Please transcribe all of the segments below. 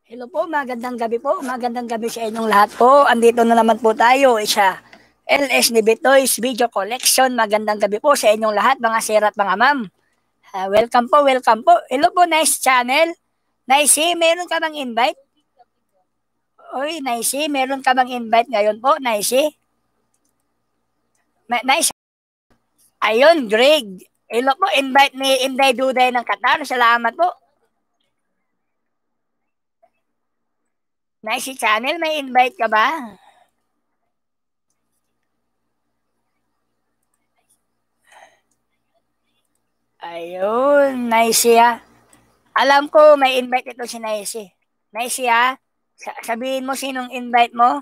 Hello po, magandang gabi po. Magandang gabi sa inyong lahat po. Andito na naman po tayo sa LS ni Bitoy's Video Collection. Magandang gabi po sa inyong lahat, mga sir at mga ma'am. Welcome po, welcome po. Hello po, nice channel. Nice, meron ka bang invite? Oy, nice, meron ka bang invite ngayon po, nice? Nice. Ayun, Greg. Hello po, invite ni Inday Duday ng Qatar. Salamat po. Nice channel, may invite ka ba? Ayun, nice ya. Alam ko may invite ito si Nice. Nice ha. Sabihin mo sinong invite mo.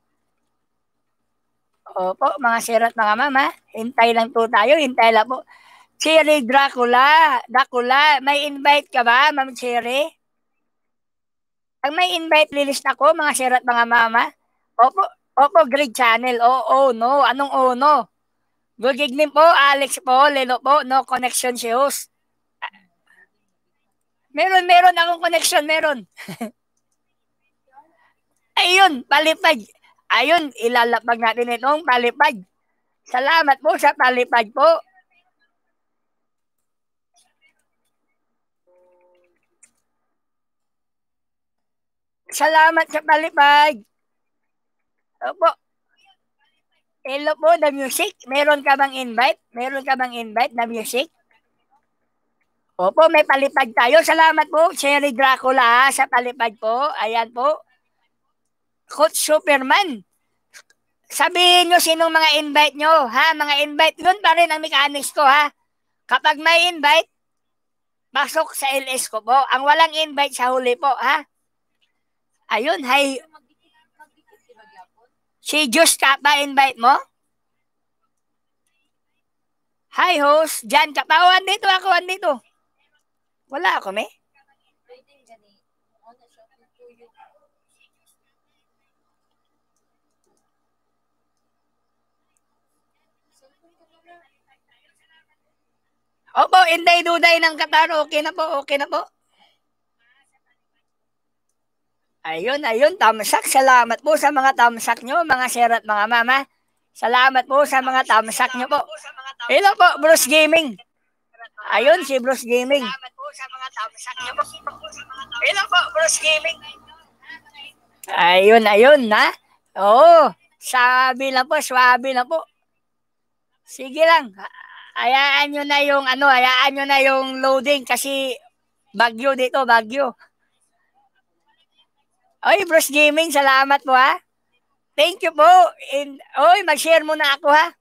Opo, mga sir at mga mama. Hintay lang po tayo, hintay lang po. Cherry Dracula. Dracula, may invite ka ba, Ma'am Cherry? Ang may invite list ako, mga sir at mga mama. Opo, opo, Greg Channel. Oo, no. Anong oh, no? Good evening po, Alex po, Lelo po, no connection si host. Meron akong connection, meron. Ayun, palipad. Ayun, ilalapag natin itong palipad. Salamat po sa palipad po. Salamat sa palipad. Opo. Hello po, the music. Meron ka bang invite? Meron ka bang invite na music? Opo, may palipad tayo. Salamat po, Cherry Dracula, sa palipad po. Ayan po. Coach Superman. Sabihin nyo sinong mga invite nyo, ha? Mga invite, yun pa rin ang mechanics ko, ha? Kapag may invite, pasok sa LS ko po. Ang walang invite sa huli po, ha? Ayun, hi. Si Diyos ka ba invite mo? Hi, host. Diyan ka pa. O, andito ako, andito. Wala ako, me. Opo, Inday Duday ng Qatar. Okay na po, okay na po. Ayun, tamsak. Salamat po sa mga tamsak nyo, mga sir at mga mama. Salamat po sa mga tamsak nyo po. Hello po, Bruce Gaming. Ayun, si Bruce Gaming. Salamat po sa mga tamsak nyo po. Hello po, Bruce Gaming. Ayun, na. Oo, sabi lang po, swabe lang po. Sige lang. Hayaan nyo na yung hayaan nyo na yung loading kasi bagyo dito, bagyo. Oy, Bruce Gaming, salamat po ha. Thank you po. Oy, mag-share muna ako ha.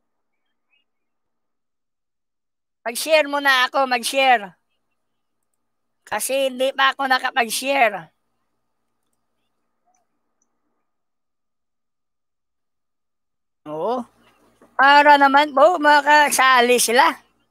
Mag-share muna ako, mag-share. Kasi hindi pa ako nakapag-share. Oo. Para naman po, makasali sila.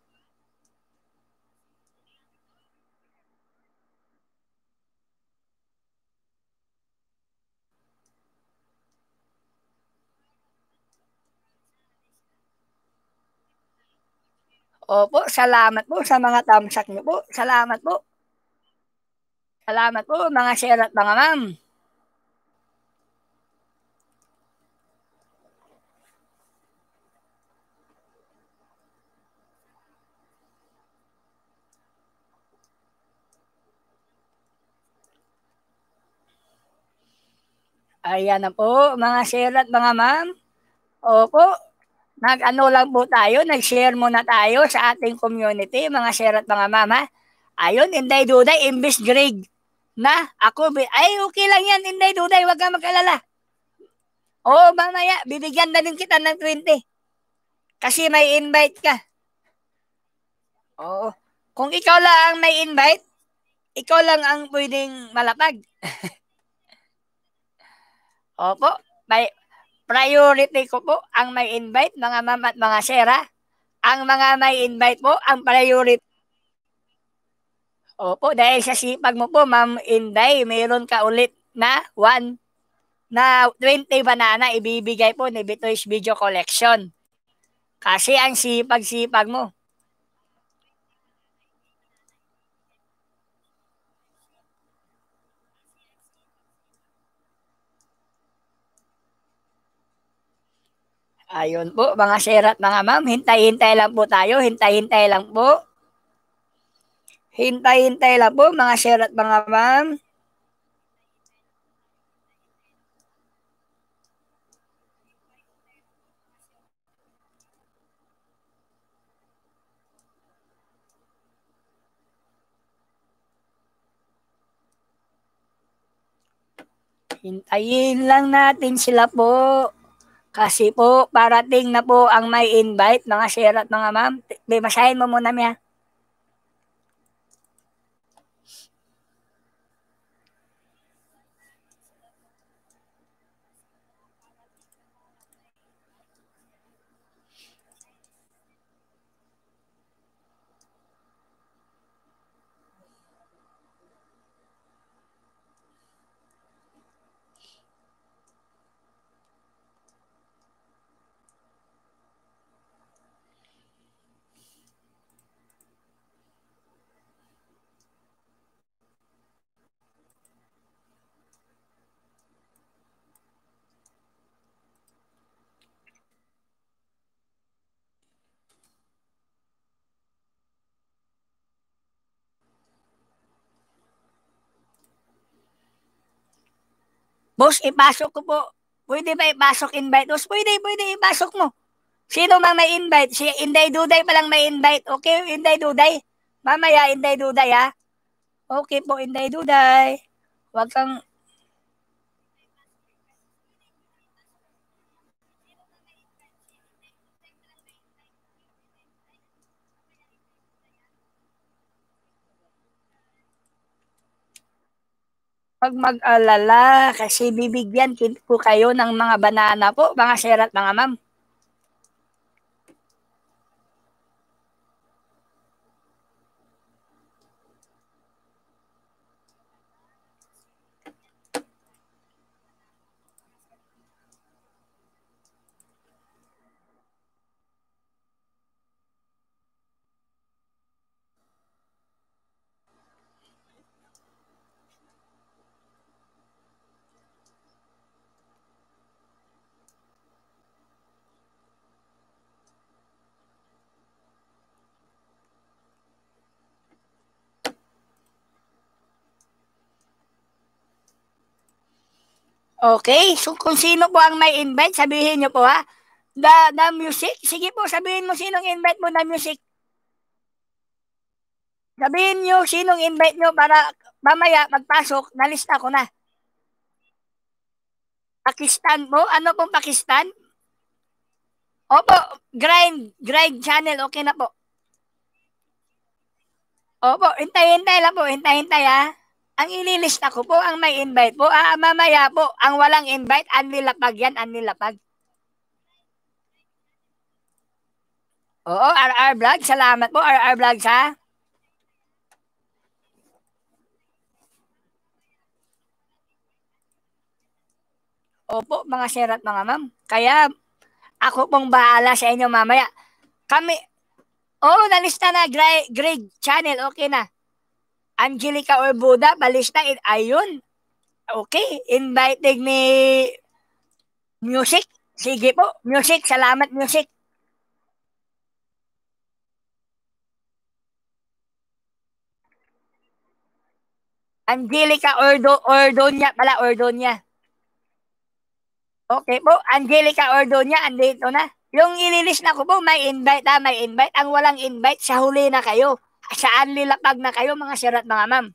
Opo, salamat po sa mga tamsak niyo po. Salamat po. Salamat po, mga sir at mga ma'am. Ayan na po, mga sir at mga ma'am. Opo, nag-ano lang po tayo, nag-share muna tayo sa ating community, mga sir at mga mama. Ayun, Inday Duday, imbis grade na ako, ay okay lang yan, Inday Duday, wag ka mag-alala. Oo, mamaya, bibigyan na din kita ng 20. Kasi may invite ka. Oo. Kung ikaw lang ang may invite, ikaw lang ang pwedeng malapag. Opo, may priority ko po ang may invite, mga ma'am at mga sera. Ang mga may invite po, ang priority. Opo, dahil sa sipag mo po, Ma'am Inday, meron ka ulit na 20 banana ibibigay po ni Bitoy's Video Collection. Kasi ang sipag-sipag mo. Ayun po, mga sir at mga ma'am, hintay-hintay lang po tayo, hintay-hintay lang po. Hintay-hintay lang po, mga sir at mga ma'am. Hintayin lang natin sila po. Kasi po, parating na po ang may invite, mga sir at mga ma'am. Basahin mo muna, Mia. Boss, ipasok ko po. Pwede ba ipasok invite? Boss, pwede ipasok mo. Sino mang may invite? Si Inday Duday pa lang may invite. Okay, Inday Duday. Mamaya, Inday Duday, ha? Okay po, Inday Duday. Huwag kang mag-alala kasi bibigyan ko kayo ng mga banana po, mga sir at mga ma'am. Okay, so kung sino po ang may invite, sabihin nyo po, ha? The music? Sige po, sabihin mo sinong invite mo na music. Sabihin nyo sinong invite nyo para mamaya magpasok, nalista ko na. Pakistan po? Ano pong Pakistan? Opo, grind channel, okay na po. Opo, hintay-hintay lang po, hintay-hintay, ha? Ang ililista ko po, ang may invite po, mamaya po, ang walang invite, anlilapag yan, anlilapag. Oo, RR Vlog, salamat po, RR Vlog, ha? Opo, mga sir at mga ma'am. Kaya, ako pong bahala sa inyo mamaya. Kami, nalista na, grade channel, okay na. Angelica or Buda, balista, ayun. Okay, inviting ni Music. Sige po, Music, salamat Music. Angelica Ordonia pala, Ordonia. Okay po, Angelica Ordonia, andito na. Yung ililis na ko po, may invite, may invite. Ang walang invite, sa huli na kayo. Saan lilapag na kayo, mga sir at mga ma'am.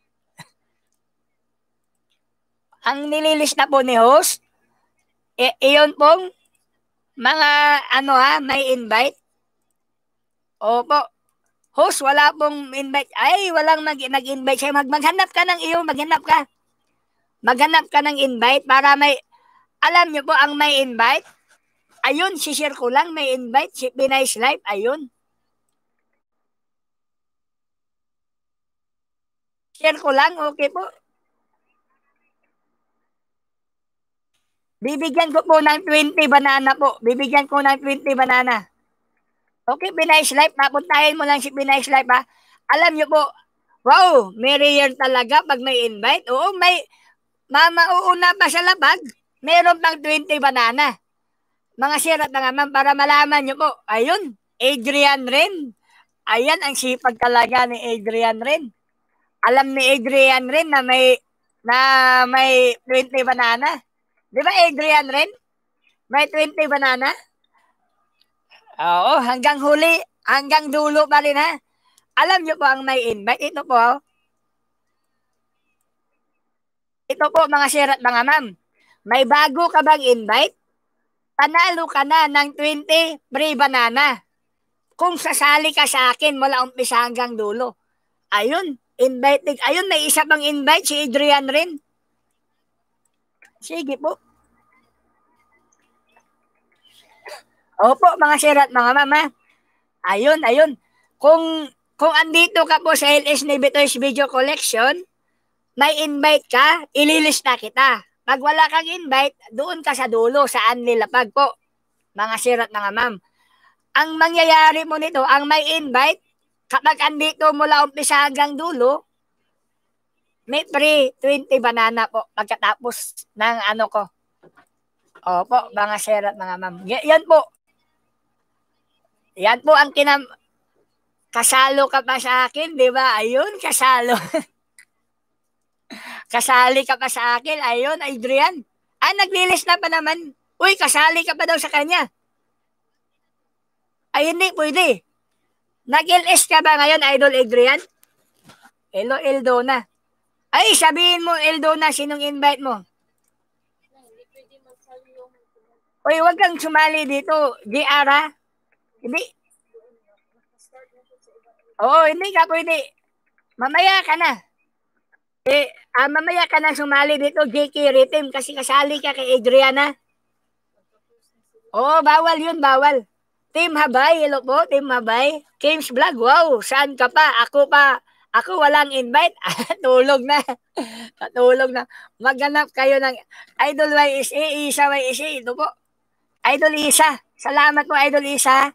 Ang nililis na po ni host, iyon pong mga may invite. Opo. Host, wala pong invite. Ay, walang nag-invite sa'yo. Maghanap ka ng iyo, maghanap ka. Maghanap ka ng invite para may, alam nyo po ang may invite. Ayun, si-share ko lang, may invite, si Pinay's Life, ayun. Share ko lang, okay po. Bibigyan ko po ng 20 banana po. Bibigyan ko ng 20 banana. Okay, Pinay's Life, papuntahin mo lang si Pinay's Life, ha. Alam nyo po, wow, merrier talaga pag may invite. Oo, may, mauuna pa sa labag, meron pang 20 banana. Mga sir at mga ma'am, para malaman nyo po, ayun, Adrian rin. Ayan, ang sipag talaga ni Adrian rin. Alam ni Adrian rin na may 20 banana. Di ba Adrian rin? May 20 banana? Oo, hanggang huli, hanggang dulo pa rin ha. Alam nyo po ang may invite. Ito po, ito po mga sir at mga ma'am. May bago ka bang invite? Panalo ka na ng 20 free banana. Kung sasali ka sa akin mula umpisa hanggang dulo. Ayun, invite. Ayun, may isa pang invite si Adrian rin. Sige po. Opo, mga sir at mga mama. Ayun, ayun. Kung andito ka po sa LS Navitoys Video Collection, may invite ka, ililista kita. Pag wala kang invite, doon ka sa dulo, saan nilapag po. Mga sir at mga ma'am. Ang mangyayari mo nito, ang may invite, kapag andito mula umpisa hanggang dulo, may free 20 banana po pagkatapos ng ano ko. Opo, mga sir at mga ma'am. Yan po. Yan po ang kasalo ka pa sa akin, di ba? Ayun, kasalo. Kasali ka pa sa akin. Ayun, Adrian. Naglilis na pa naman. Uy, kasali ka pa daw sa kanya. Ay, hindi, pwede. Nag-LS ka ba ngayon, Idol Adrian? Hello, Eldona. Ay, sabihin mo, Eldona, sinong invite mo? Uy, wag kang sumali dito. GR, ha? Hindi. Oo, hindi ka pwede. Mamaya ka na. Mamaya ka na sumali dito, JK Rhythm, kasi kasali ka kay Adriana. Oo, bawal yun, bawal. Team Habay, hello po, Team Habay. James Vlog, wow, saan ka pa? Ako walang invite. Tulog na. Tulog na. Maghanap kayo ng Idol YSA, Isa YSA, ito po. Idol Isa, salamat po, Idol Isa.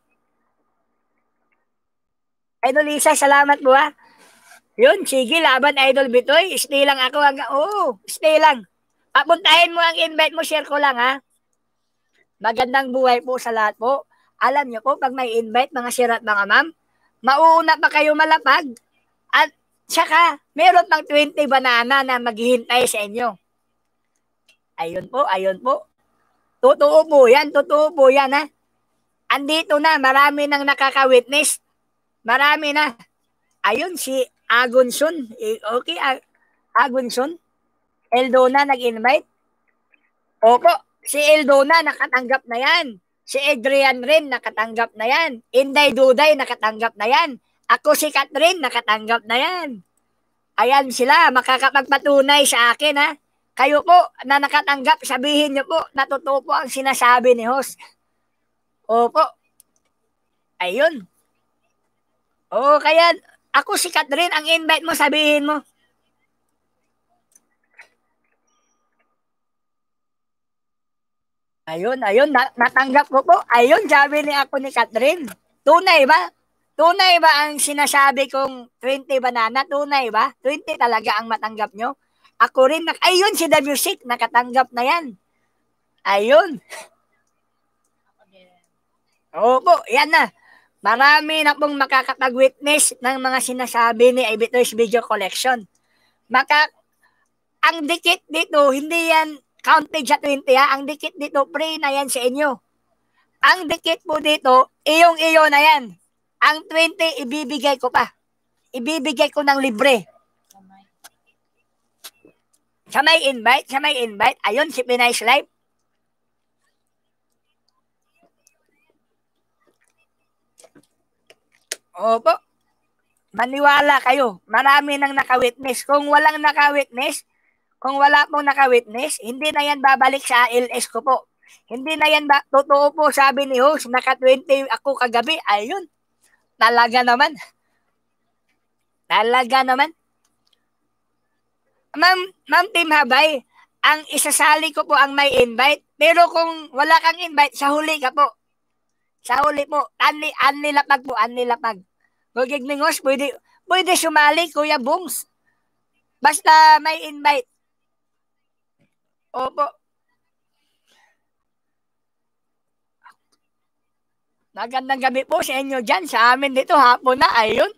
Idol Isa, salamat po ha. Yun, sige, laban Idol Bitoy. Stay lang ako hanggang, stay lang. Papuntahin mo ang invite mo, share ko lang ha. Magandang buhay po sa lahat po. Alam niyo po, pag may invite, mga sir at mga ma'am, mauuna pa kayo malapag. At saka, meron pang 20 banana na maghihintay sa inyo. Ayun po, ayun po. Totoo po yan ha. Andito na, marami nang nakaka-witness. Marami na. Ayun, si Agunson. Okay, Agunson. Eldona nag-invite. Opo, si Eldona nakatanggap na yan. Si Adrian rin nakatanggap na yan. Inday Duday nakatanggap na yan. Ako si Catherine nakatanggap na yan. Ayan sila, makakapagpatunay sa akin ha. Kayo po na nakatanggap, sabihin niyo po na totoo po ang sinasabi ni host. Opo. Ayun. Kaya ako si Catherine, ang invite mo, sabihin mo. Ayun, natanggap ko po. Ayun, sabi ni ako ni Catherine. Tunay ba? Tunay ba ang sinasabi kong 20 banana? Tunay ba? 20 talaga ang matanggap nyo? Ako rin, ayun si The Music, nakatanggap na yan. Ayun. Opo, yan na. Marami na pong makakapag-witness ng mga sinasabi ni Ibitoy's Video Collection. Ang dikit dito, hindi yan counted sa 20 ha. Ang dikit dito, free na yan sa inyo. Ang dikit po dito, iyong-iyo na yan. Ang 20, ibibigay ko pa. Ibibigay ko ng libre. Sa may invite. Ayun, si Pinay's Life. Opo. Maniwala kayo. Marami nang naka-witness. Kung wala pong naka-witness, hindi na yan babalik sa LS ko po. Hindi na yan totoo po, sabi ni host, naka-20 ako kagabi. Ayun. Talaga naman. Ma'am Team Habay, ang isasali ko po ang may invite. Pero kung wala kang invite, sa huli ka po. Sa huli po. Anilapag po, anilapag. Magigmingos, pwede sumali, Kuya Bungs. Basta may invite. Opo. Magandang gabi po sa inyo dyan. Sa amin dito, hapon na. Ayun.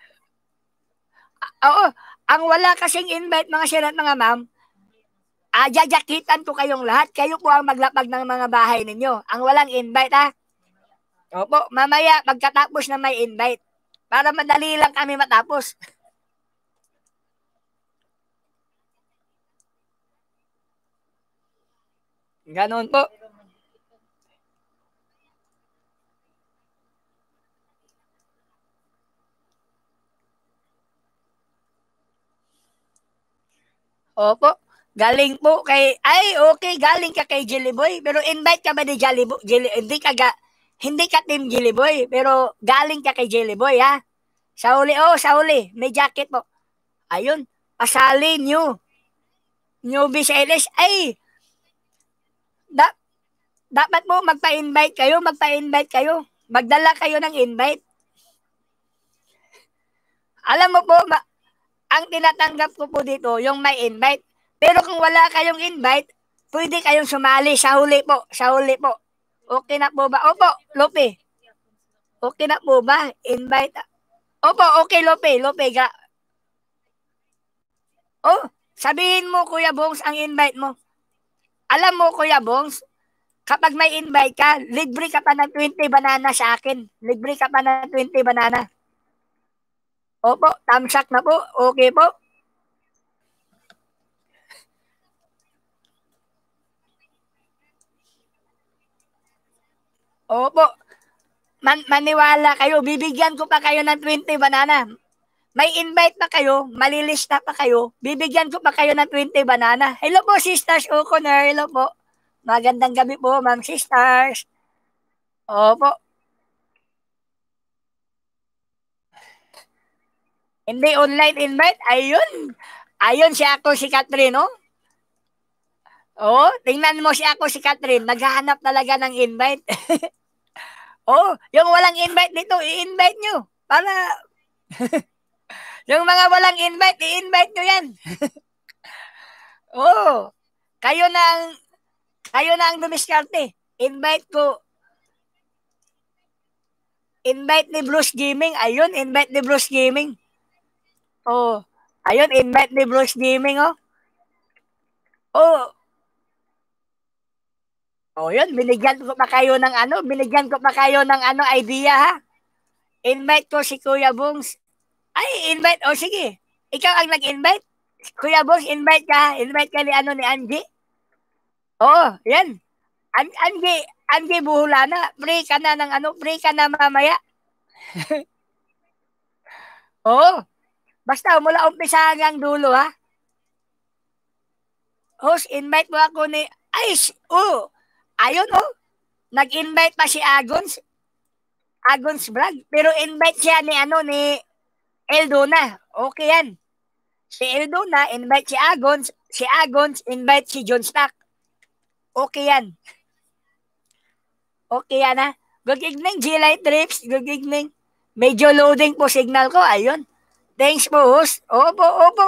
Oo. Ang wala kasing invite, mga sir at mga ma'am, jajakitan ko kayong lahat. Kayo po ang maglapag ng mga bahay ninyo. Ang walang invite, ha? Opo, mamaya, pagkatapos na may invite. Para madali lang kami matapos. Ganon po. Opo. Galing po kay, okay, galing ka kay Jellyboy. Pero invite ka ba ni Jellyboy? Hindi ka team Jellyboy, pero galing ka kay Jellyboy, ha? Sa huli, sa huli. May jacket po. Ayun, pasali newbie sa LS. Ay, da, dapat po magpa-invite kayo. Magdala kayo ng invite. Alam mo po, ang tinatanggap ko po dito, yung may invite. Pero kung wala kayong invite, pwede kayong sumali sa huli po. Sa huli po. Okay na po ba? Opo, Lope. Okay na po ba? Invite. Opo, okay, Lope. Oh, sabihin mo, Kuya Bongs, ang invite mo. Alam mo, Kuya Bongs, kapag may invite ka, libre ka pa ng 20 banana sa akin. Libre ka pa ng 20 banana. Opo, tamsak na po. Okay po. Opo. Maniwala kayo, bibigyan ko pa kayo ng 20 banana. May invite pa kayo, malilista pa kayo, bibigyan ko pa kayo ng 20 banana. Hello po, Sisters O'Connor. Hello po. Magandang gabi po, Ma'am Sisters. Opo. Hindi online invite. Ayun si ako si Catherine, no? Oh, tingnan mo si Catherine. Naghahanap talaga ng invite. Yung walang invite dito, i-invite nyo. Para, yung mga walang invite, i-invite nyo yan. Oh, kayo na ang, kayo na ang dumiskarte. Invite ni Bruce Gaming. Ayun, invite ni Bruce Gaming. Oh, ayun, invite ni Bruce Gaming, oh. Oh, yun, binigyan ko pa kayo ng idea, ha? Invite ko si Kuya Bungs. Ay, invite, sige. Ikaw ang nag-invite. Kuya Bungs, invite ka ni Angie. Yan. Angie Buhulana, free ka na mamaya. Basta mula umpisa hanggang dulo, ha? Host, invite mo ako ni, ayun, nag-invite pa si Agons Vlog, pero invite siya ni Eldona. Okay yan. Si Eldona, invite si Agons, invite si John Stack. Okay yan. Okay yan, ha? Good evening, G-Light Trips. Good evening. Medyo loading po signal ko. Ayun. Thanks po, host. Opo.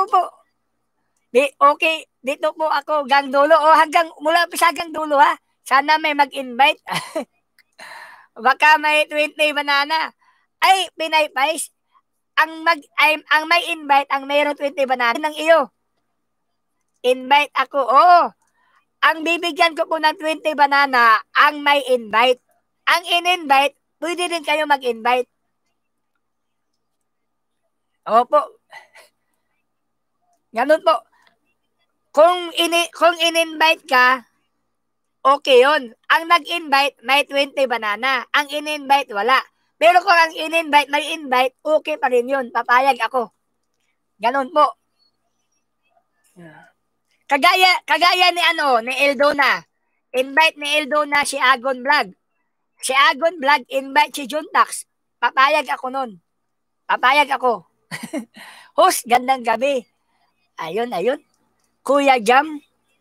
Okay, dito po ako gang dulo. Mula sa hanggang dulo, ha? Sana may mag-invite. Baka may 20 banana. Ay, Pinay Pies. Ang may invite, ang mayroong 20 banana ng iyo. Invite ako. Ang bibigyan ko po ng 20 banana, ang may invite. Ang in-invite, pwede din kayo mag-invite. Opo. Ganun po. Kung in-invite ka, okay yun. Ang nag-invite, may 20 banana. Ang in-invite, wala. Pero kung ang in-invite, may invite, okay pa rin yun. Papayag ako. Ganun po. Kagaya ni Eldona. Invite ni Eldona si Agon Vlog. Si Agon Vlog, invite si Juntax. Papayag ako nun. Papayag ako. Host, gandang gabi. Ayun. Kuya Jam.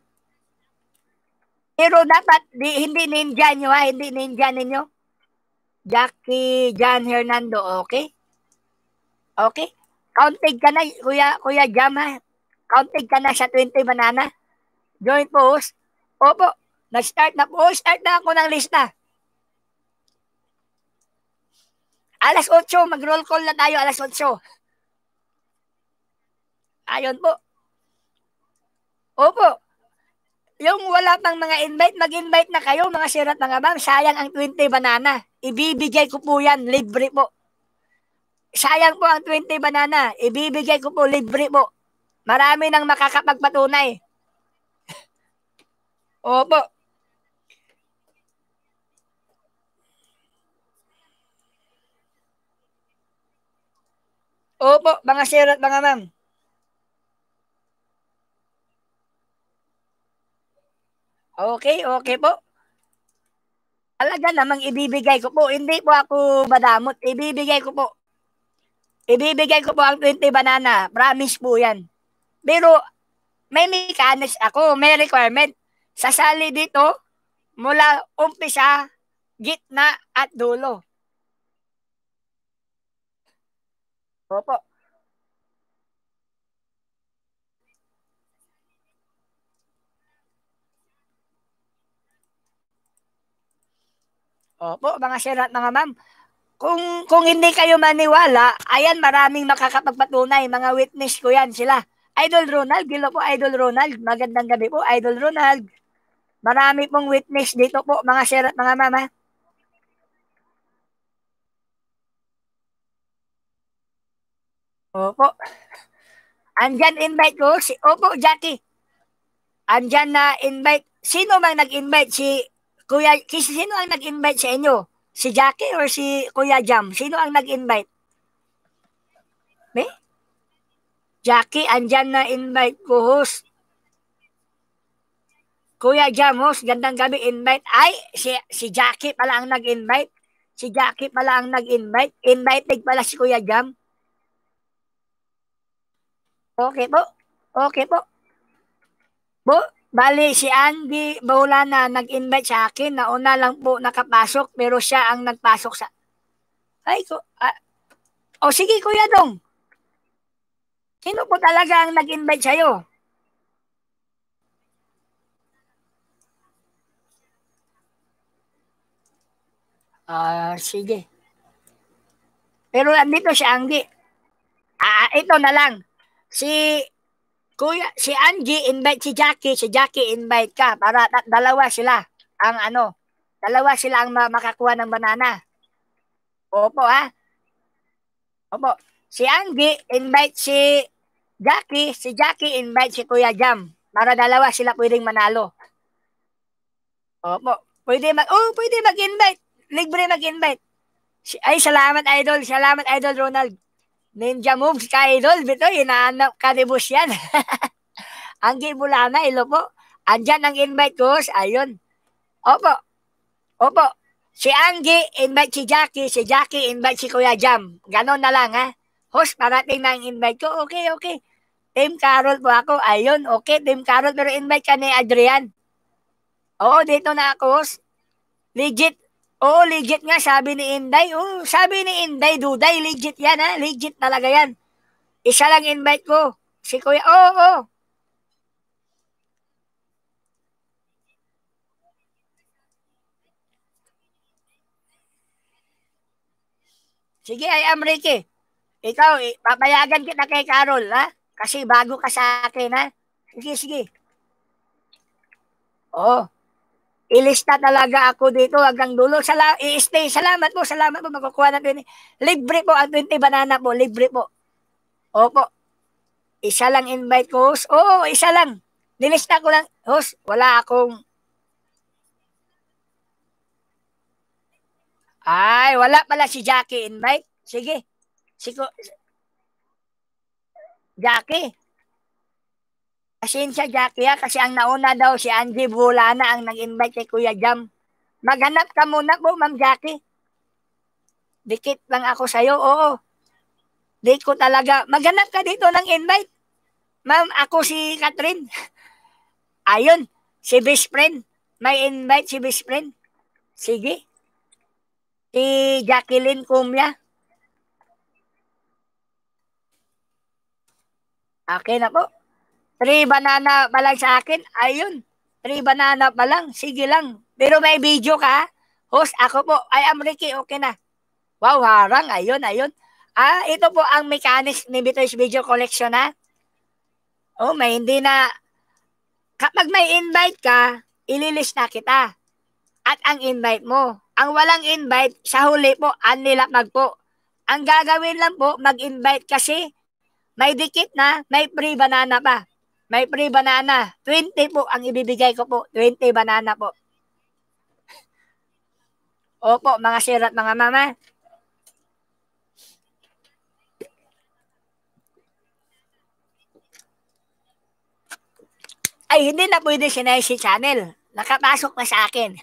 Pero dapat, hindi ninja nyo, ha? Hindi ninja ninyo. Jackie Jan Hernando, okay? Okay? Counted ka na, Kuya Jam, ha? Counted ka na sa 20 banana. Join po, host. Opo, nag-start na po. Start na ako ng lista. Alas 8, mag-roll call na tayo alas 8. Ayun po. Opo. Yung wala pang mga invite, mag-invite na kayo mga sir at mga ma'am. Sayang ang 20 banana. Ibibigay ko po yan, libre po. Sayang po ang 20 banana. Ibibigay ko po, libre po. Marami nang makakapagpatunay. Opo. Opo, mga sir at mga ma'am. Okay, okay po. Talaga namang ibibigay ko po. Hindi po ako madamot. Ibibigay ko po. Ibibigay ko po ang 20 banana. Promise po yan. Pero may mechanics ako. May requirement. Sasali dito mula umpisa, gitna at dulo. Opo. Opo, mga sir at mga ma'am. Kung hindi kayo maniwala, ayan maraming makakapagpatunay. Mga witness ko yan sila. Idol Ronald, hello po Idol Ronald. Magandang gabi po Idol Ronald. Marami pong witness dito po mga sir at mga mama. Opo. Andyan invite ko si Opo Jackie. Andyan na invite. Sino mang nag-invite? Si Kuya, sino ang nag-invite sa inyo? Si Jackie or si Kuya Jam? Sino ang nag-invite? Me? Jackie, andyan na invite ko host. Kuya Jam host, gandang gabi invite. Ay, si Jackie pala ang nag-invite. Si Jackie pala ang nag-invite. Invited pala si Kuya Jam. Okay po. Okay po. Bali, si Andy Baulana nag-invite sa akin. Nauna lang po nakapasok, pero siya ang nagpasok sa... Ay, o sige, Kuya Dong. Sino po talaga ang nag-invite sa'yo? Sige. Pero andito si Andy. Ito na lang. Si Angie invite si Jackie invite ka para dalawa sila ang dalawa sila ang makakuha ng banana. Opo ha. Opo. Si Angie invite si Jackie invite si Kuya Jam para dalawa sila pwedeng manalo. Opo. Pwede mag-invite. Libre mag-invite. Ay, salamat Idol. Salamat Idol Ronald. Ninja moves ka Idol. Bito, hinahanap ka ni Boss yan. Anggi Bulana, ilo po. Andyan ang invite ko. Ayun. Opo. Opo. Si Anggi, invite si Jackie, invite si Kuya Jam. Ganon na lang, ha? Host, parating na ang invite ko. Okay, okay. Team Carol po ako. Ayun, okay, Team Carol. Pero invite ka ni Adrian. Oo, dito na ako, host. Legit. Oo, legit nga, sabi ni Inday. Oo, sabi ni Inday, Duday, legit yan, ha? Legit talaga yan. Isa lang invite ko. Si Kuya, oo. Sige, I am Ricky. Ikaw, papayagan kita kay Carol, ha? Kasi bago ka sa akin, ha? Sige, sige. Oo. Ilista talaga ako dito hanggang dulo. I-stay. Salamat po, salamat po. Magkukuha ng 20. Libre po ang 20 banana po. Libre po. Opo. Isa lang invite ko, host. Oo, isa lang. Nilista ko lang, host. Wala akong... Ay, wala pala si Jackie invite. Sige. Si Jackie. Pasensya, Jackie, ha? Kasi ang nauna daw si Angie Bulana ang nag-invite kay Kuya Jam. Maghanap ka muna po, Ma'am Jackie. Dikit lang ako sa'yo, oo. Di ko talaga. Maghanap ka dito ng invite. Ma'am, ako si Catherine. Ayun, si best friend. May invite si best friend. Sige. Si Jacqueline Cumia. Okay na po. 3 banana pa lang sa akin. Ayun. 3 banana pa lang. Sige lang. Pero may video ka. Host, ako po. I am Ricky. Okay na. Wow, harang. Ayun, ayun. Ito po ang mechanics ni Bitoy's Video Collection, ha? Oh, may hindi na, kapag may invite ka, ililist na kita. At ang invite mo. Ang walang invite, sa huli po, anilapag po. Ang gagawin lang po, mag-invite kasi may dikit na, may free banana pa. May free banana. 20 po ang ibibigay ko po. 20 banana po. Opo, mga sirat, mga mama. Ay, hindi na pwede si channel. Nakapasok na sa akin.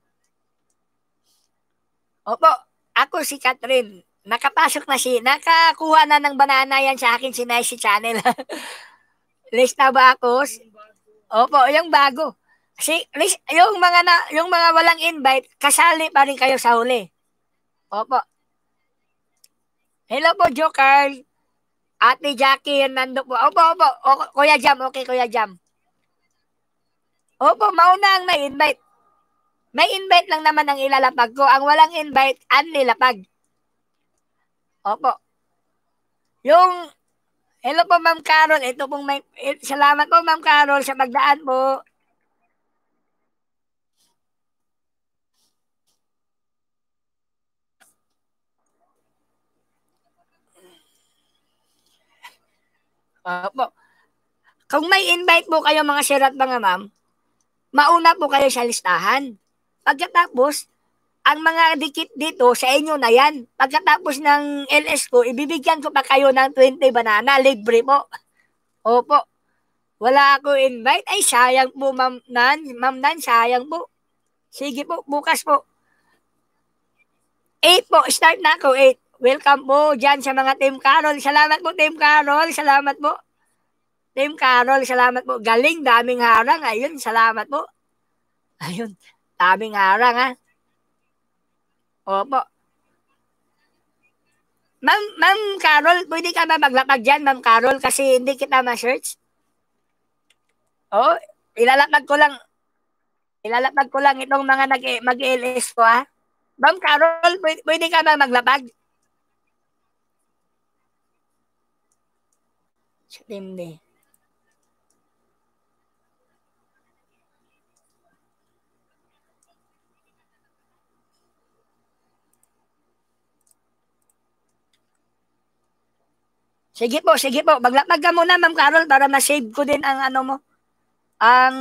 Opo, ako si Catherine. Nakakuha na ng banana yan sa akin si channel. Lista ba ako? Opo, yung bago. Yung mga walang invite, kasali pa rin kayo sa huli. Opo. Hello po, Joker. Ate Jackie, nando po. Opo, opo. Kuya Jam, okay, Kuya Jam. Opo, mauna ang may invite. May invite lang naman ang ilalapag ko. Ang walang invite, anlilapag. Opo. Yung, hello po, Ma'am Carol. Ito pong salamat po, Ma'am Carol, sa pagdaan po. Opo. Kung may invite po kayo mga sirat mga ma'am, mauna po kayo sa listahan. Pagkatapos, ang mga dikit dito sa inyo na yan. Pagkatapos ng LS ko, ibibigyan ko pa kayo ng 20 banana. Libre po. Opo. Wala ako invite. Ay, sayang po, Ma'am Nan. Ma'am Nan, sayang po. Sige po, bukas po. 8 po. Start na ako, 8. Welcome po dyan sa mga Team Carol. Salamat po, Team Carol. Salamat po. Team Carol, salamat po. Galing, daming harang. Ayun, salamat po. Ayun, daming harang, ha. Opo. Ma'am Carol, pwede ka ba maglapag dyan, Ma'am Carol, kasi hindi kita ma-search? Oh, ilalapag ko lang itong mga mag-LS ko, ha. Ma'am Carol, pwede ka ba maglapag? Hindi. Sige po. Maglapag ka muna, Ma'am Carol, para ma-save ko din ang ano mo. Ang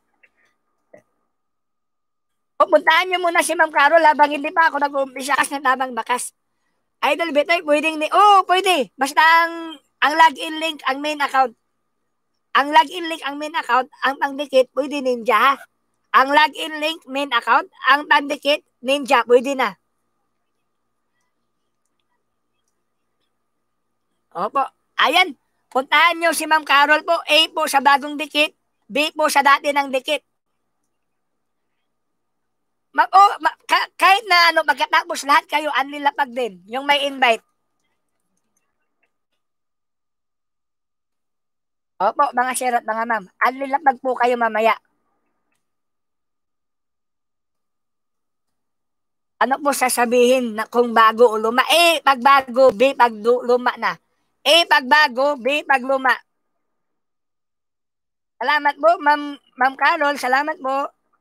puntahan niyo muna si Ma'am Carol habang hindi pa ako nag-uumpisa kasi tamang bakas. Idol Betoy, pwede. Basta ang login link, ang main account. Ang login link, ang main account, ang pangdikit, pwede ninja. Ang login link, main account, ang pangdikit, ninja, pwede na. Opo. Ayan, puntahan nyo si Ma'am Carol po. A po sa bagong dikit, B po sa dati ng dikit. Kahit na ano, magkatapos lahat kayo, anlilapag din. Yung may invite. Opo, mga sir at mga ma'am. Anlilapag po kayo mamaya. Ano po sasabihin na kung bago o luma? A, pag bago, B, pag luma na. A, pag bago, B, pag luma. Salamat po, Ma'am Carol. Salamat po.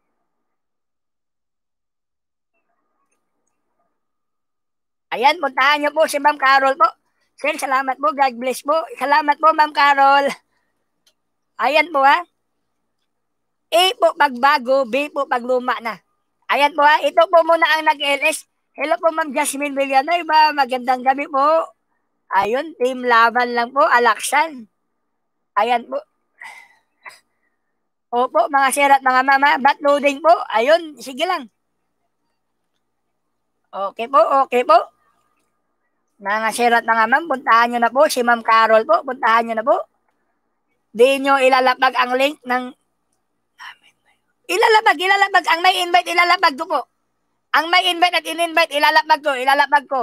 Ayan, puntahan niyo po si Ma'am Carol po. Sir, salamat po. God bless po. Salamat po, Ma'am Carol. Ayan po, ha. A po pag bago, B po pag luma na. Ayan po, ha. Ito po muna ang nag-LS. Hello po, Ma'am Jasmine Villanueva. Magandang gabi po. Ayun, team laban lang po. Alaksan. Ayan po. Opo, mga sir at mga mama. Ba't loading po? Ayun, sige lang. Okay po, okay po. Mga sir at mga ma'am, puntahan nyo na po. Si Ma'am Carol po, puntahan nyo na po. Di nyo ilalapag ang link ng... Ilalapag. Ang may invite, ilalapag ko po. Ang may invite at in-invite, ilalapag ko.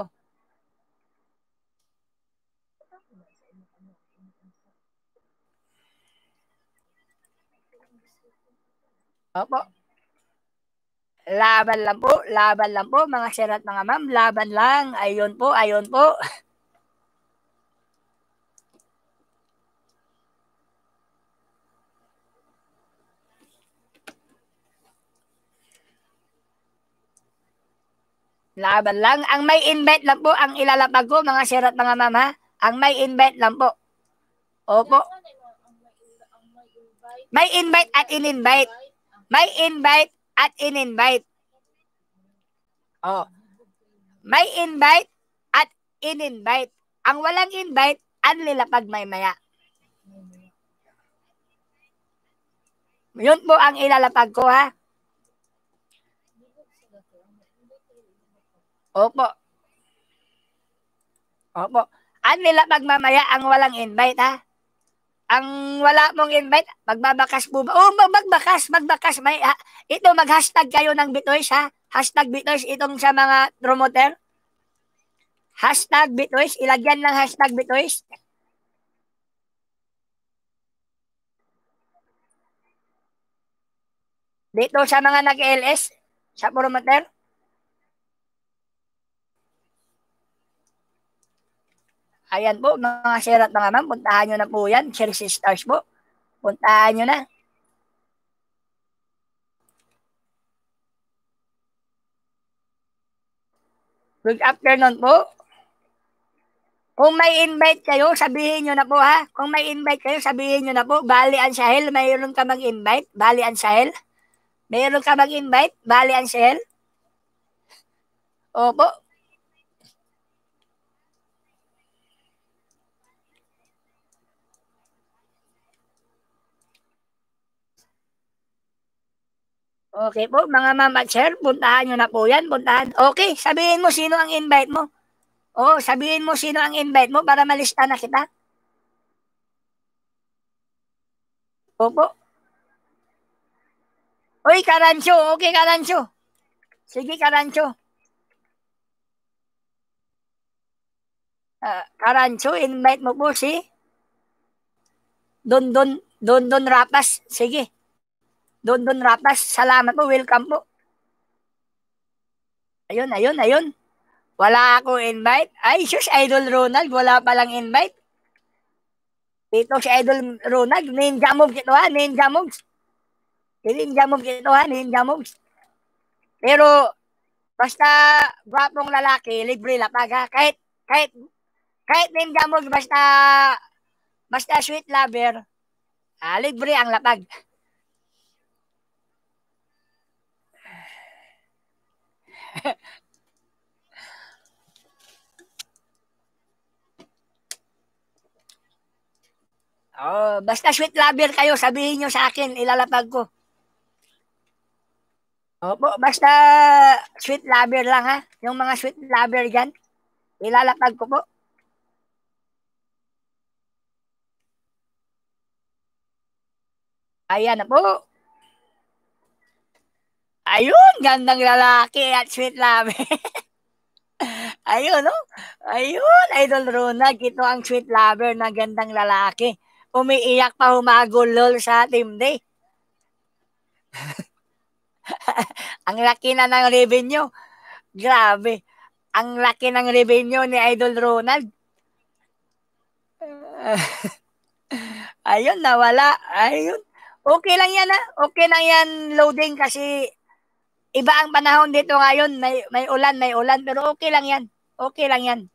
Opo. Laban lang po mga sir at mga ma'am, laban lang. Ayun po, ayun po. Laban lang. Ang may invite lang po ang ilalapag ko mga sir at mga ma'am ha. Ang may invite lang po. Opo. May invite at in-invite. May invite at in-invite. Oh. May invite at in-invite. Ang walang invite, ang lilapag may maya. Yun po ang ilalapag ko ha. Opo. Opo. Ang nilapag mamaya ang walang invite ha. Ang wala mong invite, magbabakas po ba? Magbakas. May, ito, mag-hashtag kayo ng Bitoys ha. Hashtag Bitoys itong sa mga promoter. Hashtag Bitoys. Ilagyan ng hashtag Bitoys. Dito sa mga nag-LS, sa promoter. Ayan po, mga sir at mga ma'am, puntahan nyo na po yan. Chelsea Stars po. Puntahan nyo na. Good afternoon po. Kung may invite kayo, sabihin nyo na po ha. Kung may invite kayo, sabihin nyo na po. Bali Ansahel, mayroon ka mag-invite. Bali Ansahel. Mayroon ka mag-invite. Bali Ansahel. Opo. Okay po, mga ma'am at sir, puntahan nyo na po yan. Puntahan. Okay, sabihin mo sino ang invite mo. Oo, sabihin mo sino ang invite mo para malista na kita. Opo. Uy, Karancho. Okay, Karancho. Sige, Karancho. Karancho, invite mo po si Don Rapas. Sige. Don Rapas. Salamat po. Welcome po. Ayun. Wala ako invite. Ay, sus, Idol Ronald. Wala palang invite. Dito si Idol Ronald. Ninja moves ito ha. Ninja moves. Ninja moves ito ha. Ninja moves. Pero, basta gwapong lalaki, libre lapag ha. Kahit ninja moves, basta sweet lover, libre ang lapag. Oh, basta sweet lover kayo, sabihin nyo sa akin, ilalapag ko. Opo, basta sweet lover lang ha. Yung mga sweet lover dyan, ilalapag ko po. Ayan na po. Ayun, gandang lalaki at sweet lover. Ayun, no? Ayun, Idol Ronald, ito ang sweet lover na gandang lalaki. Umiiyak pa humagulol sa team day. Ang laki na ng revenue. Grabe. Ang laki ng revenue ni Idol Ronald. Ayun, nawala. Ayun. Okay lang yan ha. Okay lang yan loading kasi iba ang panahon dito ngayon. May ulan. Pero okay lang yan. Okay lang yan.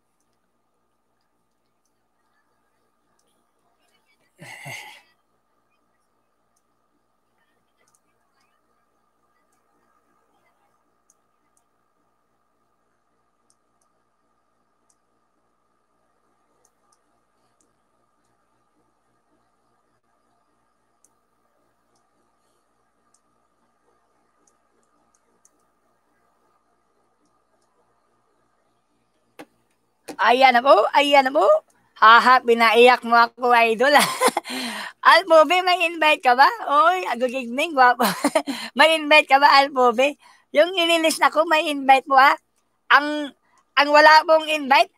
Ayan na po. Haha, pinaiyak mo ako, Idol. Alpobe, may invite ka ba? Oy, good evening, guwapo. May invite ka ba, Alpobe? Yung inilis na ko, may invite mo ha? Ang wala pong invite,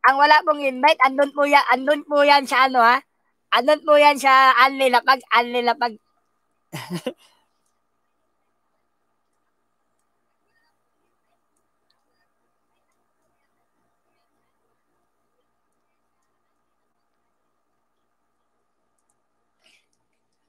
andun po yan sa ano ha? Andun po yan sa Anlilapag.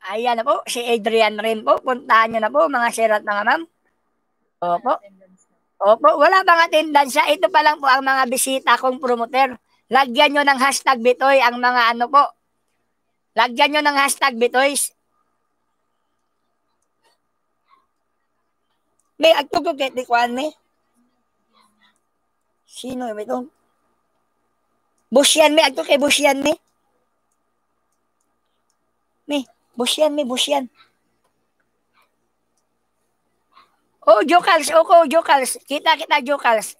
Ayan na po, si Adrian rin po. Puntahan nyo na po, mga sir at mga ma'am. Opo. Opo, wala bang attendance siya. Ito pa lang po ang mga bisita kong promoter. Lagyan nyo ng hashtag Bitoy ang mga ano po. Lagyan nyo ng hashtag Bitoy. May agtugtog kay Tikuan ni. Sino ito? Busyan, may agtug kay Busyan ni. Busyan. Oh, Jokals. Oko, Jokals. Kita, Jokals.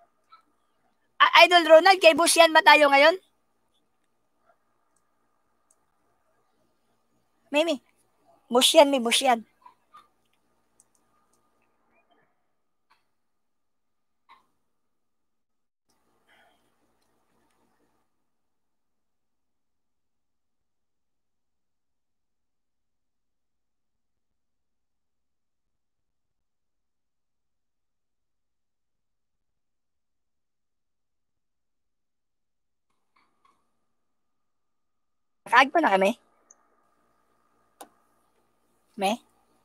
Idol Ronald, kay Busyan ba tayo ngayon? Mimi. Busyan. Kaagpo na kami. Me?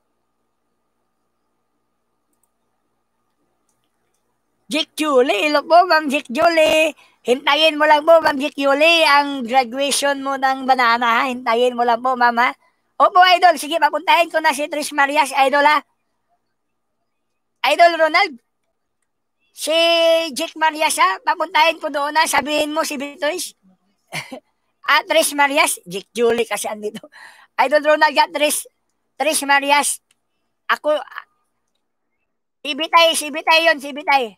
Jake Julie, ilo po, Ma'am Jake Julie. Hintayin mo lang po, Ma'am Jake Julie, ang graduation mo ng banana, ha? Hintayin mo lang po, Ma'am, ha? Opo, Idol. Sige, papuntahin ko na si Trish Marias, Idol, ha? Idol Ronald, si Jake Marias, ha? Papuntahin ko doon, ha? Sabihin mo si Bitoys. Trish Marias, Jake Julie kasi andito. Idol Ronald, Trish Marias. Ako, si Bitay yun, si Bitay.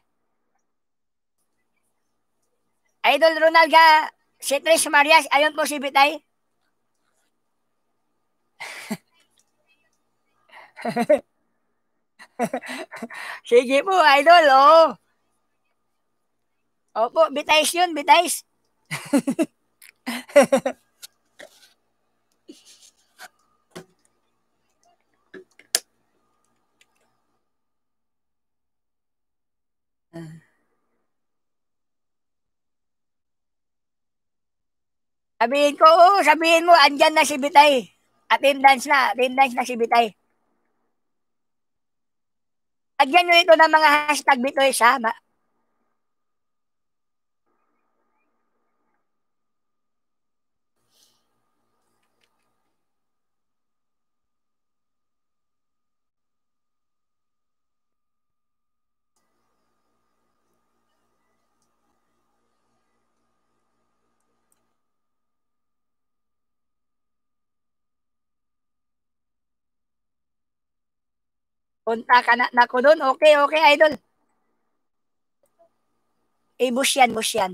Idol Ronald ka, si Trish Marias, ayun po si Bitay. Sige po, Idol, oo. Opo, Bitays yun, Bitays. Sabihin mo, andyan na si Bitay. Attendance na si Bitay. Lagyan nyo ito ng mga hashtag Bitoy sa punta ka na ko doon. Okay, Idol. Busyan.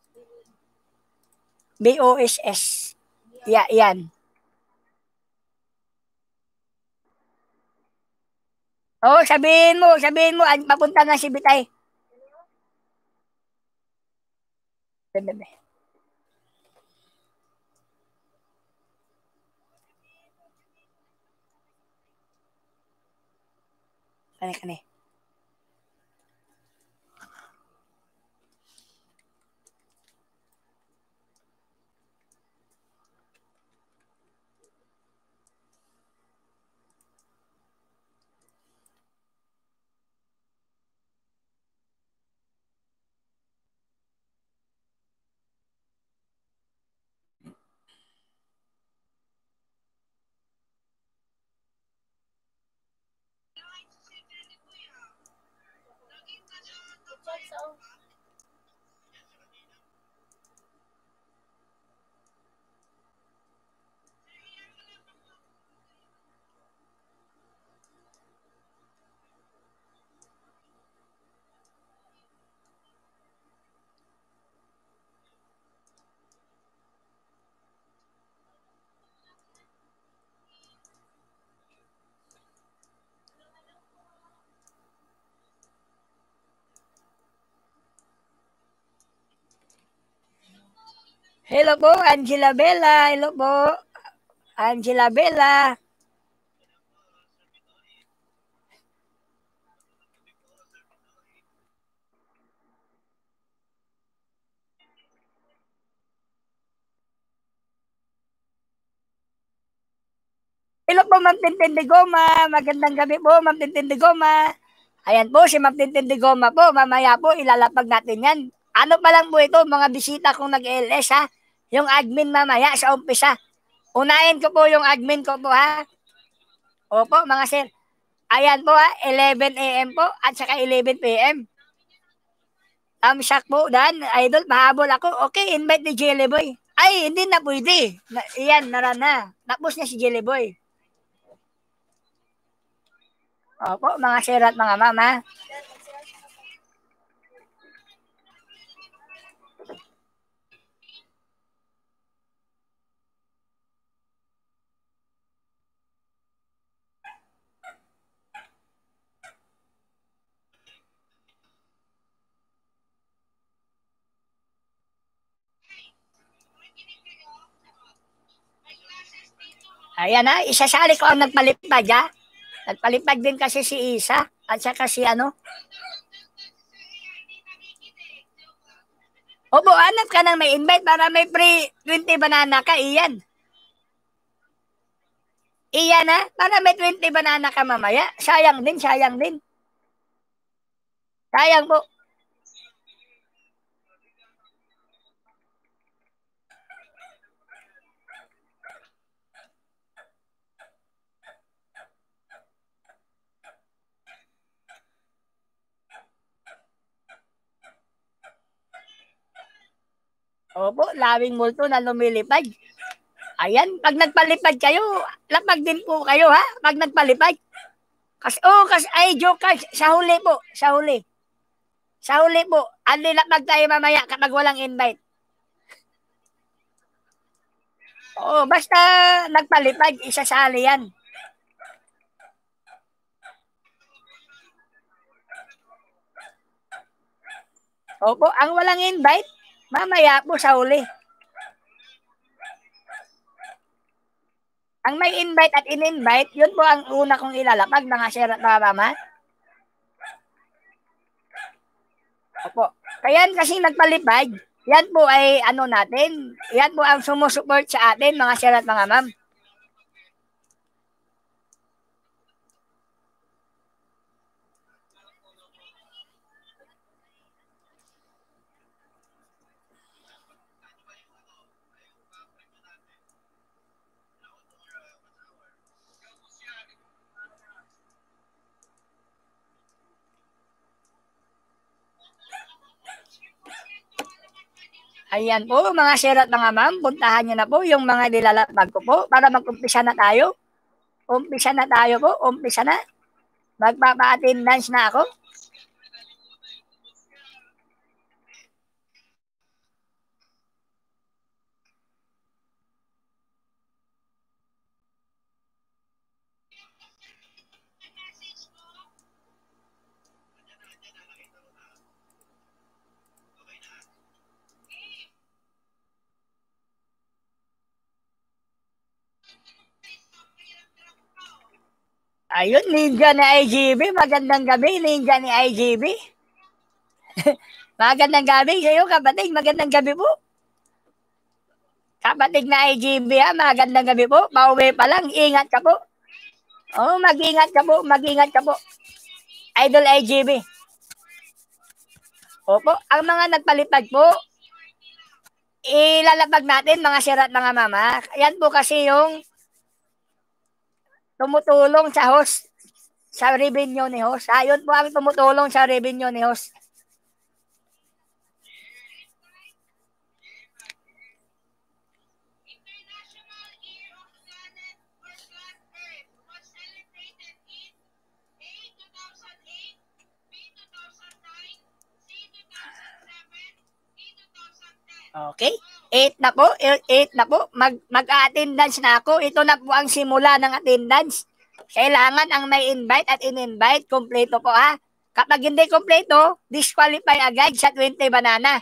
BOSS. Yan. Oo, sabihin mo, papunta na si Bitay. Bebe. Kani. Hello po, Angela Bella. Hello po, Angela Bella. Hello po, Ma'am Tintin de Goma. Magandang gabi po, Ma'am Tintin de Goma. Ayan po, si Ma'am Tintin de Goma po. Mamaya po, ilalapag natin yan. Ano pa lang po ito, mga bisita kong nag-LS ha. Yung admin mamaya sa umpisa. Unahin ko po yung admin ko po ha. Opo, mga sir. Ayan po ha, 11 a.m. po at saka 11 p.m. Shock po, Dan. Idol, mahabol ako. Okay, invite ni Jelly Boy. Ay, hindi na pwede. Iyan, nara na. Tapos niya si Jelly Boy. Opo, mga sir at mga mama. Ayan na, isasali ko ang nagpalipad ha. Nagpalipad din kasi si Isa at saka si ano. Opo, hanap ka nang may invite para may free 20 banana ka, iyan. Iyan ha, para may 20 banana ka mamaya. Sayang din, sayang din. Sayang po. Opo, lawing multo na lumilipad. Ayan, pag nagpalipad kayo, lapag din po kayo ha, pag nagpalipad. Kasi ay joke ka, sa huli po, sa huli. Sa huli po, andi lapag tayo mamaya kapag walang invite. Oo, basta nagpalipad, isasali yan. Opo, ang walang invite, mamaya po sa huli. Ang may invite at in-invite, yun po ang una kong ilalapag, mga sir at mga mama. Opo. Kaya kasi nagpalipad, yan po ay ano natin, yan po ang sumusuport sa atin, mga sir at mga ma'am. Ayan po, mga sir at mga ma'am, puntahan nyo na po yung mga nilalapag ko po para mag-umpisa na tayo. Umpisa na tayo po, umpisa na. Magpapa-attendance na ako. Ayun, ninja ni IGB. Magandang gabi, ninja ni IGB. Magandang gabi sa'yo, kapatid. Magandang gabi po. Kapatid na IGB ha, magandang gabi po. Pauwi pa lang, ingat ka po. Oh, mag-ingat ka po, mag-ingat ka po. Idol IGB. Opo, ang mga nagpalipad po, ilalapag natin mga sir at mga mama. Yan po kasi yung tumutulong sa host, sa revenue ni host. Yun po ang tumutulong sa revenue ni host. Okay? 8 na po, 8 na po. Mag-attendance na ako. Ito na po ang simula ng attendance. Kailangan ang may invite at in-invite, kompleto po ha. Kapag hindi kompleto, disqualify agad sa 20 banana.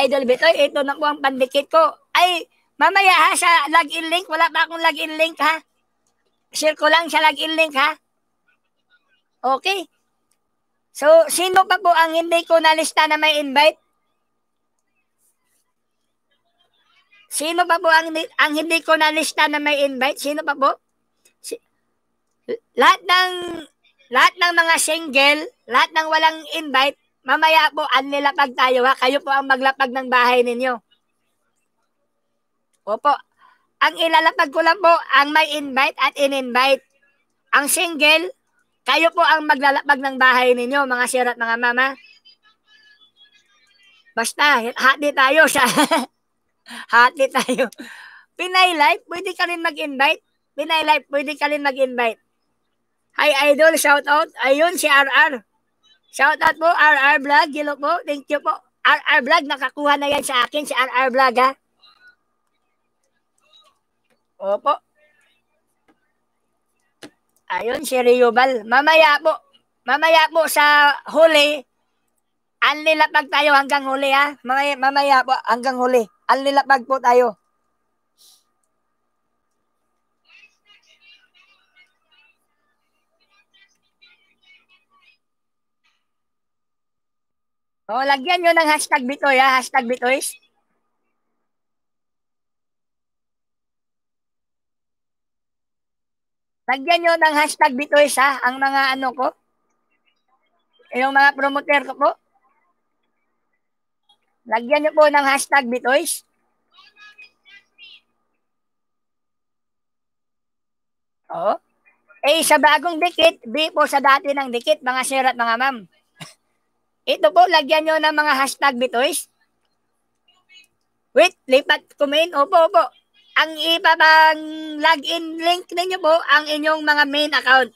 Idol Bitoy, ito na po ang pandikit ko. Ay, mamaya ha, sa login link, wala pa akong login link ha. Share ko lang sa login link ha. Okay. So, sino pa po ang hindi ko nalista na may invite? Sino pa po ang hindi ko nalista na may invite? Sino pa po? Lahat ng mga single, lahat ng walang invite, mamaya po anlilapag tayo ha. Kayo po ang maglapag ng bahay ninyo. Opo. Ang ilalapag ko lang po ang may invite at in-invite. Ang single, kayo po ang maglalapag ng bahay ninyo, mga sir at mga mama. Basta, hati tayo sa hati tayo. Pinay Life, pwede ka rin mag-invite. Pinay Life, pwede ka rin mag-invite. Hi Idol, shout out. Ayun si RR. Shout out po, RR Vlog. Hello po, thank you po. RR Vlog, nakakuha na yan sa akin, si RR Vlog ha. Opo. Ayun, si Riobal. Mamaya po sa huli, anlilapag tayo hanggang huli ha. Mamaya po hanggang huli. Anlilapag po tayo. O, lagyan nyo ng hashtag Bitoy ha. Hashtag Bitoys. Lagyan nyo ng hashtag Bitoys ha. Ang mga ano ko. Yung mga promoter ko po. Lagyan nyo po ng hashtag Bitoys. Oo. A sa bagong dikit, B po sa dati ng dikit, mga sir at mga ma'am. Ito po, lagyan nyo ng mga hashtag Bitoys. Wait, lipat kumain. Opo. Ang ipapang login link ninyo po, ang inyong mga main account.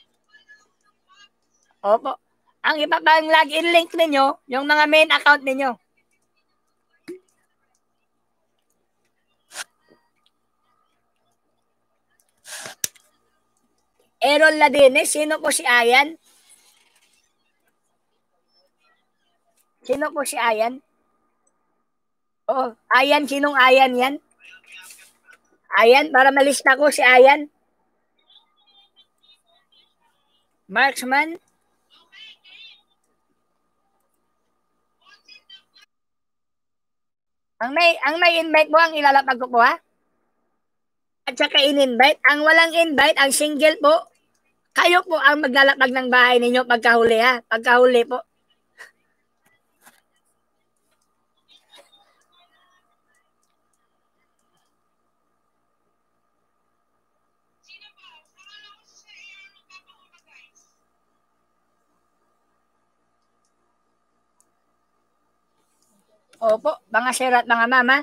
Opo. Ang ipapang login link ninyo, yung mga main account ninyo. Aaron Ladines, sino po si Ayan? Sino po si Ayan? Oh, Ayan, sinong Ayan yan? Ayan, para malista ko si Ayan. Marksman. Ang may invite mo, ang ilalapag ko po ha. At saka in-invite. Ang walang invite, ang single po, kayo po ang maglalapag ng bahay ninyo pagkahuli ha. Pagkahuli po. Opo, mga sir at mga mama.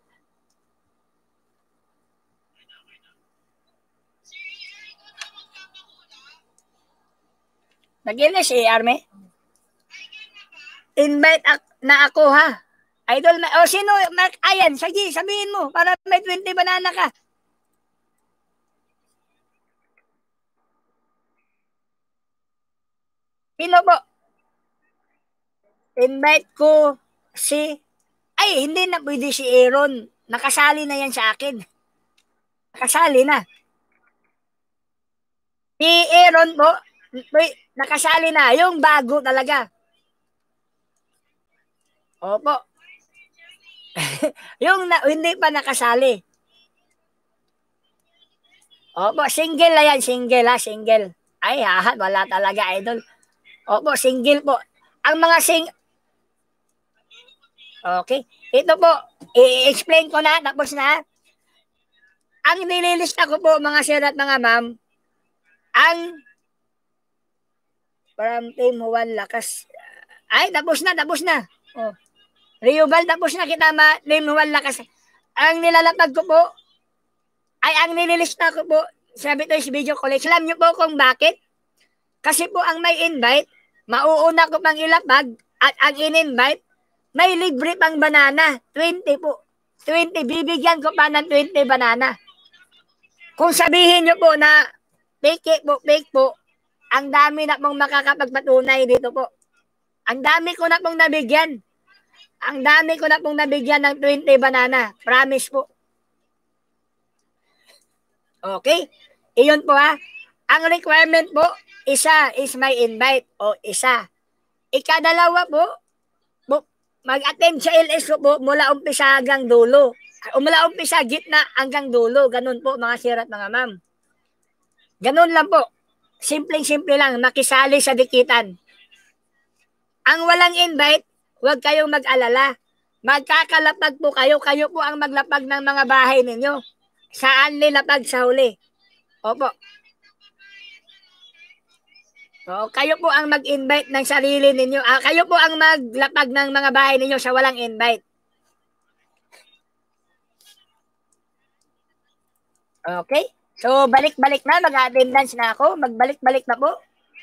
Nag-ilis si Arme. Invite na ako ha. Idol, sino? Mark, Ayan, sige, sabihin mo para may 20 banana ka. Sino po? Invite ko si... Ay, hindi na pwede si Aaron. Nakasali na yan sa akin. Nakasali na. Si Aaron po, nakasali na. Yung bago talaga. Opo. Yung hindi pa nakasali. Opo, single na yan. Single ha, single. Ay, wala talaga, idol. Opo, single po. Ang mga Okay. Ito po, i-explain ko na, tapos na. Ang nililista ko po, mga sir at mga ma'am, ang from Team Juan Lakas. Ay, tapos na. Oh. Riobal, tapos na kita Team Juan Lakas. Ang nilalapag ko po, ay ang nililista ko po, sabi to is video collection. Alam nyo po kung bakit? Kasi po ang may invite, mauuna ko pang ilapag, at ang in-invite, may libre pang banana. 20 po. 20. Bibigyan ko pa ng 20 banana. Kung sabihin nyo po na fake po, ang dami na pong makakapagpatunay dito po. Ang dami ko na pong nabigyan. Ang dami ko na pong nabigyan ng 20 banana. Promise po. Okay? Iyon po ha. Ang requirement po, isa is my invite. O isa. Ikadalawa po, mag-attend sa LS po mula umpisa hanggang dulo. O mula umpisa, gitna hanggang dulo. Ganun po mga sir at mga ma'am. Ganun lang po. Simpleng-simple lang. Makisali sa dikitan. Ang walang invite, huwag kayong mag-alala. Magkakalapag po kayo. Kayo po ang maglapag ng mga bahay ninyo. Saan nilapag sa huli? Opo. So, kayo po ang mag-invite ng sarili ninyo. Kayo po ang maglapag ng mga bahay ninyo sa walang invite. Okay? So, balik-balik na. Mag-attendance na ako. Magbalik-balik na po.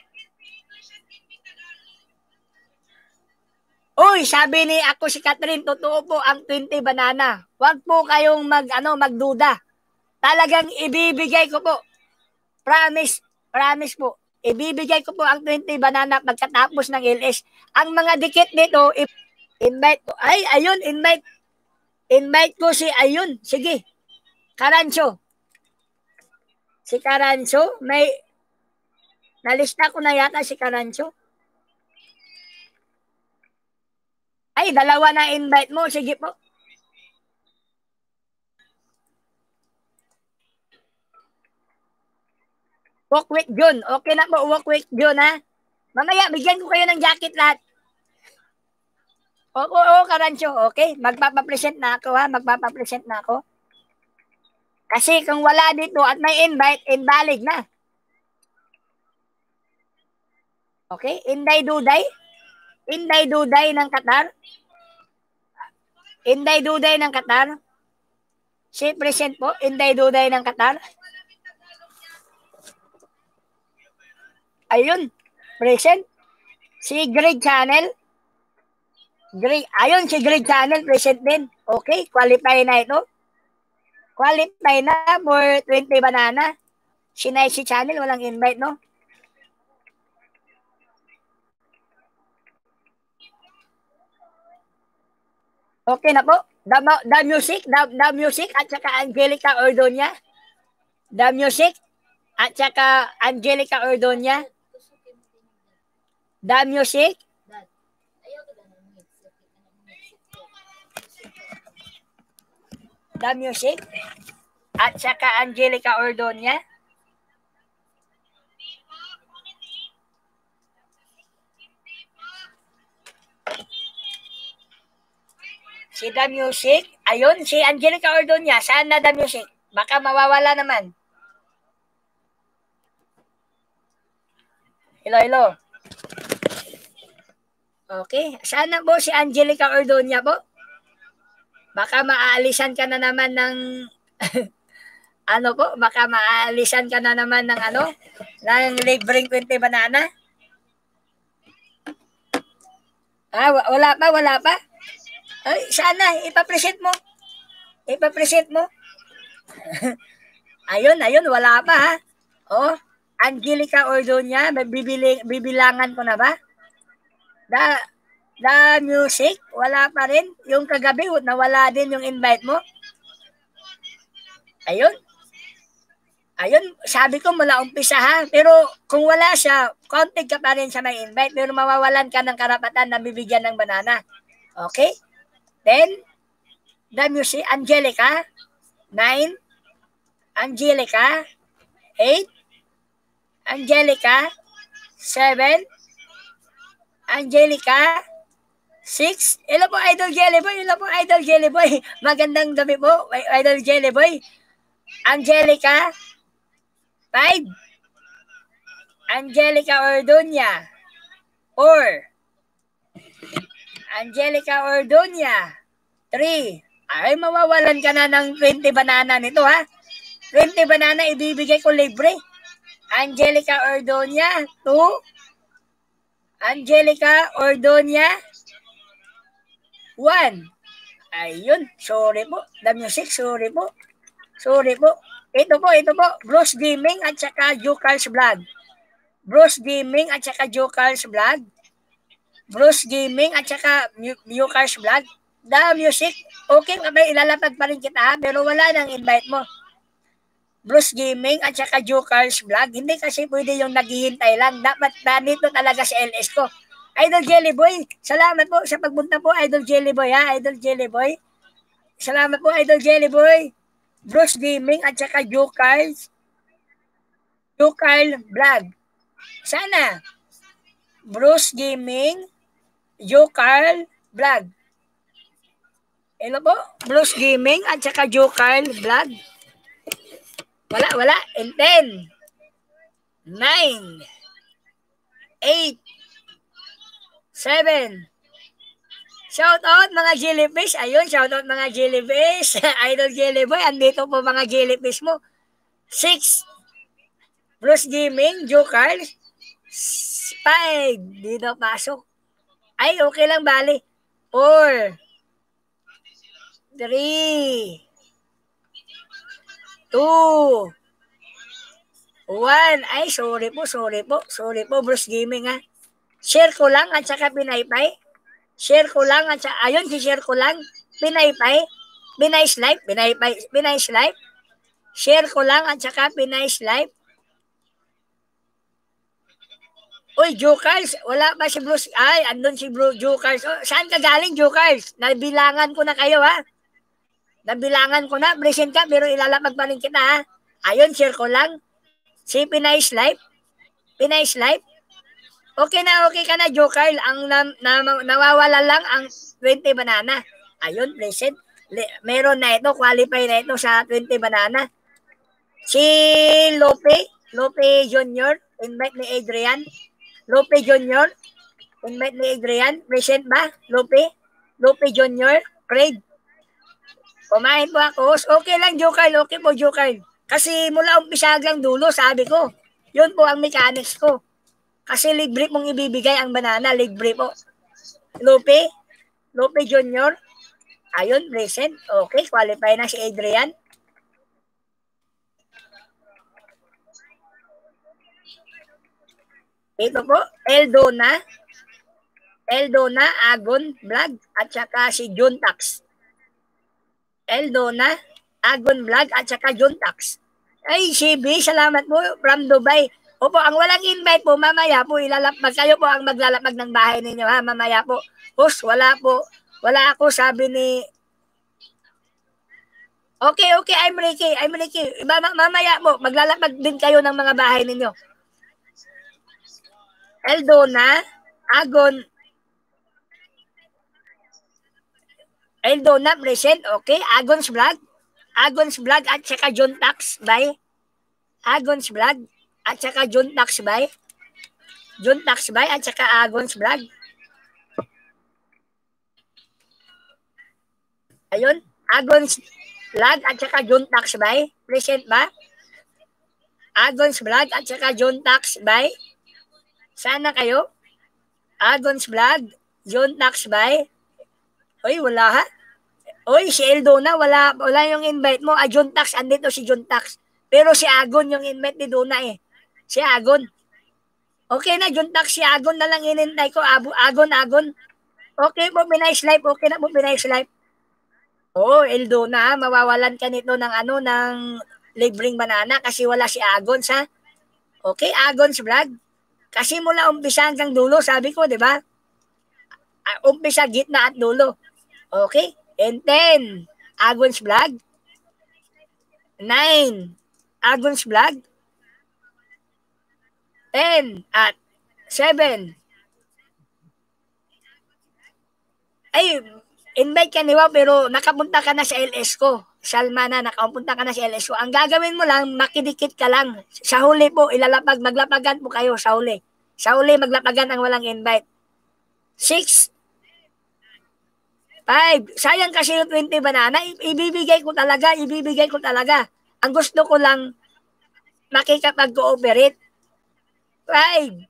Uy, sabi ni ako si Catherine, totoo po ang 20 banana. Huwag po kayong magduda. Talagang ibibigay ko po. Promise po. Ibibigay ko po ang 20 banana pagkatapos ng LS. Ang mga dikit dito, invite ko. Ay, ayun, invite. Invite ko si, ayun, sige. Karancho. Si Karancho, may, nalista ko na yata si Karancho. Ay, dalawa na invite mo. Sige po. Walk with June. Okay na po, walk with June ha. Mamaya, bigyan ko kayo ng jacket lahat. Oo, Karancho. Okay, magpapapresent na ako ha. Magpapapresent na ako. Kasi kung wala dito at may invite, invalid na. Okay, Inday Duday. Inday Duday ng Qatar. Inday Duday ng Qatar. Si present po, Inday Duday ng Qatar. Ayun, present. Si Greg Channel. Ayun, si Greg Channel, present din. Okay, qualify na ito. Qualify na for 20 banana. Si Nice Channel, walang invite, no? Okay na po. The Music at saka Angelica Ordonia. The Music at saka Angelica Ordonia. The Music. The Music at saka Angelica Ordonia. Si The Music. Ayun, si Angelica Ordonia. Saan na The Music? Baka mawawala naman. Hello. Okay. Saan na po si Angelica Ordonia po? Baka maaalisan ka na naman ng ano po? Baka maaalisan ka na naman ng ng libreng 20 banana? Wala pa? Ay, sana, ipapresent mo. ayun, wala pa ha. Oh, Angelica Ordonia, bibilangan ko na ba? The Music, wala pa rin. Yung kagabi, nawala din yung invite mo. Ayun, sabi ko mula umpisa ha. Pero kung wala siya, contact ka pa rin sa may invite. Pero mawawalan ka ng karapatan na bibigyan ng banana. Okay? Then, The Music, Angelica, 9, Angelica, 8, Angelica, 7, Angelica, 6. Hello po, Idol Jellyboy. Magandang gabi po, Idol Jellyboy. Angelica, 5, Angelica Ordonia, 4, Angelica Ordonia, 3. Ay, mawawalan ka na ng 20 banana nito ha. 20 banana ibibigay ko libre. Angelica Ordonia, 2. Angelica Ordonia, 1. Ayun, sorry po. The Music, sorry po. Ito po. Bruce Gaming at saka Jokar's Vlog. Bruce Gaming at saka Newcars Vlog. The Music, okay, ilalapag pa rin kita, pero wala nang invite mo. Bruce Gaming at saka Jokers Vlog, hindi kasi pwede yung naghihintay lang. Dapat nandito talaga sa LS ko. Idol Jellyboy, salamat po sa pagpunta po, Idol Jellyboy ha, Idol Jellyboy. Salamat po, Idol Jellyboy. Bruce Gaming at saka Jokers Vlog. Sana, Bruce Gaming, Jokarl Vlog. Hello po, Bruce Gaming at saka Jokarl Vlog. Wala. In 10, 9, 8, 7. Shout out mga jellyfish. Ayun, shout out mga jellyfish. Idol Jellyboy, andito po mga jellyfish mo. 6. Bruce Gaming, Jokarl. 5. Dito pasok. Ay, okay lang, bali. 4. 3. 2. 1. Ay, sorry po, Bruce Gaming ha. Share ko lang at saka pinaypay. Share ko lang at saka, ayun, share ko lang. Pinaypay. Binice live. Binice live. Share ko lang at saka Binice live. Uy, Jokers, wala pa si Bruce. Ay, andun si Jokers. Oh, saan ka galing, Jokers? Nabilangan ko na kayo, ha? Nabilangan ko na. Present ka, pero ilalapag pa rin kita, ha? Ayun, share ko lang. Si Binice live. Binice live. Okay ka na, Jokers. Ang nawawala lang ang 20 banana. Ayun, present. Meron na ito, qualify na ito sa 20 banana. Si Lope Jr., invite ni Adrian. Lope Jr., invite ni Adrian. Present ba? Lope Jr., Craig. Kumain po ako. Okay lang, Joker. Okay po, Joker. Kasi mula umpisa hanggang dulo, sabi ko, yun po ang mechanics ko. Kasi libre mong ibibigay ang banana, libre po. Lope Jr., ayun, present. Okay, qualify na si Adrian. Ito po, Eldona, Agon Vlog, at saka si Juntax. Eldona, Agon Vlog, at saka Juntax. Ay, CB, salamat po from Dubai. Opo, ang walang invite po, mamaya po, kayo po ang maglalapag ng bahay ninyo, ha, mamaya po. Host, wala po. Wala ako, sabi ni... Okay, I'm Ricky. Mamaya po, maglalapag din kayo ng mga bahay ninyo. Eldona, present, okay. Agon's Vlog at saka Juntax by. Agon's Vlog at saka Juntax by at saka Agon's Vlog. Ayun, Agon's Vlog at saka Juntax by. Present ba? Agon's Vlog at saka Juntax by. Sana kayo. Agon's Vlog, Juntax by. Oy, wala ha? Oy, si Eldona, wala yung invite mo. Juntax, andito si Juntax. Pero si Agon yung invite ni Dona eh. Si Agon. Okay na, Juntax, si Agon na lang inintay ko. Agon. Okay po, Binice live. Okay na po, Binice live. Oh, Eldona, mawawalan ka nito ng libreng banana kasi wala si Agon sa. Okay, Agon's Vlog. Kasi mula umpisa hanggang dulo, sabi ko, di ba? Umpisa, gitna at dulo. Okay? And 10, Agon's Vlog. 9, Agon's Vlog. 10 at 7. Ay, invite ka niwa pero nakapunta ka na sa LS ko. Salma na, nakapunta ka na sa LS ko. Ang gagawin mo lang, makidikit ka lang. Sa huli po, maglapagan po kayo sa huli. Sa huli, maglapagan ang walang invite. 6, 5. Sayang kasi yung 20 banana. Ibibigay ko talaga. Ang gusto ko lang, makikapag-cooperate. 5,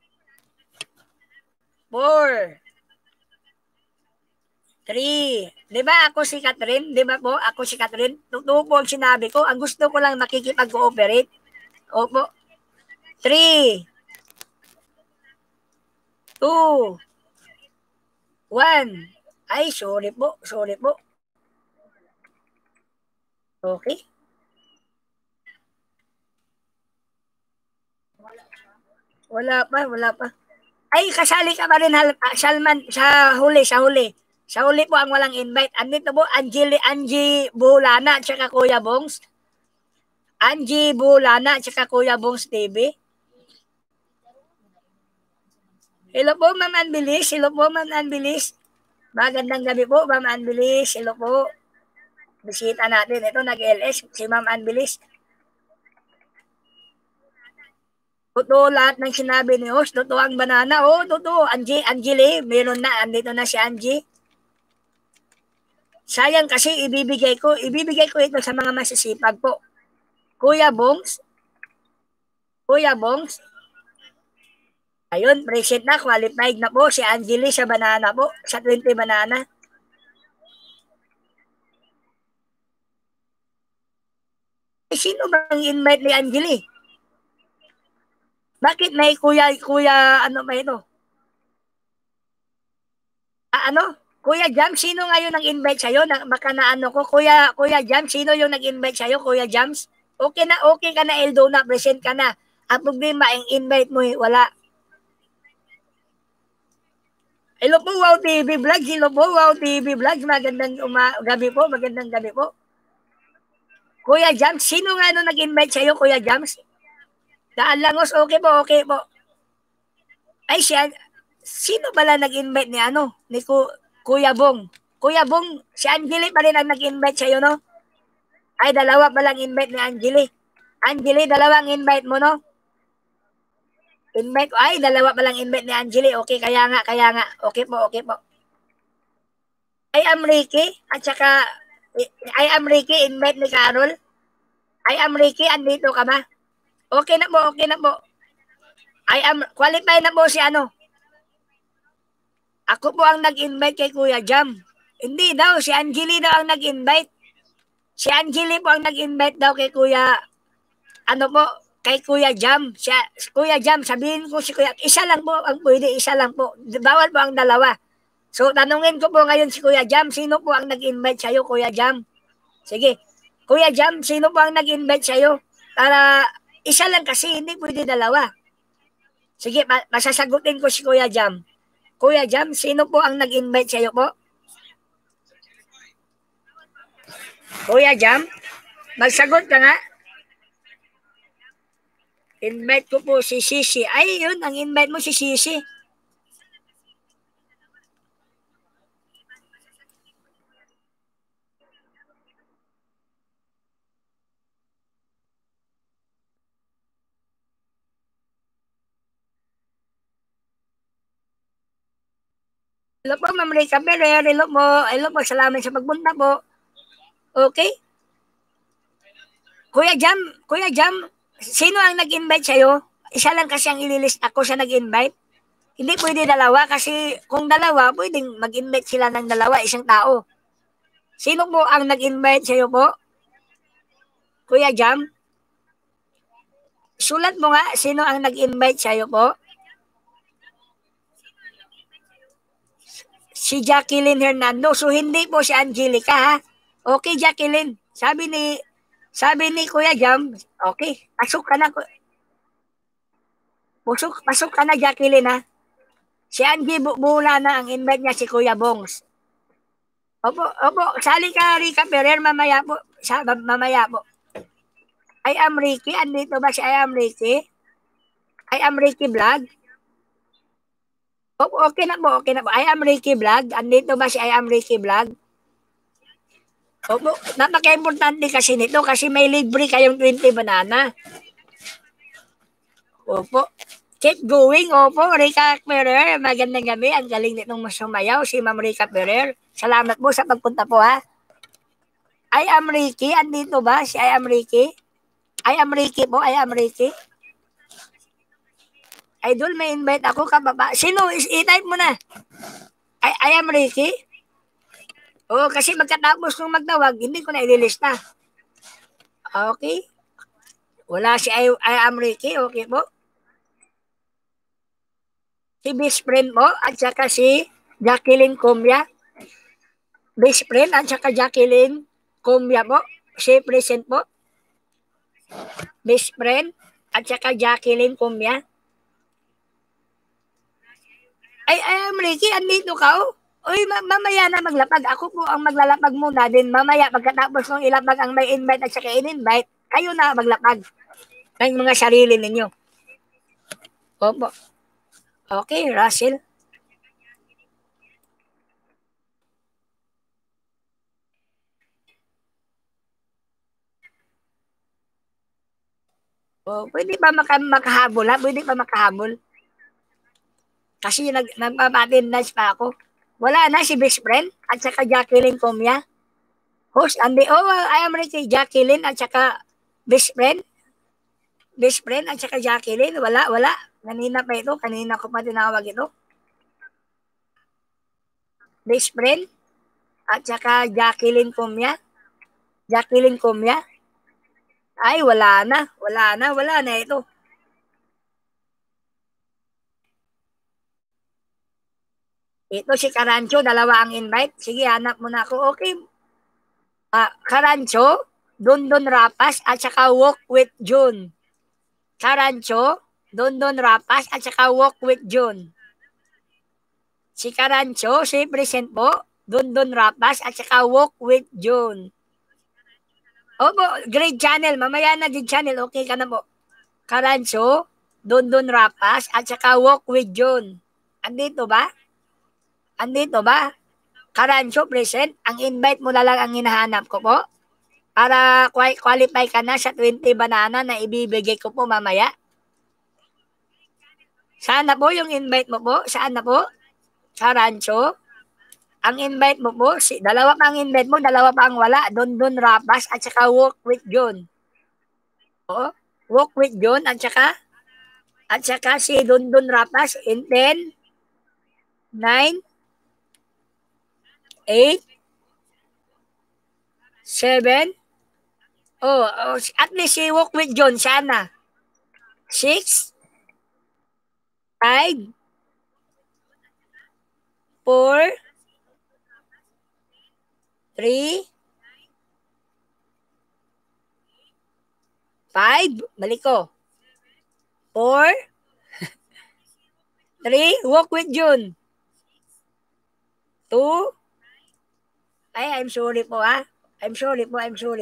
4, 3. Di ba ako si Catherine? Di ba po? Ako si Catherine. Totoo po ang sinabi ko. Ang gusto ko lang makikipag-cooperate. Opo. 3, 2, 1. Ay, sorry po. Sorry po. Okay. Wala pa, wala pa. Ay, kasali ka pa rin, Salman, sa huli, sa huli. Sa huli po ang walang invite. Andito po, Angie Bulana, tsaka Kuya Bongs. Angie Bulana, tsaka Kuya Bongs TV. Hello po, Ma'am Anbilis. Hello po, Ma'am Anbilis. Magandang gabi po, Ma'am Anbilis. Hello po. Bisita natin. Ito, nag-LS, si Ma'am Anbilis. Totoo lahat ng sinabi ni Host. Totoo ang banana. Oo, totoo. Angeli, meron na. Andito na si Angie. Sayang kasi ibibigay ko ito sa mga masisipag po. Kuya Bongs. Ayun, present na. Qualified na po si Angeli sa banana po. Sa 20 banana. Eh, sino bang invite ni Angeli? Bakit may kuya, ano ba ito? Ano? Kuya Jam, sino ngayon nag-invite sa'yo? Baka na ano ko, Kuya Jam, sino yung nag-invite sa'yo, Kuya Jams? Okay ka na, Eldo na, present ka na. Ang problema, ang invite mo, wala. Hello po, Wow TV Vlog. Hello po, Wow TV Vlog. Magandang gabi po, magandang gabi po. Kuya Jams, sino nga nung nag-invite sa'yo, Kuya Jams? Daan Langos, okay po. Ay, sino pala nag-invite ni ni Kuya Bong? Kuya Bong, si Angeli pa rin ang nag-invite sa'yo, no? Ay, dalawa palang invite ni Angeli. Angeli, dalawang invite mo, no? Invite, ay, dalawa palang invite ni Angeli. Okay, kaya nga. Okay po. I am Ricky, at saka, I am Ricky, invite ni Carol. I am Ricky, andito ka ba? Okay na po. Qualify na po si Ako po ang nag-invite kay Kuya Jam. Hindi daw, si Angeli daw ang nag-invite. Si Angeli po ang nag-invite daw kay Kuya, kay Kuya Jam. Kuya Jam, sabihin ko si Kuya, isa lang po ang pwede, isa lang po. Bawal po ang dalawa. So, tanungin ko po ngayon si Kuya Jam, sino po ang nag-invite sa'yo, Kuya Jam? Sige. Kuya Jam, sino po ang nag-invite sa'yo? Para isa lang kasi, hindi pwede dalawa. Sige, masasagutin ko si Kuya Jam. Kuya Jam, sino po ang nag-invite sa'yo po? Kuya Jam, magsagot ka nga. Invite ko po si Sisi. Ay, yun, ang invite mo si Sisi. Hello po, Ma'am Rika Ferrer. Hello po, salamat sa pagpunta po. Okay? Kuya Jam, sino ang nag-invite sa'yo? Isa lang kasi ang ililist ako sa nag-invite. Hindi pwede dalawa kasi kung dalawa, pwedeng mag-invite sila ng dalawa, isang tao. Sino po ang nag-invite sa'yo po? Kuya Jam? Sulat mo nga, sino ang nag-invite sa'yo po? Si Jacqueline Hernando. So, hindi po si Angelica, ha? Okay, Jacqueline. Sabi ni Kuya Jam, okay, pasok ka na. Pasok ka na, Jacqueline, ha? Si Angie Bula na ang invite niya si Kuya Bongs. Opo, sali ka, Rica Ferrer, mamaya po. Mamaya po. I am Ricky. Andito ba si I am Ricky? I am Ricky Vlog. Opo, okay na po. I am Ricky Vlog. Andito ba si I am Ricky Vlog? Opo, napaka-importante kasi nito kasi may libre kayong 20 banana. Opo. Keep going. Opo, Rica Ferrer. Magandang gabi. Ang galing nitong masumayaw, si Ma'am Rica Ferrer. Salamat po sa pagpunta po, ha. I am Ricky. Andito ba si I am Ricky? I am Ricky po. I am Ricky. Idol, may invite ako kababa. Sino? I-type mo na. I am Ricky. Oo, kasi magkatapos nung magtawag, hindi ko na ililista. Okay. Wala si I am Ricky. Okay po. Si best friend mo at saka si Jacqueline Cumbia. Best friend at saka Jacqueline Cumbia po. Si present po. Best friend at saka Jacqueline Cumbia. Ay, Ricky, andito ka oh. Uy, mamaya na maglapag. Ako po ang maglalapag muna din. Mamaya, pagkatapos ng ilapag ang may invite at saka in-invite, kayo na maglapag ng mga sarili ninyo. Opo. Okay, Russell. Pwede ba makahabol ha? Pwede ba makahabol? Kasi nagpa-attendance pa ako. Wala na si best friend at saka Jacqueline Comia. Host, I am Ricky Jacqueline at saka best friend. Best friend at saka Jacqueline. Wala. Kanina pa ito. Kanina ko pa tinawag ito. Best friend at saka Jacqueline Comia. Jacqueline Comia. Ay, wala na ito. Ito si Karancho, dalawa ang invite. Sige, hanap mo na ako. Okay. Karancho, Dondon Rapas, at saka Walk with June. Karancho, Dondon Rapas, at saka Walk with June. Si Karancho, si present po, Dondon Rapas, at saka Walk with June. Opo, grade channel. Mamaya na grade channel. Okay ka na po. Karancho, Dondon Rapas, at saka Walk with June. Andito ba? Karancho, present. Ang invite mo na lang ang hinahanap ko po. Para qualify ka na sa 20 banana na ibibigay ko po mamaya. Saan na po yung invite mo po? Saan na po? Karancho. Ang invite mo po, dalawa pa ang invite mo, dalawa pa ang wala. Dondon Rapas at saka Walk with John. Oo. Walk with John at saka si Dondon Rapas in 10, 9, 8, 7, at least si Walk with John, sana. 6, 5, 4, 3, 5, balik ko. 4, 3, Walk with June. 2, I'm sorry po ha. I'm sorry po.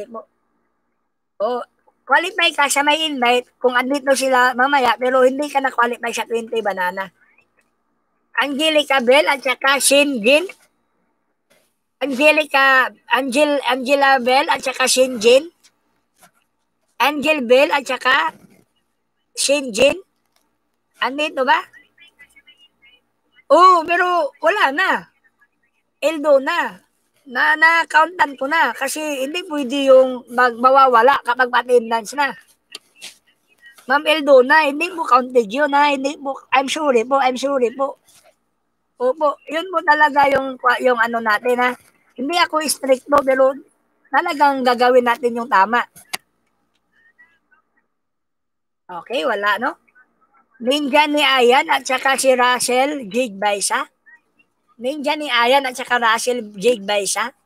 Qualify ka sa may invite kung andito sila mamaya pero hindi ka na-qualify sa 20 banana. Angelica Bell at saka Shinjin. Angela Bell at saka Shinjin. Angel Bell at saka Shinjin. Andito ba? Pero wala na. Eldo na. Na-countan ko na kasi hindi pwede yung mawawala kapag attendance na. Ma'am Eldona, hindi mo counted yun ha. I'm sorry po. Opo, yun po talaga yung ano natin ha. Hindi ako stricto pero talagang gagawin natin yung tama. Okay, wala no? Ninja ni Ayan at saka si Russell Jig Baisa. Ninja ni Ayan at saka Russell Jig Baisa.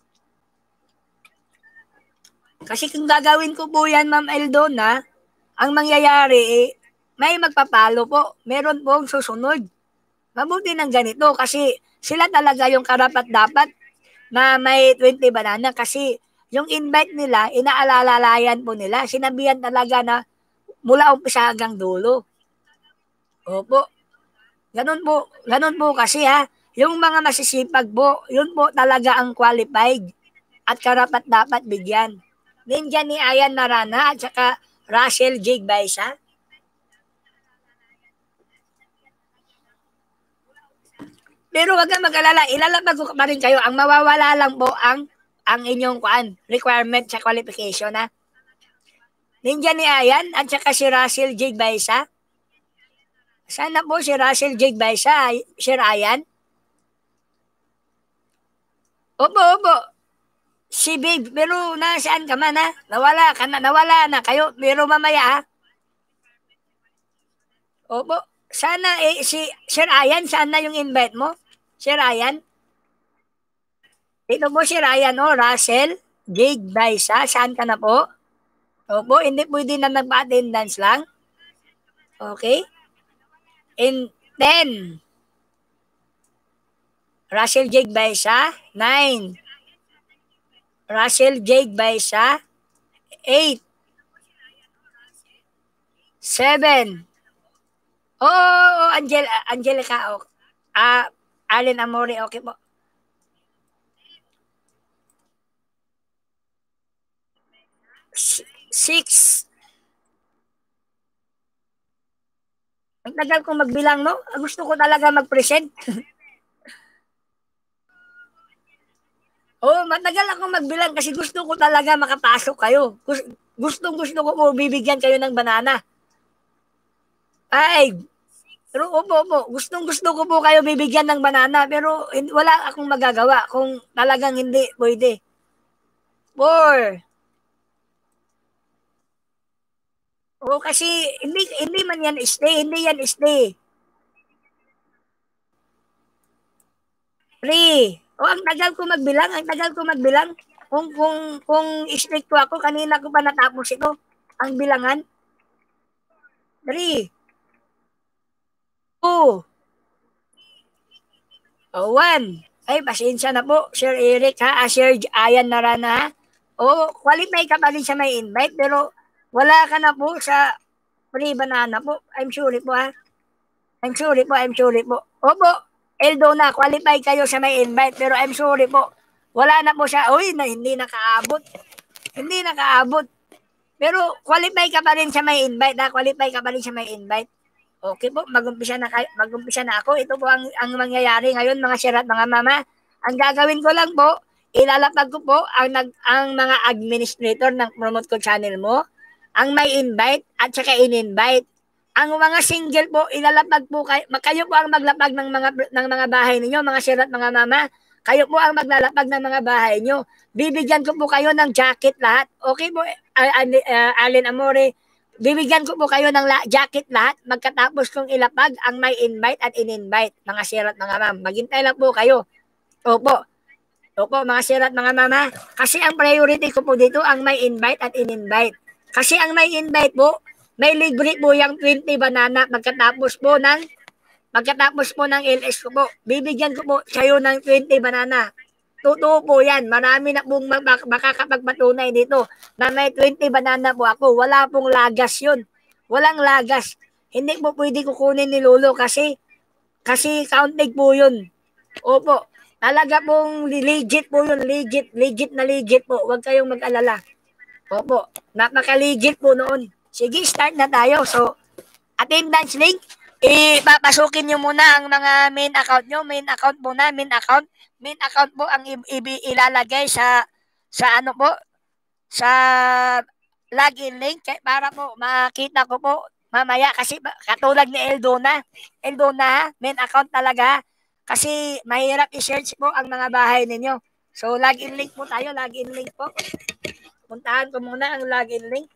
Kasi kung gagawin ko po yan, Ma'am Eldona, ang mangyayari may magpapalo po. Meron pong susunod. Mabuti ng ganito kasi sila talaga yung karapat-dapat na may 20 banana kasi yung invite nila, inaalalayan po nila. Sinabihan talaga na mula umpisa hanggang dulo. Opo. Ganun po kasi ha. Yung mga masisipag po, yun po talaga ang qualified at karapat-dapat bigyan. Ninja ni Ayan Narana at saka Russell Jig Baisa. Pero wag kang mag-alala, ilalabag ko pa rin kayo. Ang mawawala lang po ang inyong requirement sa qualification ha. Ninja ni Ayan at saka si Russell Jig Baisa. Sana po si Russell Jig Baisa, Sir Ayan. Opo. Si Babe, pero nasaan ka man ha? Nawala na kayo. Pero mamaya ha. Opo. Sana si Sir Ayan, saan na yung invite mo? Sir Ryan? Ito po si Ryan, o, Russell, Jake Baisa, saan ka na po? Opo, hindi pwede na nagpa-attendance lang. Okay? In 10, Russell Jake Baisa, 9, Russell Jake Baisa, 8, 7, oh, Angelica, okay. Allen Amore, okay po. 6. Ang tagal kong magbilang, no? Gusto ko talaga mag-present. Oh, matagal akong magbilang kasi gusto ko talaga makapasok kayo. Gusto ko po bibigyan kayo ng banana. Ay, pero opo. Gusto ko po kayo bibigyan ng banana pero wala akong magagawa kung talagang hindi pwede. 4. O kasi hindi man yan stay, hindi yan stay. 3. O ang tagal ko magbilang. Kung strict ko ako, kanina ko pa natapos ito. Ang bilangan. 3, 2, 1. Ay, pasensya na po, Sir Eric, ha? Sir Ayan Narana, ha? O, qualify ka pa rin sa may invite, pero wala ka na po sa free banana po. I'm sorry po, ha? I'm sorry po. Opo, Eldona, qualify kayo sa may invite, pero I'm sorry po. Wala na po siya. Uy, hindi nakaabot. Hindi nakaabot. Pero qualify ka pa rin sa may invite, ha? Qualify ka pa rin sa may invite. Okay po, mag-umpisa na ako. Ito po ang mangyayari ngayon, mga sir at mga mama. Ang gagawin ko lang po, ilalapag ko po ang mga administrator ng promote ko channel mo, ang may invite at saka in-invite. Ang mga single po, ilalapag po kayo po ang maglapag ng mga bahay ninyo, mga sir at mga mama. Kayo po ang maglalapag ng mga bahay niyo. Bibigyan ko po kayo ng jacket lahat. Okay po, Allen Amore. Bibigyan ko po kayo ng jacket lahat magkatapos kong ilapag ang may invite at in-invite, mga sir at mga ma'am. Maghintay lang po kayo. Opo. Opo, mga sir at mga mama. Kasi ang priority ko po dito ang may invite at in-invite. Kasi ang may invite po, may libre po yung 20 banana pagkatapos po ng LS ko po. Bibigyan ko po kayo ng 20 banana. Totoo po yan. Marami na pong makakapagpatunay dito na may 20 banana po ako. Wala pong lagas yun. Walang lagas. Hindi po pwede kukunin ni Lolo kasi counted po yun. Opo. Talaga pong legit po yun. Legit po. Huwag kayong mag-alala. Opo. Napaka-legit po noon. Sige, start na tayo. So, attendance link. Ipapasukin nyo muna ang mga main account nyo. Main account muna. Main account po ang ilalagay sa ano po, sa login link para po makita ko po mamaya kasi katulad ni Eldona, main account talaga kasi mahirap i-search po ang mga bahay ninyo. So login link po tayo, login link po. Puntahan ko muna ang login link.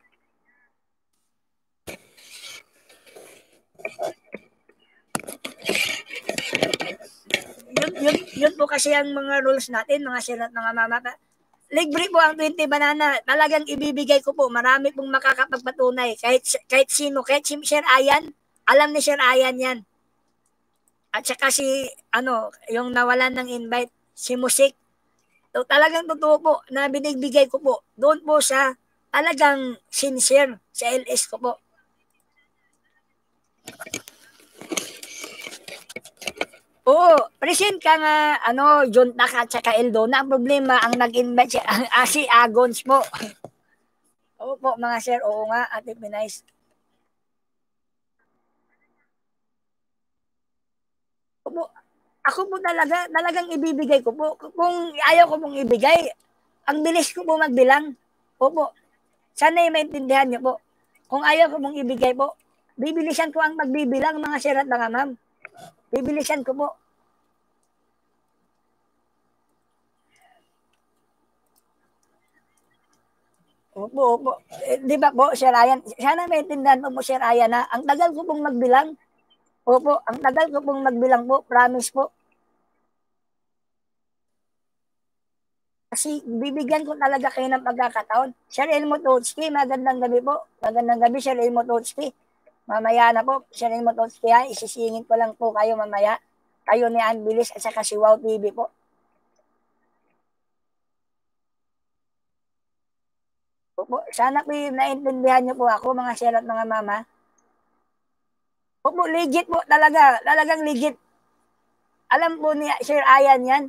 Yun po kasi ang mga rules natin, mga sir at mga mama. Libre po ang 20 banana. Talagang ibibigay ko po. Marami pong makakapagpatunay. Kahit sino, kahit si Sir Ayan, alam ni Sir Ayan yan. At saka yung nawalan ng invite, si Musik. So, talagang totoo po na binigbigay ko po. Doon po sa talagang sincere sa LS ko po. Oo, present ka nga, John Tak at saka Eldona. Ang problema, ang nag-invite si Agons po. Oo po, mga sir. Oo nga, Ate Pinay. Opo, ako po talagang ibibigay ko po. Kung ayaw ko pong ibigay, ang bilis ko po magbilang. Opo, sana maintindihan niyo po. Kung ayaw ko pong ibigay po, bibilisan ko ang magbibilang, mga sir at mga ma'am. Bibilisan ko po. Opo. Di ba po, Sir Ryan? Sana maintindihan po Sir Ryan na ang tagal ko pong magbilang. Opo, ang tagal ko pong magbilang po. Promise po. Kasi bibigyan ko talaga kayo ng pagkakataon. Sir Elmo Totski, magandang gabi po. Magandang gabi, Sir Elmo Totski. Mamaya na po, Sir Elmo Totski, ha? Isisingin ko lang po kayo mamaya. Kayo ni Anbilis at saka si Wow TV po. Opo, sana po naintindihan niyo po ako, mga sir at mga mama. Opo, legit po talaga. Talagang legit. Alam po ni Sir Ayan yan.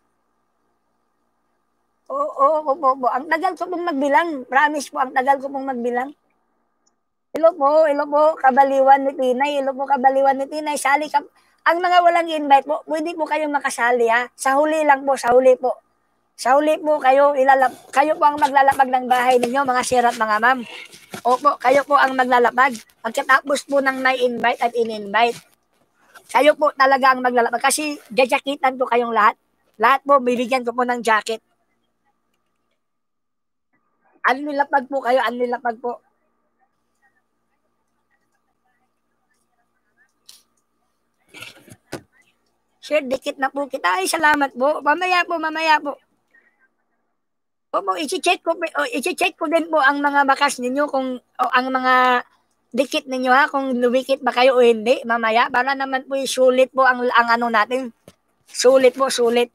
Oo, opo. Ang tagal ko pong magbilang. Promise po, ang tagal ko pong magbilang. Hello po, kabaliwan ni Tinay. Hello po, kabaliwan ni Tinay. Sali ka. Ang mga walang invite po, pwede po kayong makasali ha. Sa huli lang po, sa huli po. Sa huli po kayo po ang maglalapag ng bahay ninyo, mga sir at mga ma'am. Opo, kayo po ang maglalapag. Pagkatapos po ng may invite at in-invite, kayo po talaga ang maglalapag. Kasi jajakitan ko kayong lahat. Lahat po, bibigyan ko po ng jacket. Anilapag po kayo, anilapag po. Sir, dikit na po kita. Ay, salamat po. Mamaya po. Opo, i-check ko din po ang mga bakas ninyo kung ang mga dikit ninyo ha, kung lumikit ba kayo o hindi mamaya para naman po sulit po ang ano natin. Sulit po, sulit.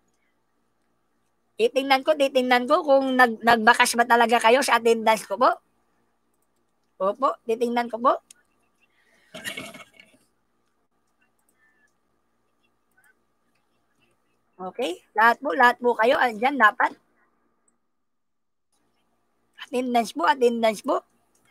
Titingnan ko kung nagbakas ba talaga kayo sa attendance ko po. Opo, titingnan ko po. Okay, lahat po kayo andyan dapat. Attendance po.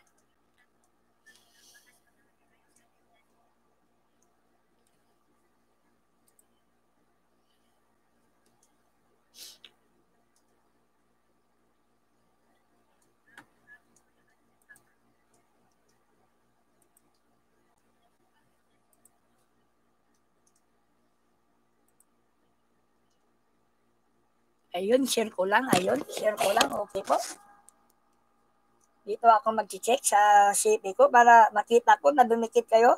Ayun, share ko lang. Okay po. Dito ako mag-check sa CP ko para makita ko na dumikit kayo.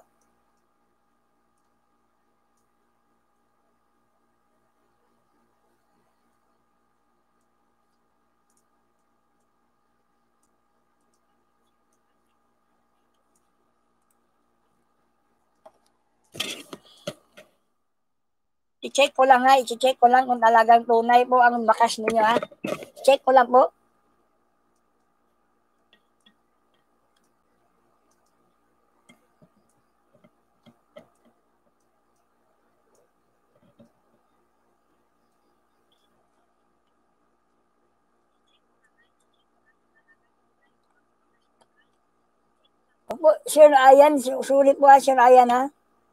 I-check ko lang kung talagang tunay po ang bakas ninyo ha. Check ko lang po. Opo, Sir Ayan, sulit po ha, Sir Ayan ha.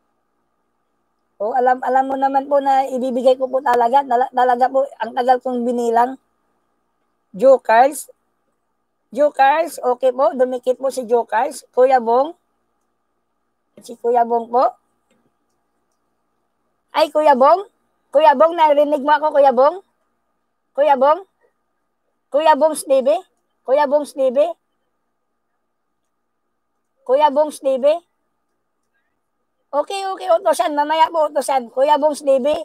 O, alam mo naman po na ibibigay ko po talaga po, ang tagal kong binilang. Jokers, okay po, dumikit po si Jokers. Kuya Bong, si Kuya Bong po. Ay, Kuya Bong, narinig mo ako, Kuya Bong? Kuya Bong? Kuya Bong Stevie? Kuya Bong Stevie? Kuya Bong Stevie? Okay, utosan. Mamaya po utosan. Kuya Bong Stevie,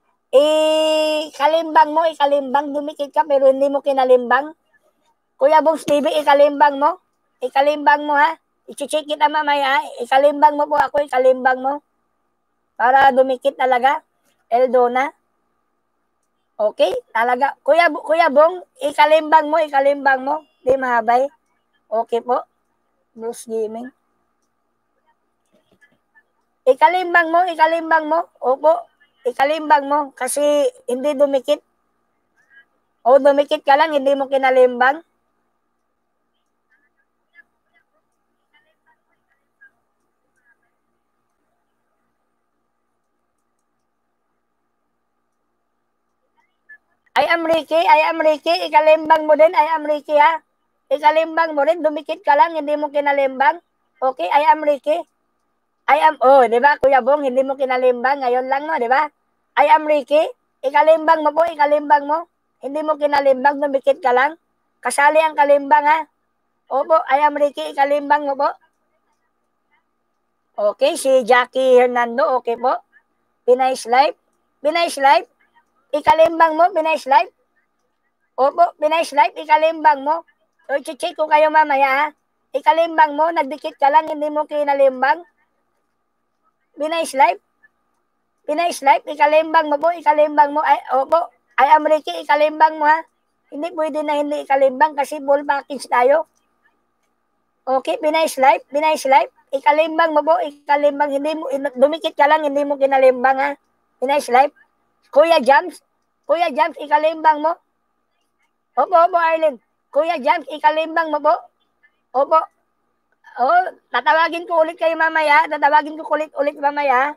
ikalimbang, dumikit ka pero hindi mo kinalimbang. Kuya Bong Stevie, ikalimbang mo ha. I-check kita mamaya ha. Ikalimbang mo po ako, ikalimbang mo. Para dumikit talaga. Eldona. Okay, talaga. Kuya Bong, ikalimbang mo. Di mahabay. Okay po. Bruce Gaming. Ikalimbang mo. Opo, ikalimbang mo. Kasi hindi dumikit. O dumikit ka lang, hindi mo kinalimbang. I am Ricky. Ikalimbang mo din, I am Ricky ha. Ikalimbang mo rin, dumikit ka lang, hindi mo kinalimbang. Okay, I am Ricky. Di ba, Kuya Bong, hindi mo kinalimbang, ngayon lang no, di ba? I am Ricky. Ikalimbang mo po. Hindi mo kinalimbang, dumikit ka lang. Kasali ang kalimbang ha. Opo, I am Ricky, ikalimbang mo po. Okay, si Jackie Hernando, okay po. Pinay's Life. Ikalimbang mo, Pinay's Life. Opo, Pinays Life, ikalimbang mo. O, check ko kayo mamaya, ha? Ikalimbang mo, nagdikit ka lang, hindi mo kinalimbang. Pinays Life, Pinays Life, ikalimbang mo po, ikalimbang mo. Ay, opo, I am Ricky, ikalimbang mo, ha? Hindi pwede na hindi ikalimbang kasi ball package tayo. Okay, Pinays Life, ikalimbang mo po, ikalimbang, hindi mo, dumikit ka lang, hindi mo kinalimbang, ha? Pinays Life. Kuya Jams, ikalimbang mo. Opo, Arlen. Kuya Jams, ikalimbang mo po. Opo. Oh, tatawagin ko ulit kayo mamaya. Tatawagin ko ulit mamaya.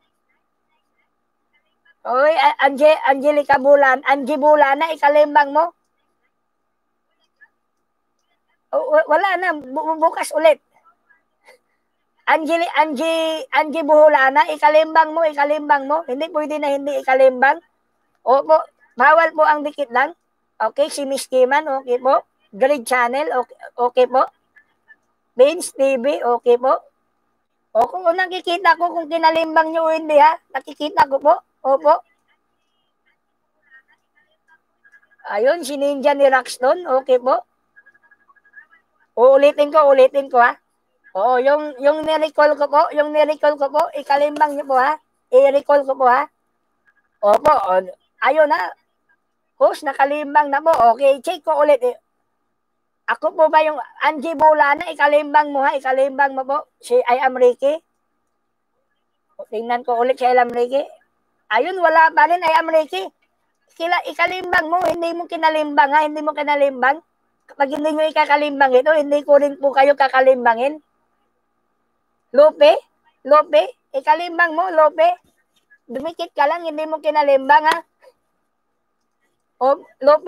Oy, Angelica Bulan. Angie Bulana, ikalimbang mo. Wala na. Bukas ulit. Angie Buhulana, ikalimbang mo. Hindi pwede na hindi ikalimbang. Opo, bawal po ang dikit lang. Okay, si Miss Kiman, okay po. Grid Channel, okay po. Vince TV, okay po. O kung nakikita ko kung kinalimbang nyo o hindi, ha, nakikita ko po. Opo. Ayun, si Ninja ni Roxton, okay po. Ulitin ko, ha. Oo, yung ni-recall ko po, ikalimbang nyo po, ha. I-recall ko po, ha. Opo, ayun, ha. Host, nakalimbang na po. Okay, check ko ulit. Ako po ba yung Angie Bulana, ikalimbang mo, ha. Ikalimbang mo po. Si I am Ricky. Tingnan ko ulit si I am Ricky. Ayun, wala pa rin, I am Ricky. Ikalimbang mo, hindi mo kinalimbang, ha. Hindi mo kinalimbang. Kapag hindi nyo ikakalimbang ito, hindi ko rin po kayo kakalimbangin. Lope, ikalimbang mo, Lope. Dumikit ka lang, hindi mo kinalimbang, ha. O,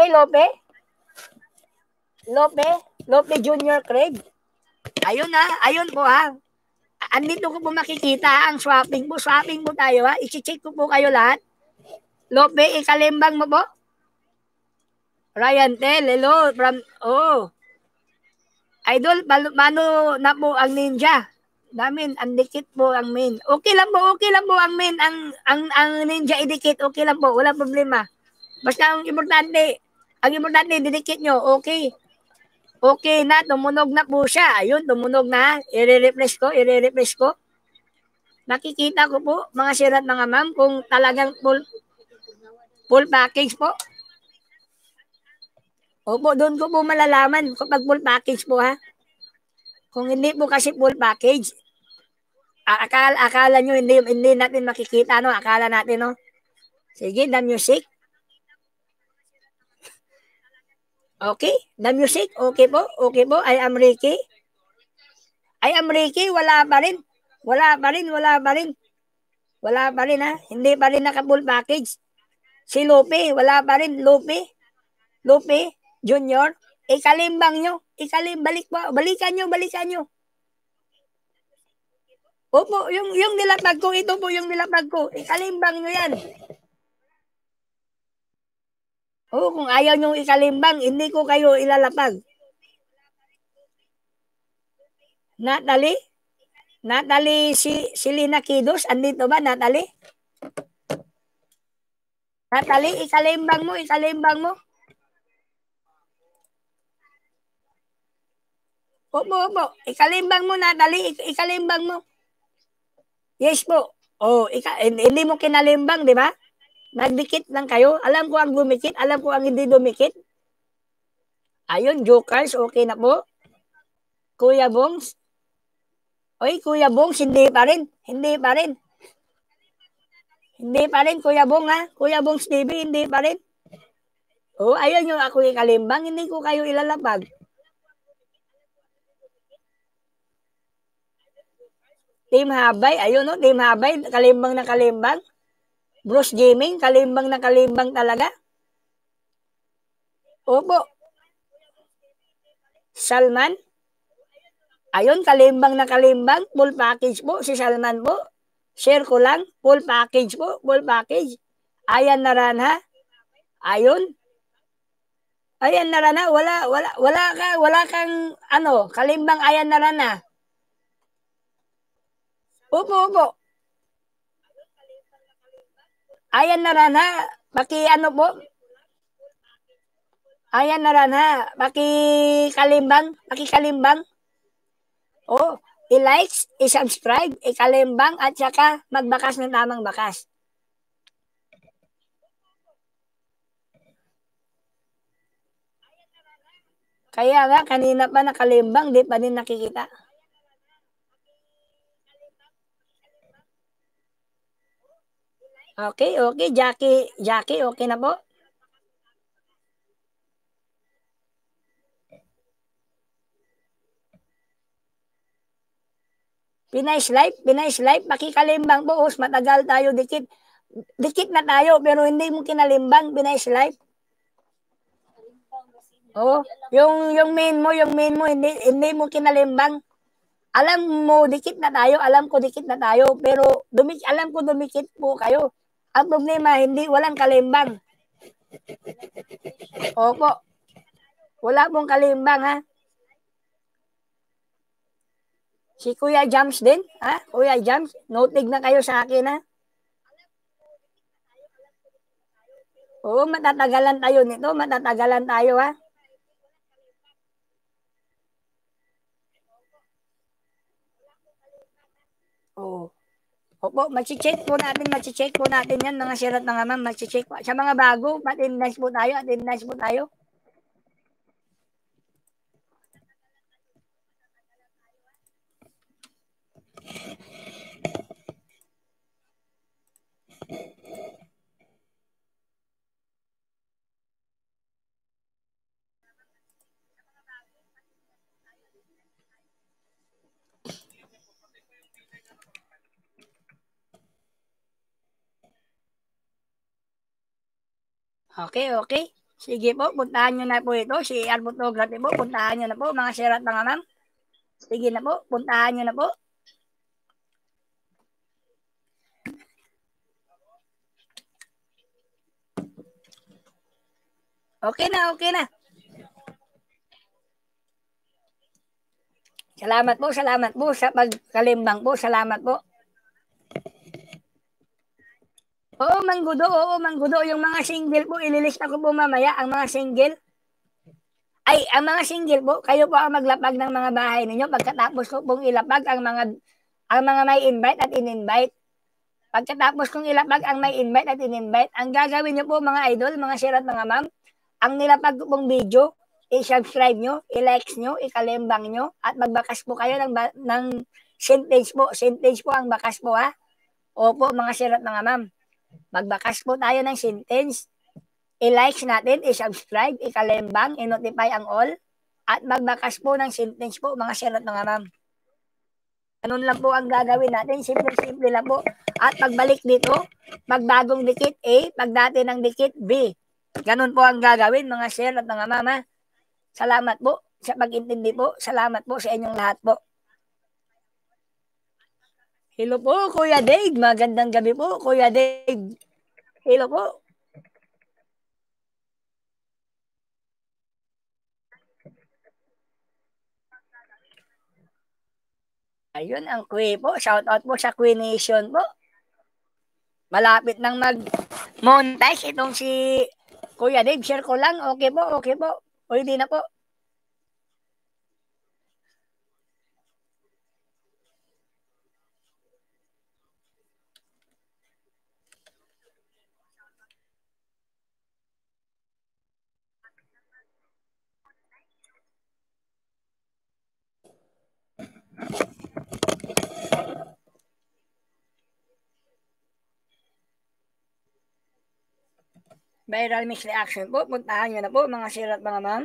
Lope Junior Craig. Ayun, ha, ayun po, ha. Andito ko po makikita ang swapping po. Swapping po tayo, ha. I-check ko po kayo lahat. Lope, ikalimbang mo po. Ryan Tel, hello. Idol, mano na po ang ninja. Namin, ang dikit po ang main. Okay lang po ang main. Ang ninja idikit, okay lang po. Wala problema. Basta ang importante, didikit nyo, okay. Okay na, tumunog na po siya. Ayun, tumunog na. I-refresh ko. Nakikita ko po, mga sirat mga ma'am, kung talagang full package po. Opo, doon ko po malalaman kapag full package po, ha. Kung hindi po kasi full package, akala nyo hindi natin makikita, no? Akala natin, no? Sige, the music. Okay, the music, okay po. I am Ricky, wala pa rin. Wala pa rin, ha. Hindi pa rin naka-full package. Si Lupe, wala pa rin. Lupe Junior, ikalimbang nyo. Balikan nyo. Opo, yung nilapag ko, ito po yung nilapag ko. Ikalimbang nyo yan. Oo, kung ayaw nyo ikalimbang, hindi ko kayo ilalapag. Natalie Silina Kidos, andito ba, Natalie? Ikalimbang mo. Opo. Ikalimbang mo, Natalie. Ikalimbang mo. Yes po. Oh, hindi mo kinalimbang, di ba? Nagdikit lang kayo. Alam ko ang dumikit, alam ko ang hindi dumikit. Ayun, jokers, okay na po. Kuya Bongs. Oy, Kuya Bongs, hindi pa rin, Kuya Bong, ha? Kuya Bongs TV, hindi pa rin. Oh, ayun yung ako ikalimbang, hindi ko kayo ilalapag. Team Habay, ayun, no? Team Habay, kalimbang na kalimbang. Bruce Gaming, kalimbang na kalimbang talaga. Opo. Salman, ayun, kalimbang na kalimbang. Full package po, si Salman po. Share ko lang, full package po, Ayan na ran, ha? Ayun. Ayan na ran, ha? Wala kang, kalimbang ayan na ran, ha? Opo. Ayan na ran, ha? Po. Ayan na ran ha. Pakikalimbang. Oh, i-likes, i-subscribe, ikalimbang, at saka magbakas ng tamang bakas. Kaya nga, kanina pa nakalimbang, di pa din nakikita. Okay, Jackie, okay na po? Pinay Life, pakikalimbang po, matagal tayo dikit. Dikit na tayo, pero hindi mo kinalimbang, Pinay Life. Oh, yung main mo, hindi mo kinalimbang. Alam mo, dikit na tayo, alam ko dikit na tayo, pero alam ko dumikit po kayo. Ang problema, walang kalimbang. Opo, wala pong kalimbang ha. Si Kuya Jams din, ha? Kuya Jams, notig na kayo sa akin ha. Oo, matatagalan tayo nito, matatagalan tayo ha. Oo. Opo, machi-check po natin yan, mga sirat mga ma'am, machi-check po. Sa mga bago, attendance po tayo. Okay. Sige po, puntahan nyo na po ito. Si Air Photography po, puntahan nyo na po, mga sirat mga ma'am. Sige na po, puntahan nyo na po. Okay na. Salamat po sa pagkalimbang po. Salamat po. Oo, manggudo. Yung mga single po, ililista ko po mamaya, ang mga single. Ay, ang mga single po, kayo po ang maglapag ng mga bahay ninyo pagkatapos ko pong ilapag ang mga may invite at in-invite. Pagkatapos kong ilapag ang may invite at in-invite, ang gagawin nyo po mga idol, mga sirat mga ma'am, ang nilapag ko pong video, i-subscribe nyo, i-likes nyo, ikalimbang nyo, at magbakas po kayo ng sentence po. Sentence po ang bakas po ha. Opo, mga sirat mga ma'am. Magbakas po tayo ng sentence, i-likes natin, i-subscribe, ikalimbang, i-notify ang all, at magbakas po ng sentence po, mga sirat mga ma'am. Ganun lang po ang gagawin natin. Simple lang po. At pagbalik dito, magbagong dikit A, pagdati ng dikit B. Ganun po ang gagawin, mga sir at mga mama. Salamat po sa pag-intindi po. Salamat po sa inyong lahat po. Hello po, Kuya Dave. Magandang gabi po, Kuya Dave. Hello po. Ayun ang Kue po. Shout out po sa Kue Nation po. Malapit nang mag-monetize itong si Kuya Dave. Share ko lang. Okay po. Pwede na po. Viral mix reaction po. Puntahan nyo na po mga sirat mga ma'am.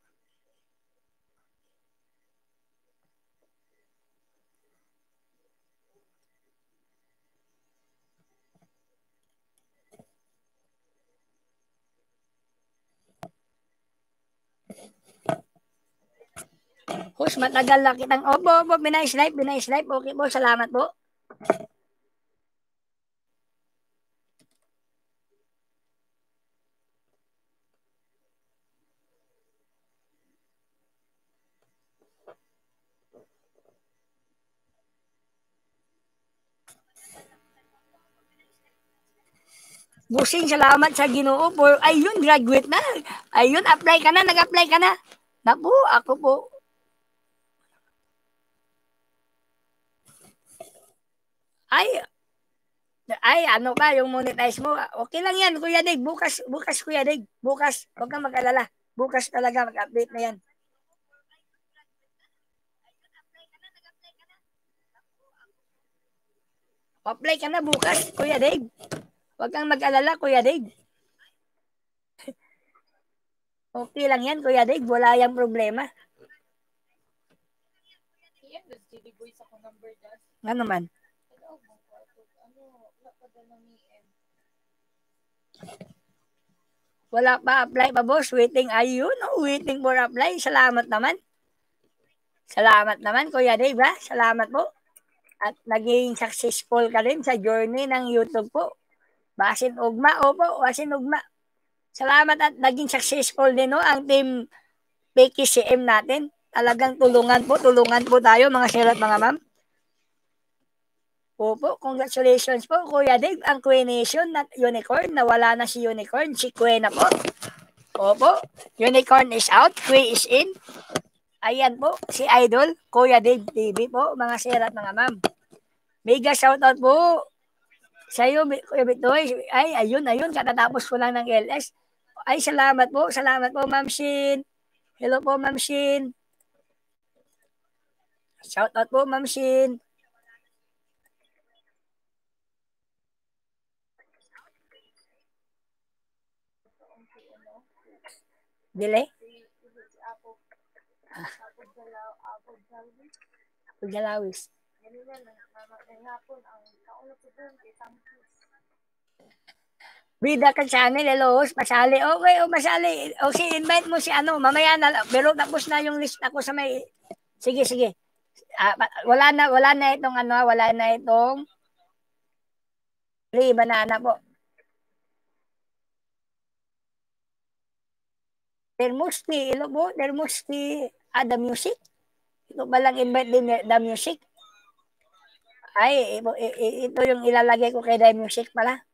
Hus, matagal na kitang, opo, binayos live. Okay po, salamat po. Busing, salamat sa Ginoo for, ayun, graduate na. Ayun, apply ka na, nag-apply ka na. Naku, ako po. Ay, ano ka, yung monetize mo. Okay lang yan, Kuya Dig. Bukas, Kuya Dig. Bukas, huwag kang mag-alala. Bukas talaga, mag-update na yan. Apply ka na bukas, Kuya Dig. Huwag kang mag-alala, Kuya Dig. Okay lang yan, Kuya Dig. Wala yung problema. Nga naman. Wala pa apply pa, boss. Waiting. Ayun, waiting for apply. Salamat naman. Salamat naman, Kuya Dave, ha? Salamat po. At naging successful ka rin sa journey ng YouTube po. Basin ugma, opo, basin ugma. Salamat at naging successful din, no, ang team PKCM natin. Talagang tulungan po tayo, mga sir at mga ma'am. Opo, congratulations po, Kuya Dave. Ang Queen Nation na unicorn, nawala na si unicorn, si Queen na po. Opo, unicorn is out, Queen is in. Ayan po, si Idol, Kuya Dave TV po, mga sir at mga ma'am. Mega shoutout po sa iyo, Kuya Bitoy. Ay, ayun, katatapos ko lang ng LS. Ay, salamat po, Ma'am Shin. Hello po, Ma'am Shin. Shoutout po, Ma'am Shin. Delay? Paglalawis. Bida ka channel, hello, masali. Okay, masali. O si invite mo si ano, mamaya na, pero tapos na yung list ako sa may, sige. Wala na itong free banana po. Termusti, ilo po, Termusti, the music. Ito palang invite din the music. Ay, ito yung ilalagay ko kay the music pala.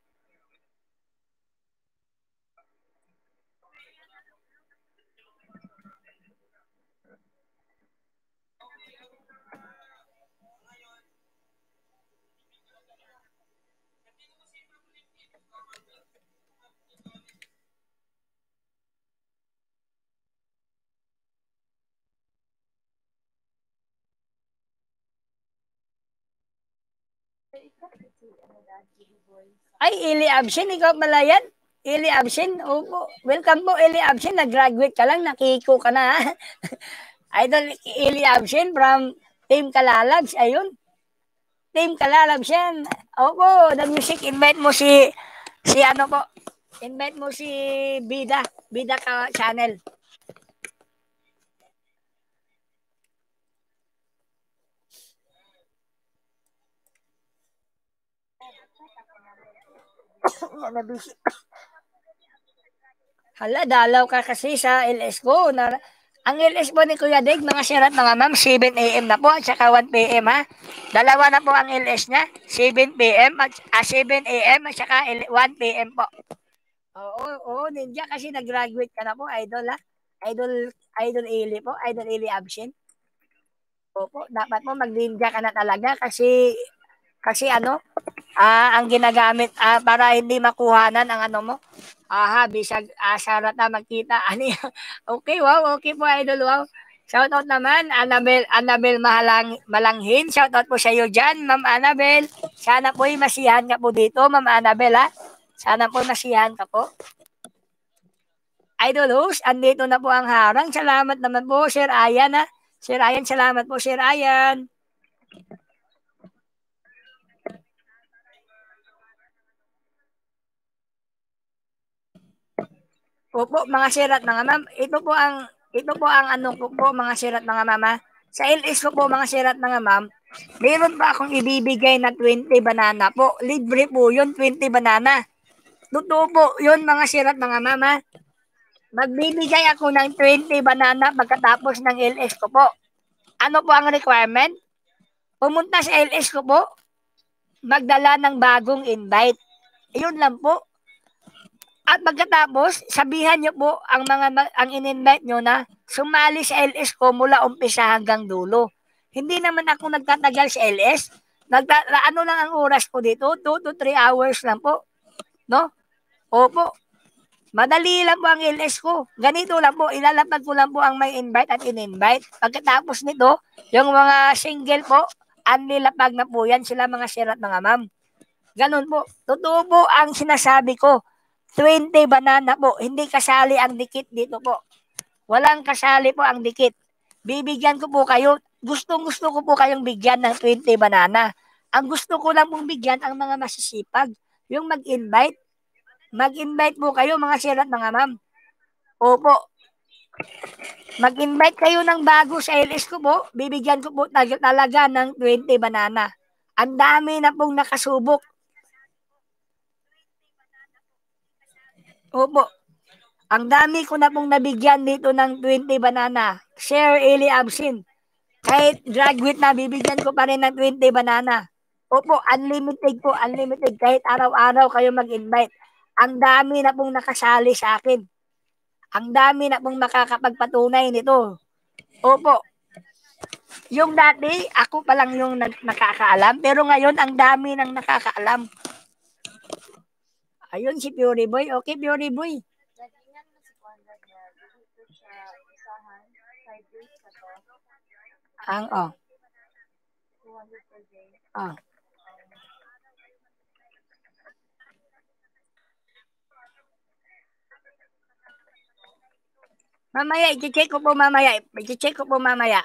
Ay, Eli Absin, ikaw pala yan? Eli Absin, opo. Welcome po, Eli Absin. Nag-graduate ka lang, nakiko ka na. Idol Eli Absin from Team Kalalabs. Ayun. Team Kalalabs yan. Opo, the music, invite mo si ano po. Invite mo si Bida ka channel. Hala, dalaw ka kasi sa LS ko. Ang LS po ni Kuya Dig, mga sirat mga ma'am, 7 a.m. na po at saka 1 p.m. ha. Dalawa na po ang LS niya, 7 p.m. at 7 a.m. at saka 1 p.m. po. Oo, ninja kasi nag-graduate ka na po, idol ha. Idol Eli po, Idol Eli Absent. Opo, dapat mo mag-ninja ka na talaga kasi ano, ang ginagamit para hindi makuhanan ang ano mo. Bisag sarat na magkita. Ani. Okay, wow, okay po idol, wow. Shoutout naman, Annabel Malanghin. Shoutout po sa iyo dyan, Ma'am Annabel. Sana po masiyahan ka po dito, Ma'am Annabel, ha. Sana po masiyahan ka po. Idol host, andito na po ang harang. Salamat naman po, Sir Ayan, ha. Sir Ayan, salamat po, Sir Ayan. Opo, mga sir at mga ma'am, ito po ang ano ko po, mga sir at mga mama. Sa LS ko po, mga sir at mga ma'am, meron pa akong ibibigay na 20 banana po. Libre po yun, 20 banana. Totoo po yun, mga sir at mga mama. Magbibigay ako ng 20 banana pagkatapos ng LS ko po. Ano po ang requirement? Pumunta sa LS ko po, magdala ng bagong invite. Yun lang po. At pagkatapos, sabihan niyo po ang in-invite niyo na sumali sa LS ko mula umpisa hanggang dulo. Hindi naman ako nagtatagal sa LS. Ano lang ang oras ko dito? 2 to 3 hours lang po. No? Opo. Madali lang po ang LS ko. Ganito lang po, ilalapag ko lang po ang may invite at in-invite. Pagkatapos nito, yung mga single po, anilapag na po yan sila mga sir at mga ma'am. Ganun po. Totoo po ang sinasabi ko. 20 banana po. Hindi kasali ang dikit dito po. Walang kasali po ang dikit. Bibigyan ko po kayo. Gustong-gusto ko po kayong bigyan ng 20 banana. Ang gusto ko lang pong bigyan ang mga masisipag. Yung mag-invite. Mag-invite po kayo mga sir at mga ma'am. Opo. Mag-invite kayo ng bago sa LS ko po. Bibigyan ko po talaga ng 20 banana. Ang dami na pong nakasubok. Opo. Ang dami ko na pong nabigyan dito ng 20 banana. Sir Eli Absin. Kahit graduate na, bibigyan ko pa rin ng 20 banana. Opo, unlimited po, unlimited. Kahit araw-araw kayo mag-invite. Ang dami na pong nakasali sa akin. Ang dami na pong makakapagpatunay nito. Opo. Yung dati, ako pa lang yung nakakaalam. Pero ngayon, ang dami nang nakakaalam. Ayun, si Fury Boy. Okay, Fury Boy. Ang, oh. Oh. Mamaya, i-check ko po mamaya. I-check ko po mamaya.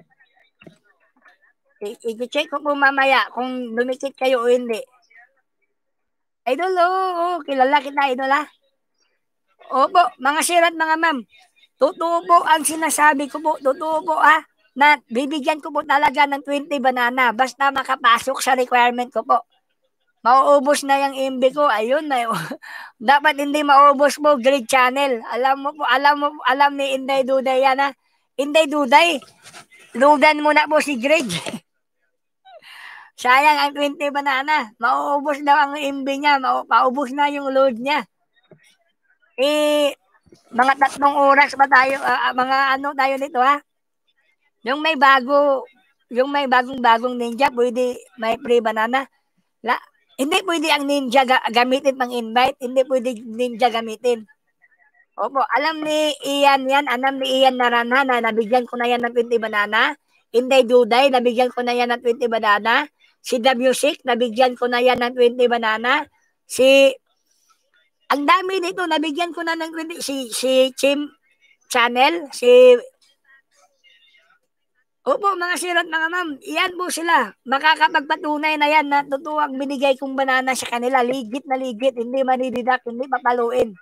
I-check ko po mamaya kung lumikit kayo o hindi. Idol, oo, kilala kita, idol ha. Opo, mga sir at mga ma'am. Totoo po ang sinasabi ko po. Totoo po ha. Na bibigyan ko po talaga ng 20 banana basta makapasok sa requirement ko po. Mauubos na yung MB ko. Ayun na. Dapat hindi maubos mo Grade Channel. Alam ni Inday Duday yan ha. Inday Duday. Lugan mo na po si Grade. Sayang ang 20 banana. Mauubos daw ang MB niya. Maubos na yung load niya. Mga 3 oras pa tayo. Mga ano tayo nito ha. Yung may bagong ninja, pwede may free banana. Hindi pwede ang ninja gamitin pang invite. Hindi pwede ninja gamitin. Opo, alam ni Ian yan. Alam ni Ian Narana na nabigyan ko na yan ng 20 banana. Inday Duday, nabigyan ko na yan ng 20 banana. Si The Music, nabigyan ko na yan ng 20 banana. Ang dami nito, nabigyan ko na ng 20. Si Chim Channel, Opo, mga sir at mga ma'am, iyan po sila. Makakapagpatunay na yan na totoo ang binigay kong banana sa kanila. Ligit na ligit, hindi manididak, hindi papaluin.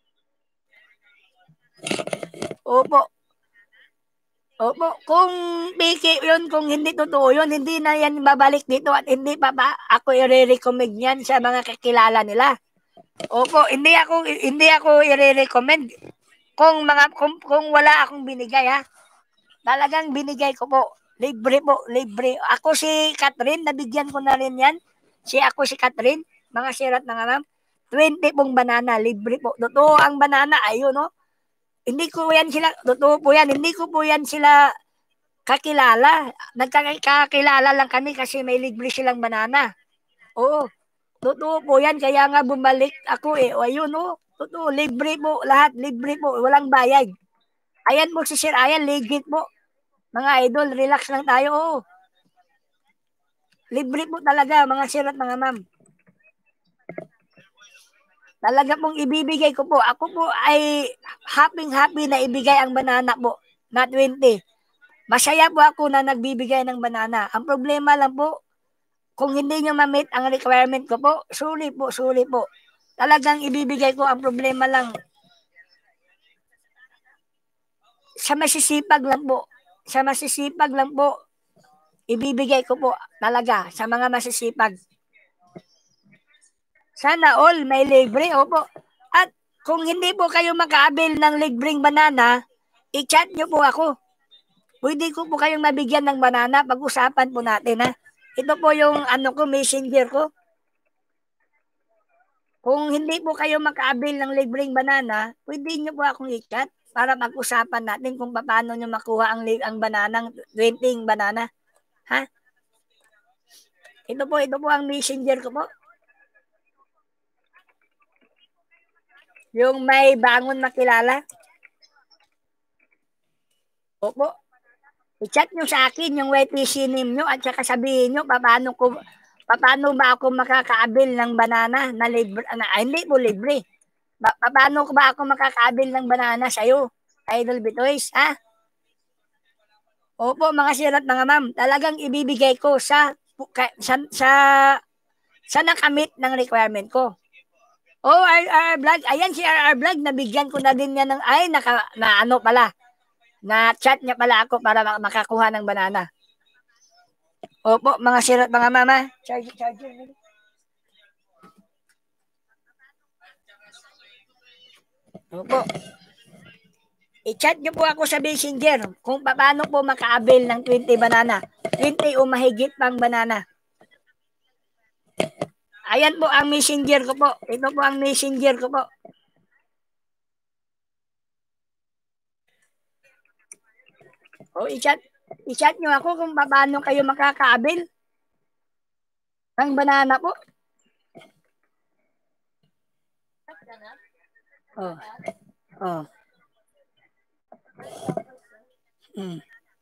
Opo. Opo, kung piki yun, kung hindi totoo yun, hindi na yan babalik dito at hindi pa ako i-recommend yan sa mga kakilala nila. Opo, hindi ako i-recommend kung wala akong binigay ha. Talagang binigay ko po. Libre po, libre. Ako si Catherine, nabigyan ko na rin yan. Ako si Catherine, mga sirat na nga ma'am. 20 pong banana, libre po. Totoo ang banana, ayun no. Hindi ko yan sila, totoo po yan, hindi ko po yan sila kakilala. Nagkakilala lang kami kasi may libre silang banana. Oo, totoo po yan, kaya nga bumalik ako O ayun no, totoo, libre po, lahat libre po, walang bayad. Ayan po si Sir Ayan, legit po. Mga idol, relax lang tayo. Oo. Libre po talaga, mga sir at mga ma'am. Talaga pong ibibigay ko po. Ako po ay happy na ibigay ang banana po na 20. Masaya po ako na nagbibigay ng banana. Ang problema lang po, kung hindi nyo ma-meet ang requirement ko po, sorry po. Talagang ibibigay ko, ang problema lang, sa masisipag lang po, ibibigay ko po talaga sa mga masisipag. Sana all may libre. Opo. At kung hindi po kayo maka-avail ng libreng banana, i-chat nyo po ako. Pwede ko po kayong mabigyan ng banana. Pag-usapan po natin ha. Ito po yung messenger ko. Kung hindi po kayo maka-avail ng libreng banana, pwede niyo po akong i-chat para pag-usapan natin kung paano niyo makuha ang bananang 20 banana. Ha? Ito po ang messenger ko po. Yung may bangon makilala. Opo. I-chat nyo sa akin yung YTC name nyo at saka sabihin nyo paano ba ako makakaabil ng banana na libre, hindi po libre. Paano ba ako makakaabil ng banana sa'yo, Idol Bitoys, ha? Opo, mga sir at mga ma'am, talagang ibibigay ko sa nakamit ng requirement ko. Oh, RR Vlog, ayan si RR Vlog, nabigyan ko na din niya ng, na ano pala, na chat niya pala ako para makakuha ng banana. Opo, mga sir at mga mama, charger. Opo. I-chat niyo po ako sa Messenger kung paano po maka-avail ng 20 banana. 20 o mahigit pang banana. Ayan po ang Messenger ko po. Ito po ang Messenger ko po. O i-chat niyo ako kung paano kayo makaka-avail ng banana po. Oh. Oh. Hmm.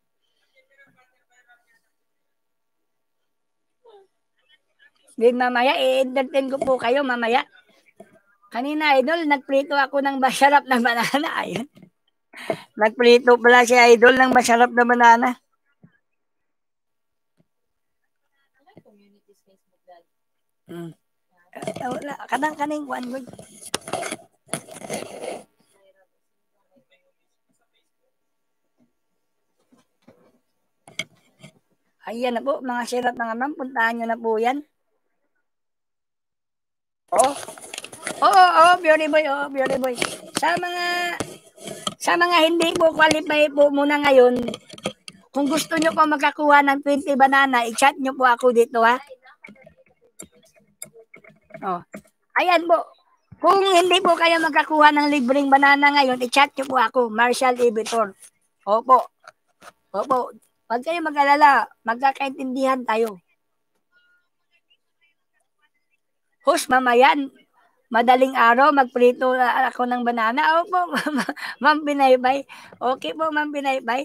Then mamaya, i-entertain ko po kayo mamaya. Kanina, Idol, nagprito ako ng masarap na banana. Ayun. Nagprito pala si Idol ng masarap na banana. Hmm. Wala. Kanang kuan ko. Ayan na po, mga sirat mga ma'am. Puntahan nyo na po yan. Oo. Oo, beauty boy. Oo, beauty boy. Sa mga hindi po qualify po muna ngayon, kung gusto nyo po magkakuha ng 20 banana, i-chat nyo po ako dito, ha? Oh. Ayan po. Kung hindi po kayo magkakuha ng libreng banana ngayon, i-chat nyo po ako, Marshall Ibitor. Opo. Opo. Huwag kayo mag-alala. Magkakaintindihan tayo. Host, mamayan. Madaling araw, magprito ako ng banana. Opo, Ma'am Binaybay. Okay po, Ma'am Binaybay.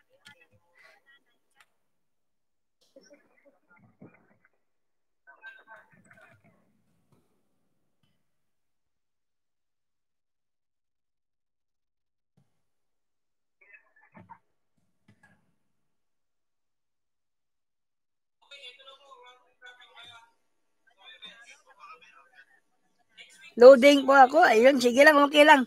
Loading po ako. Ayun, sige lang, okay lang.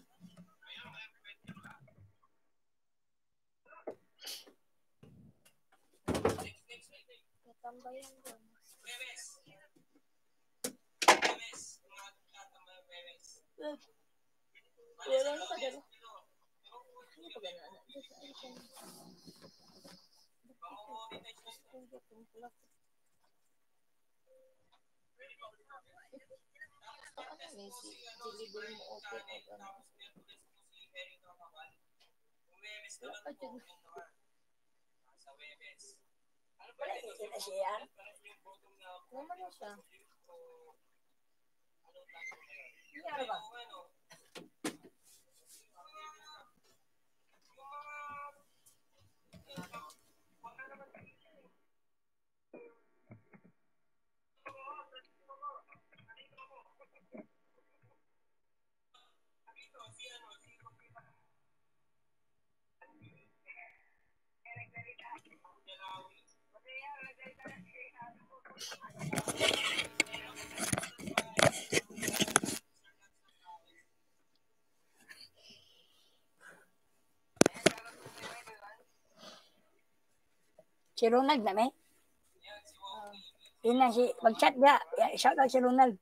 Si Ronald na may? Yun na si, mag-chat niya. Shout out si Ronald.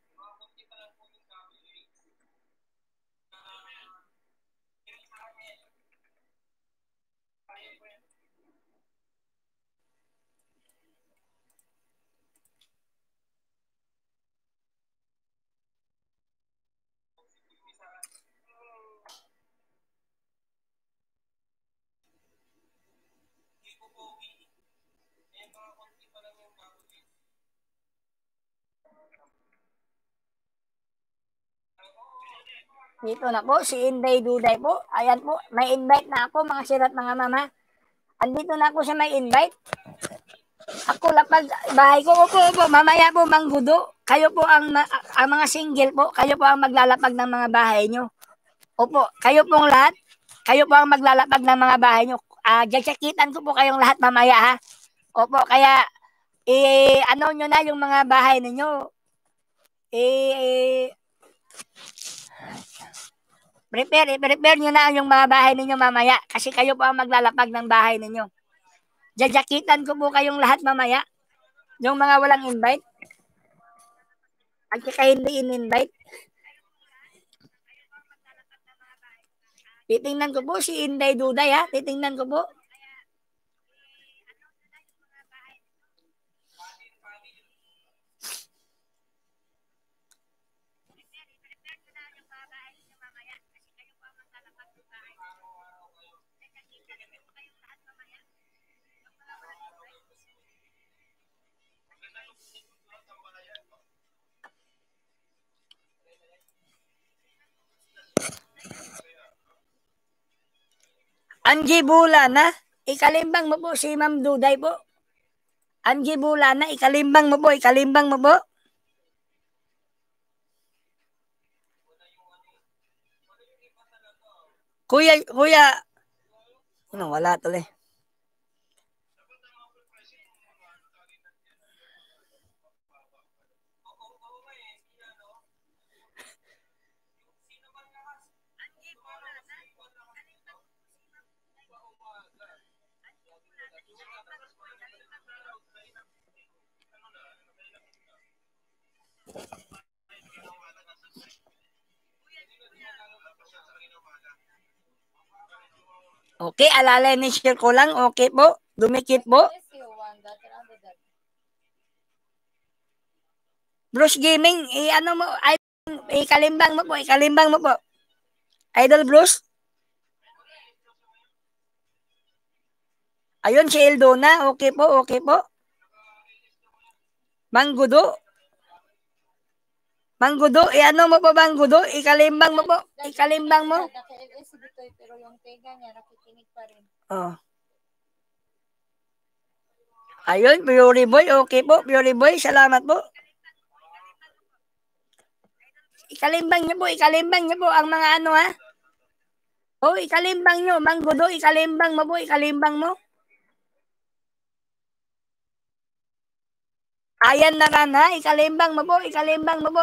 Dito na po, si Inday Duday po. Ayan po, may invite na ako mga sirat mga mama. Andito na ako sa may invite. Ako lapag bahay ko. Opo, mamaya po manggudo. Kayo po ang mga single po, kayo po ang maglalapag ng mga bahay nyo. Opo, kayo pong lahat, kayo po ang maglalapag ng mga bahay nyo. Jajakitan ko po kayong lahat mamaya ha. Opo, kaya ano nyo na yung mga bahay ninyo. Prepare nyo na yung mga bahay ninyo mamaya kasi kayo po ang maglalapag ng bahay ninyo. Jajakitan ko po kayong lahat mamaya. Yung mga walang invite. At saka hindi in-invite. Titingnan ko po si Inday Duday ha. Titingnan ko po. Angie Bulana, ikalimbang mo po si Ma'am Duday po. Angie Bulana, ikalimbang mo po, ikalimbang mo po. Kuya, ano, wala tuloy. Okay, alalay ni share ko lang. Okay po. Dumikit po. Bruce Gaming, ano mo, ikalimbang mo po, ikalimbang mo po. Idol Bruce. Ayun, si Eldona. Okay po, okay po. Manggudo. Manggudo, ano mo po Manggudo? Ikalimbang mo po. Ikalimbang mo. Pero yung tega niya, nakikinig pa rin. Oh. Ayun, Fury Boy. Okay po, Fury Boy. Salamat po. Ikalimbang niyo po ang mga ano ha. Oh, ikalimbang nyo. Manggudo, ikalimbang mo po, ikalimbang mo. Ayan na ran ha, ikalimbang mo po, ikalimbang mo po.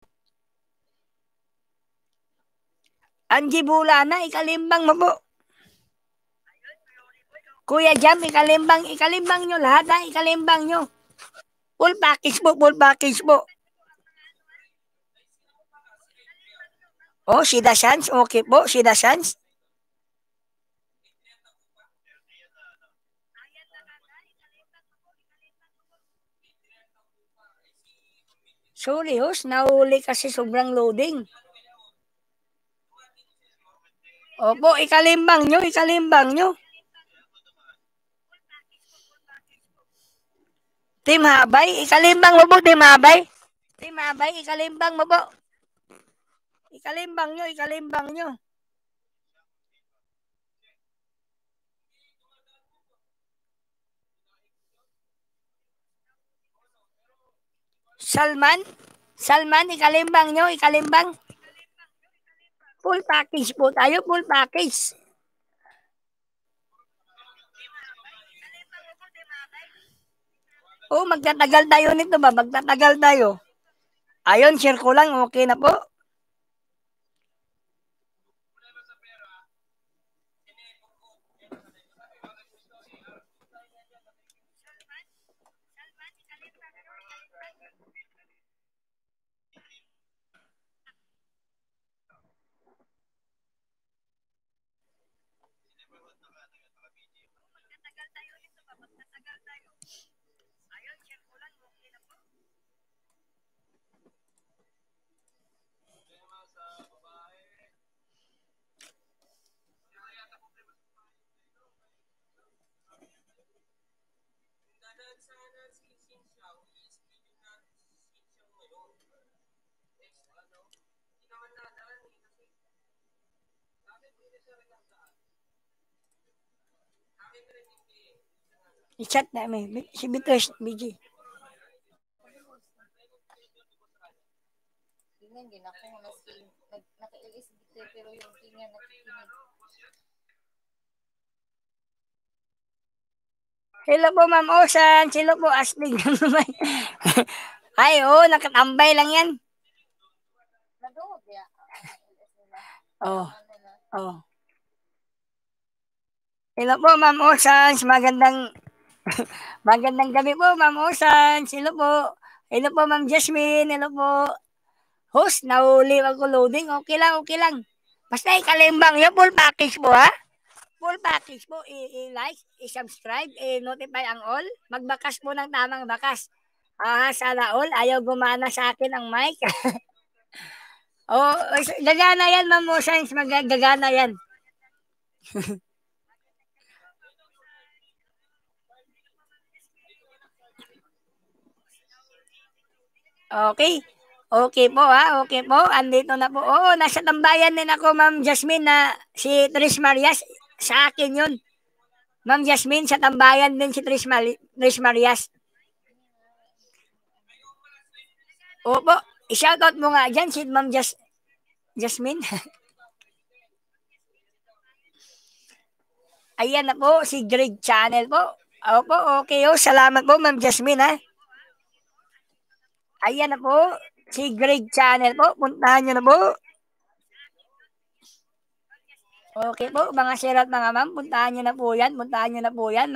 Angie Bulana, ikalimbang mo po. Kuya Jam, ikalimbang nyo lahat ha, ikalimbang nyo. Full package po, full package po. Oh, si Dasans, okay po, si Dasans. Sorry host, nahuli kasi sobrang loading. Opo, ikalimbang nyo, ikalimbang nyo. Team Habay, ikalimbang mo po, Team Habay. Team Habay, ikalimbang mo po. Ikalimbang nyo, ikalimbang nyo. Salman, ikalimbang nyo, ikalimbang. Full package po tayo, full package. Oh, magtatagal tayo nito ba? Magtatagal tayo. Ayun, share ko lang, okay na po. I-chat namin. Si Bitres, BG. Hello po, Ma'am Osan. Hello po, Astig. Ay, oo, nakatambay lang yan. Oh, oh. Hello po, Ma'am Osan. Magandang gabi po, Ma'am Osan. Hello po. Hello po, Ma'am Jasmine. Hello po. Host, nahuli ako loading. Okay lang, okay lang. Basta ikalimbang yun, full package po ha. Full package po. I-like, i-subscribe, i-notify ang all. Magbakas po ng tamang bakas. Sana all. Ayaw gumana sa akin ang mic. Oh, gagana yan, Ma'am Science. Magagana yan. Okay. Okay po ha, okay po. Andito na po. Oo, nasa tambayan din ako, Ma'am Jasmine, na si Tris Marias. Sa akin yun. Ma'am Jasmine, sa tambayan din si Tris Marias. Opo, i-shoutout mo nga dyan si Ma'am Jasmine. Ayan na po, si Greg Channel po. Opo, okay. Salamat po, Ma'am Jasmine ha. Ayan na po, si Greg Channel po. Puntahan nyo na po. Okay po, mga sir at mga ma'am, puntahan nyo na po yan. Puntahan nyo na po yan.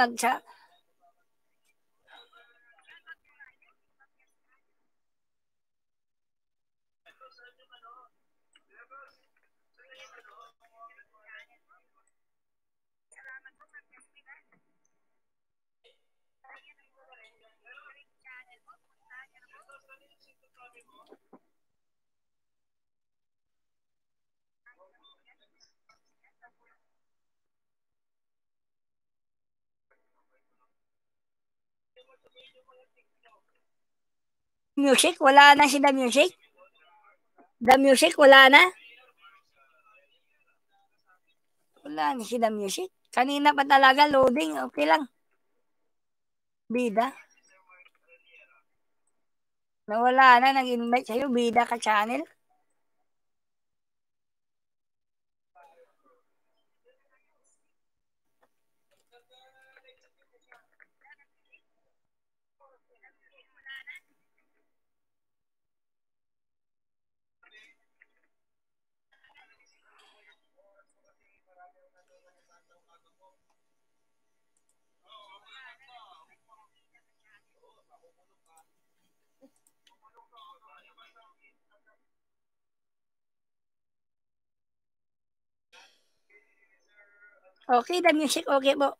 Music, wala na si The Music. The Music, wala na. Wala na si The Music. Kanina pa talaga loading, okay lang. Bida. Nawala na, nag-invite sa'yo, bida ka channel. Okay, The Music, okay po.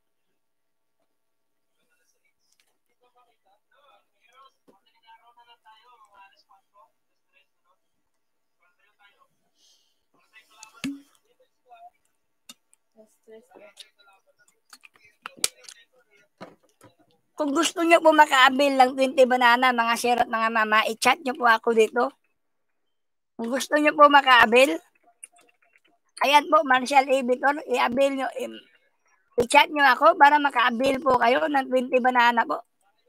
Kung gusto nyo po maka-avail ng 20 banana, mga sir at mga mama, i-chat nyo po ako dito. Kung gusto nyo po maka-avail, ayan po, Marshall Editor, i-avail nyo, i-chat nyo ako para maka-avail po kayo ng 20 banana po.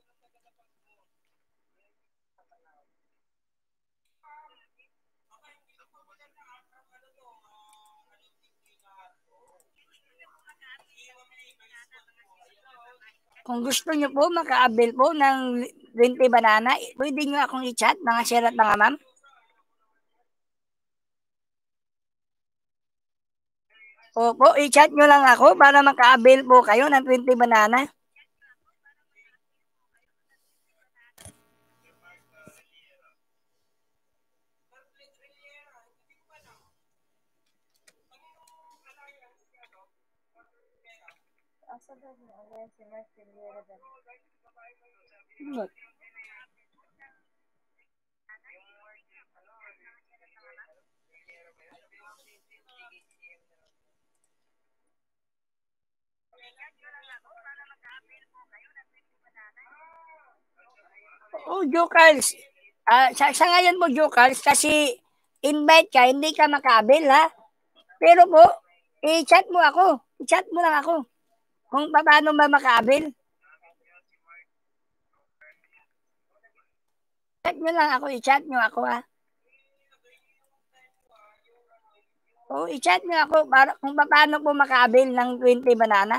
Kung gusto nyo po maka-avail po ng 20 banana, pwede nyo akong i-chat, mga sir at mga ma'am. Opo, i-chat nyo lang ako para maka-avail po kayo ng 20 banana. What? Oh, Jokals. Sa ngayon po, Jokals, kasi invite ka, hindi ka maka-avail ha. Pero po, I-chat mo ako. I-chat mo lang ako. Kung paano ba makaabil. Chat nyo lang ako. I-chat nyo ako ha. O, i-chat nyo ako para kung paano po makaabil ng 20 banana.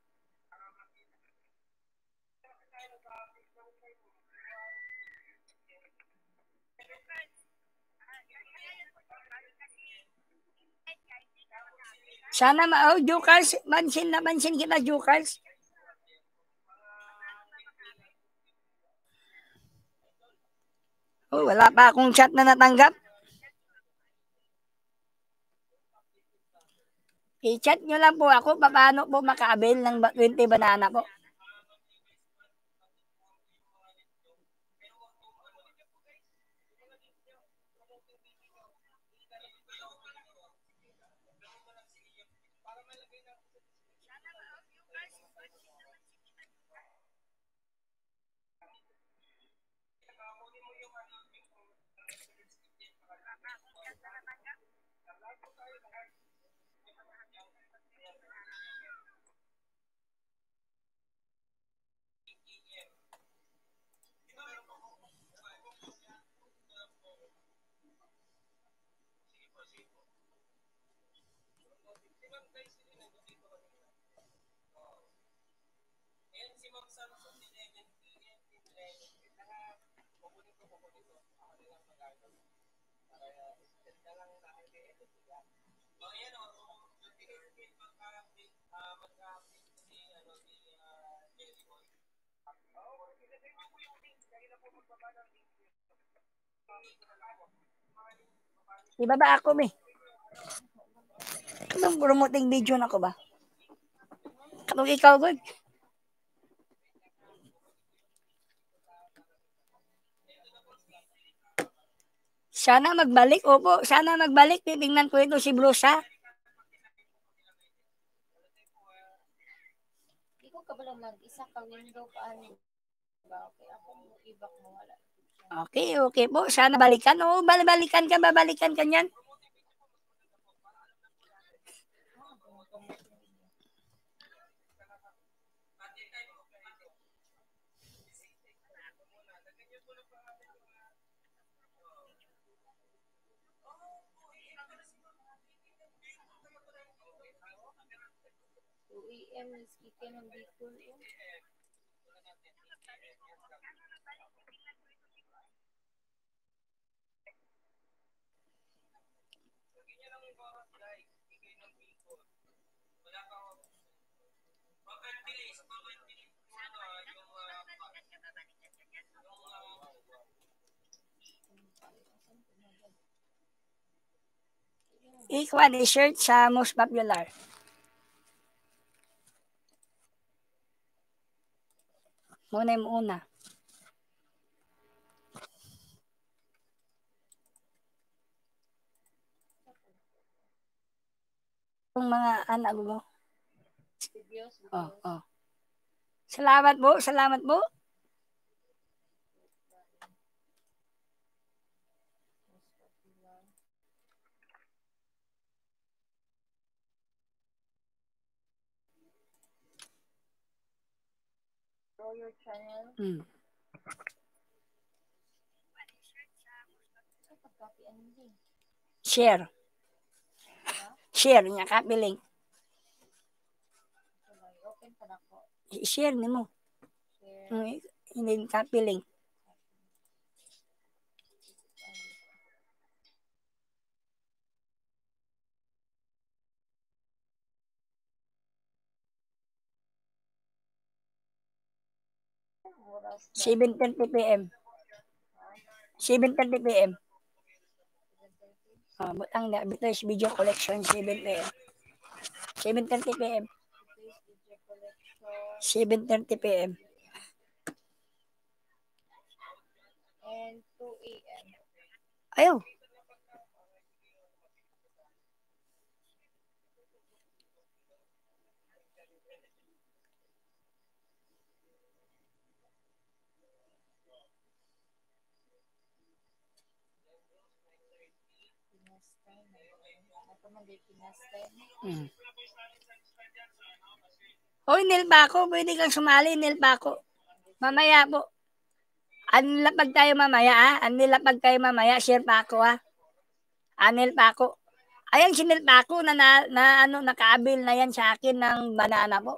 Sana Jukals, mansin na mansin kita, Jukals. Oh, wala pa akong chat na natanggap. I-chat nyo lang po ako paano po makaabil ng 20 banana po. Iba ba ako, me? Anong promoting video na ko ba? Katong ikaw, God. Sana magbalik. Opo, sana magbalik. Titingnan ko ito si Bruce, ha? Ikaw ka ba lang mag-isa ka window paano ba? Okay, ako mo ibak mo wala. Okay, okay po. Sana balikan. Oo, babalikan ka niyan. UEM is kita ng Bicol. Ikuha ni shirt sa most popular. Muna yung una. Yung mga anak mo. Oh, oh. Salamat po, salamat po. Your channel. Share. Share niya, copy link. Open pa na ko. I-share ni mo. Hindi copy link. Oras 7:30 p.m. 7:30 p.m. Butang na Beatles Video Collection 7 p.m. 7:30 p.m. video collection 7:30 p.m. and 2 a.m. Ayaw. Ako man di pinasten. Hoy, Nilpaco, pwede kang sumali, Nilpaco. Mamaya po. Anilapag tayo mamaya, ha? Anilapag tayo mamaya, share pa ako, ha? Anil pa ako. Ayan, sinil pa ako na ano, nakaabil na yan sa akin ng banana po.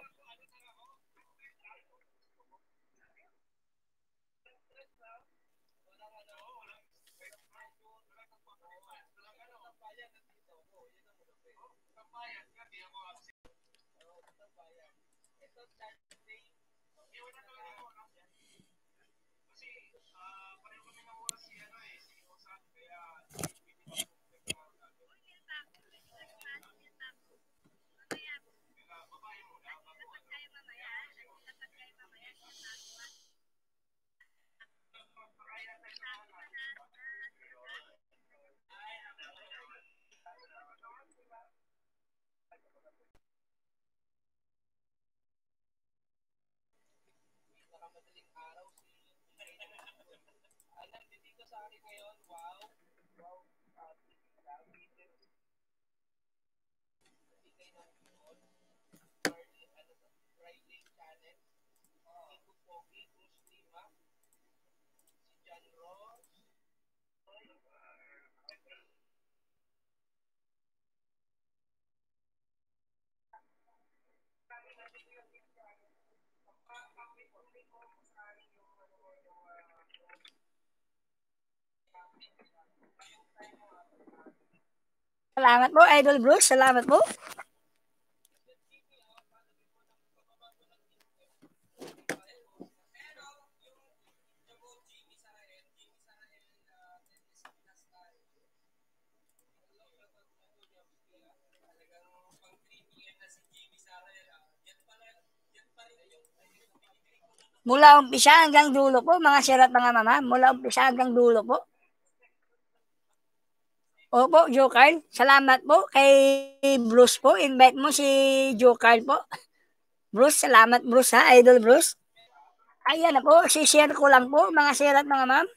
Salamat po, Idol Bruce. Salamat po. Mula umpisa hanggang dulo po, mga sir at mga mama. Mula umpisa hanggang dulo po. Opo, Joker. Salamat po kay Bruce po. Invite mo si Joker po. Bruce, salamat Bruce, ha, Idol Bruce. Ayan na po, si-share ko lang po, mga sir at mga ma'am.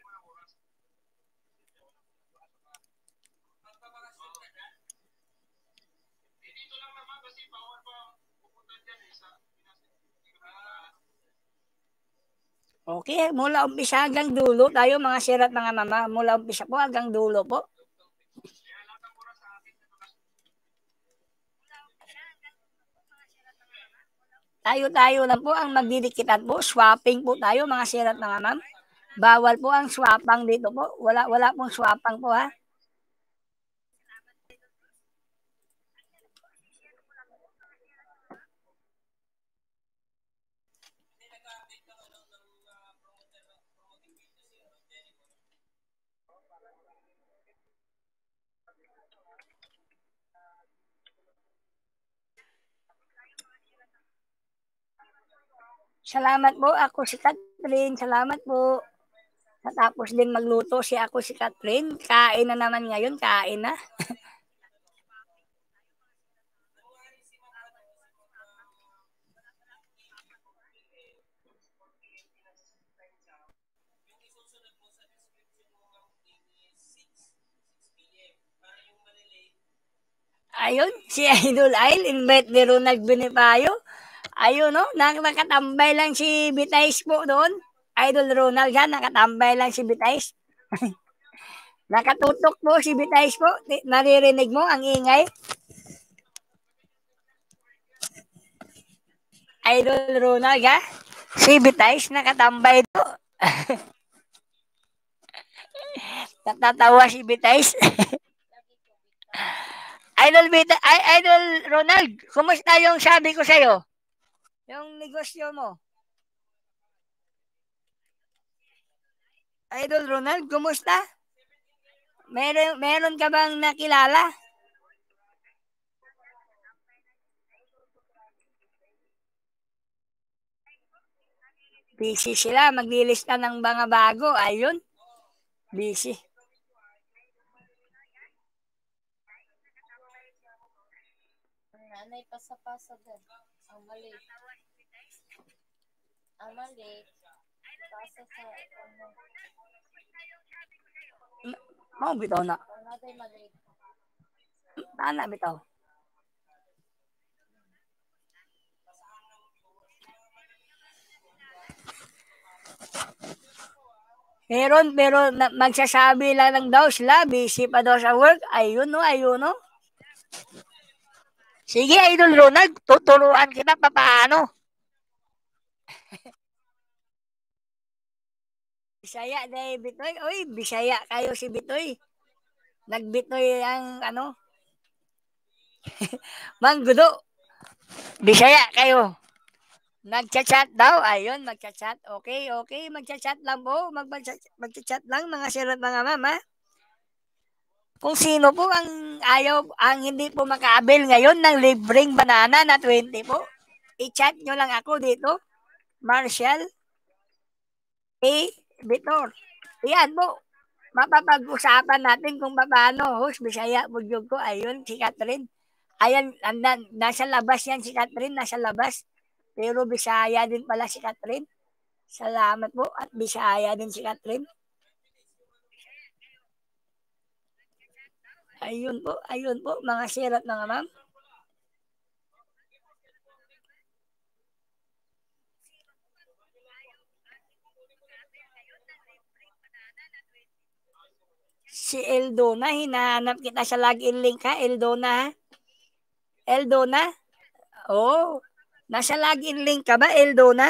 Okay, mula umpisa hanggang dulo tayo, mga sir at mga mama. Mula umpisa po hanggang dulo po. Tayo-tayo lang po ang magdidikitan po. Swapping po tayo, mga sir at mga ma'am. Bawal po ang swapang dito po. Wala pong swapang po, ha. Salamat po, ako si Catherine. Salamat po. Natapos din magluto ako si Catherine. Kain na naman ngayon, kain na. Ayun, si Idol Ail, invite ni Ronald Benifayo. Ayun, no, nakatambay lang si Bitais po doon. Idol Ronald yan, nakatambay lang si Bitais. Nakatutok po si Bitais po. Naririnig mo ang ingay? Idol Ronald, ha? Si Bitais nakatambay do. Natatawa si Bitais. Idol Ronald, kumusta yung sabi ko sa'yo? Yung negosyo mo? Idol Ronald, kumusta? Meron ka bang nakilala? Busy sila, maglilista ng mga bago. Ayun, busy. Nanay pasa-pasa din. Ang mali. Ang mali. Pasa sa Mau bitaw na. Nanay mali. Tana bitaw. Meron, pero magsasabi lang daw sila, busy pa daw sa work. Ayun no, ayun no. Sige, Idol Ronald, tuturuan kita paano. Bisaya dahil Bitoy. Uy, Bisaya kayo si Bitoy. Nagbitoy ang ano. Manggudo. Bisaya kayo. Nagchat-chat daw. Ayun, magchat-chat. Okay, okay. Magchat-chat lang po. Magchat-chat lang mga sirat mga mama. Kung sino po ang ayaw, ang hindi po makaabil ngayon ng libreng banana na 20 po, i-chat nyo lang ako dito. Marshall A. Vitor. Yan po. Mapapag-usapan natin kung paano host Bisaya Budyog ko. Ayun, si Catherine. Ayan, nasa labas yan si Catherine, nasa labas. Pero Bisaya din pala si Catherine. Salamat po at Bisaya din si Catherine. Ayun po, mga sirat mga ma'am. Si Eldona, hinahanap kita sa login link ha, Eldona ha? Eldona? Oh, nasa login link ka ba, Eldona?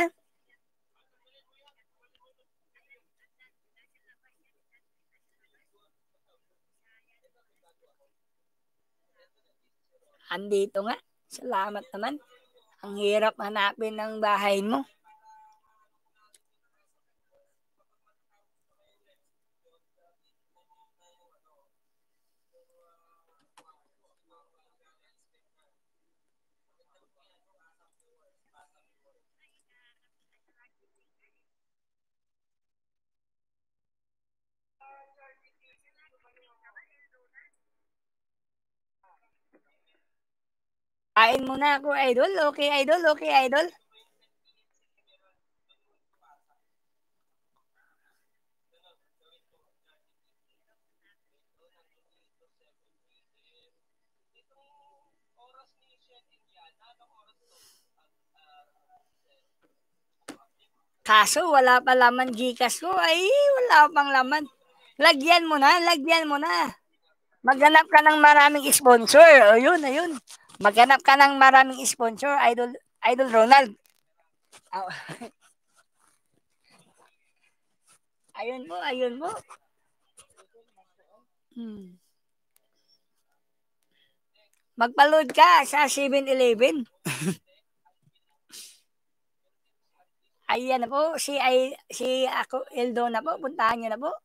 Andito nga. Salamat naman. Ang hirap hanapin ng bahay mo. Kain muna ako, Idol. Okay, Idol. Okay, Idol. Kaso wala pa laman Gcash ko. Ay, wala pang laman. Lagyan mo na, lagyan mo na. Maghanap ka ng maraming sponsor. Ayun, ayun. Maghanap ka ng maraming sponsor, Idol Ronald. Oh. Ayun po, ayun po. Magpa-load ka sa 7-Eleven. Ayan na po, si ako, Eldo na po. Puntahan niyo na po.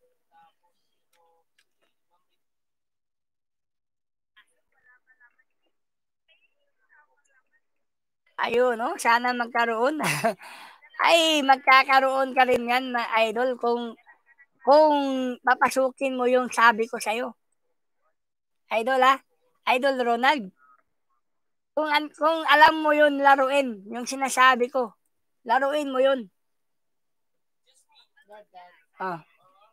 Ayun, no? Sana magkaroon. Ay, magkakaroon ka rin yan, Idol, kung papasukin mo yung sabi ko sa'yo. Idol, ha? Idol Ronald. Kung alam mo yun, laruin. Yung sinasabi ko. Laruin mo yun. Ah.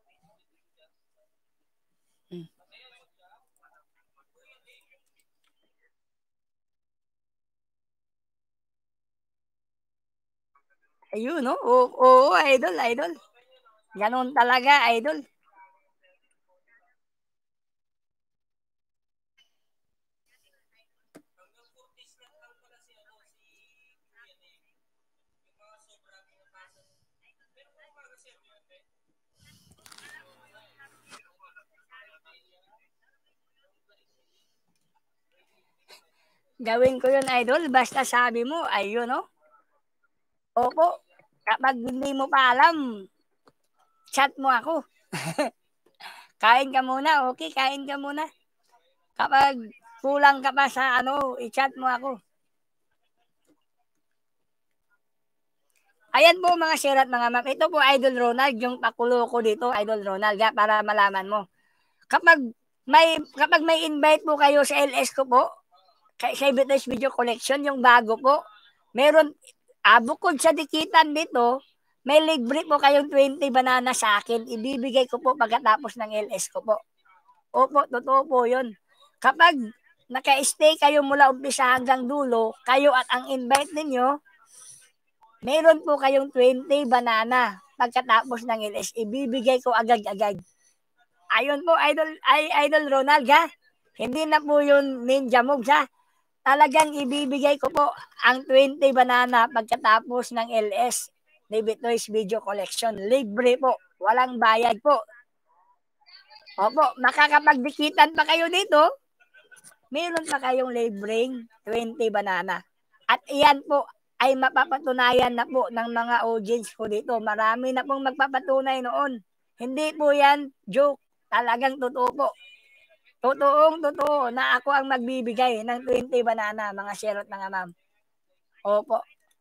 Ayun, no? Oo, Idol. Ganun talaga, Idol. Gawin ko yun, Idol. Basta sabi mo, ayun, no? Opo. Kapag hindi mo pa alam, chat mo ako. Kain ka muna, okay? Kain ka muna. Kapag kulang ka pa sa i-chat mo ako. Ayan po mga sirat mga ma'am. Ito po Idol Ronald, yung pakulo ko dito, Idol Ronald, para malaman mo. Kapag may invite po kayo sa LS ko po, sa Ibito's Video Collection, yung bago po, meron, bukod sa dikitan dito, may libre po kayong 20 banana sa akin. Ibibigay ko po pagkatapos ng LS ko po. Opo, totoo po yun. Kapag naka-stay kayo mula umpisa hanggang dulo, kayo at ang invite ninyo, meron po kayong 20 banana. Pagkatapos ng LS, ibibigay ko agad-agad. Ayun po, Idol Ronald, ha? Hindi na po yun ninja moves, ha? Talagang ibibigay ko po ang 20 banana pagkatapos ng LS, David Toys Video Collection. Libre po, walang bayad po. Opo, makakapagdikitan pa kayo dito, meron pa kayong libreng 20 banana. At iyan po ay mapapatunayan na po ng mga audience ko dito. Marami na pong magpapatunay noon. Hindi po yan joke. Talagang totoo po. Totoo na ako ang magbibigay ng 20 banana, mga sherot mga ma'am. Opo.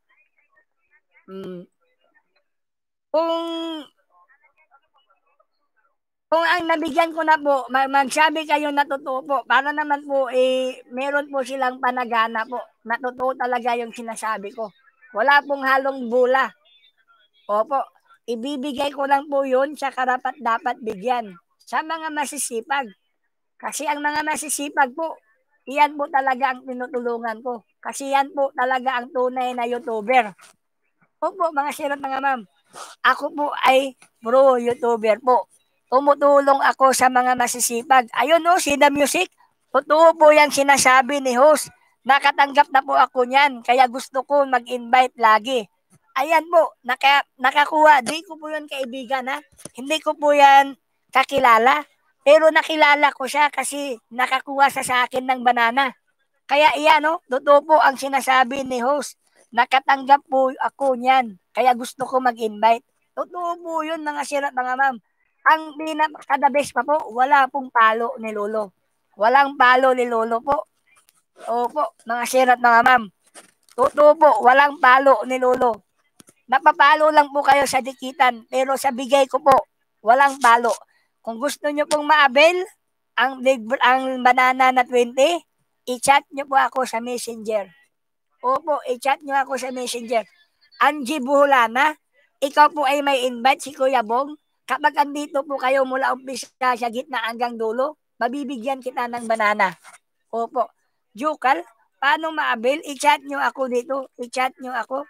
Kung ang nabigyan ko na po, magsabi kayo na totoo po, para naman po, meron po silang panagana po, na totoo talaga yung sinasabi ko. Wala pong halong bula. Opo, ibibigay ko lang po yun sa karapat-dapat bigyan. Sa mga masisipag. Kasi ang mga masisipag po, iyan po talaga ang tinutulungan ko. Kasi yan po talaga ang tunay na YouTuber. Opo, mga sirot mga ma'am. Ako po ay pro YouTuber po. Tumutulong ako sa mga masisipag. Ayun o, si The Music. Totoo po yan sinasabi ni host. Nakatanggap na po ako niyan. Kaya gusto ko mag-invite lagi. Ayan po, nakakuha. Di ko po yan kaibigan, ha. Hindi ko po yan kakilala. Pero nakilala ko siya kasi nakakuha sa akin ng banana. Kaya iyan o, totoo po ang sinasabi ni host. Nakatanggap po ako niyan. Kaya gusto ko mag-invite. Totoo po yun, mga sirat, mga ma'am. Ang pinaka-the best pa po, wala pong palo ni Lolo. Walang palo ni Lolo po. Opo, mga sirat, mga ma'am. Totoo po, walang palo ni Lolo. Napapalo lang po kayo sa dikitan, pero sa bigay ko po, walang palo. Kung gusto nyo pong ma-avail ang banana na 20, i-chat nyo po ako sa Messenger. Opo, i-chat nyo ako sa Messenger. Angie Buholana, ikaw po ay may invite si Kuya Bong. Kapag andito po kayo mula umpisa sa gitna hanggang dulo, mabibigyan kita ng banana. Opo. Jukal, paano ma-avail? I-chat nyo ako dito. I-chat nyo ako.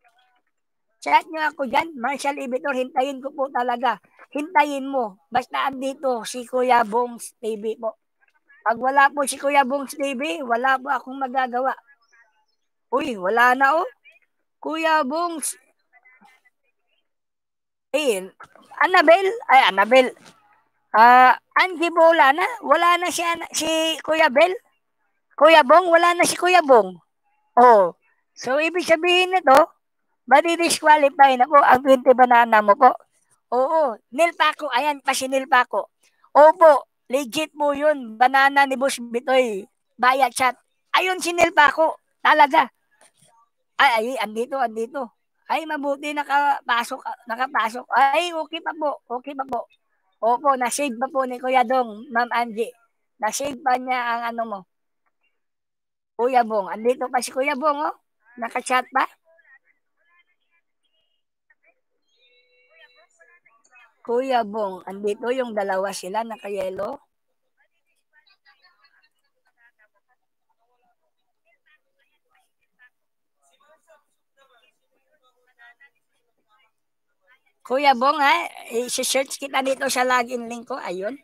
Chat nyo ako dyan. Marshall Ibitor, hintayin ko po talaga. Hintayin mo. Basta andito si Kuya Bongs TV po. Pag wala po si Kuya Bongs TV, wala po akong magagawa. Uy, wala na oh. Kuya Bongs. Annabel. Angie Bola na. Wala na si Kuya Bel. Kuya Bong, wala na si Kuya Bong. Oh. So, ibig sabihin nito, madi-disqualify na po ang 20 banana mo po. Oo. Nil Paco. Ayan, pa si Nil Paco. Opo. Legit po yun. Banana ni Boss Bitoy. Bayad chat. Ayun si Nil Paco. Talaga. Ay, andito. Ay, mabuti nakapasok. Ay, okay pa po. Opo, na-save pa po ni Kuya Dong, Ma'am Angie. Na-save pa niya ang ano mo. Kuya Bong. Andito pa si Kuya Bong, oh. Naka-chat pa. Kuya Bong. Andito yung dalawa sila, naka-yellow. Kuya Bong, ha? I-search kita dito sa login link ko. Ayun.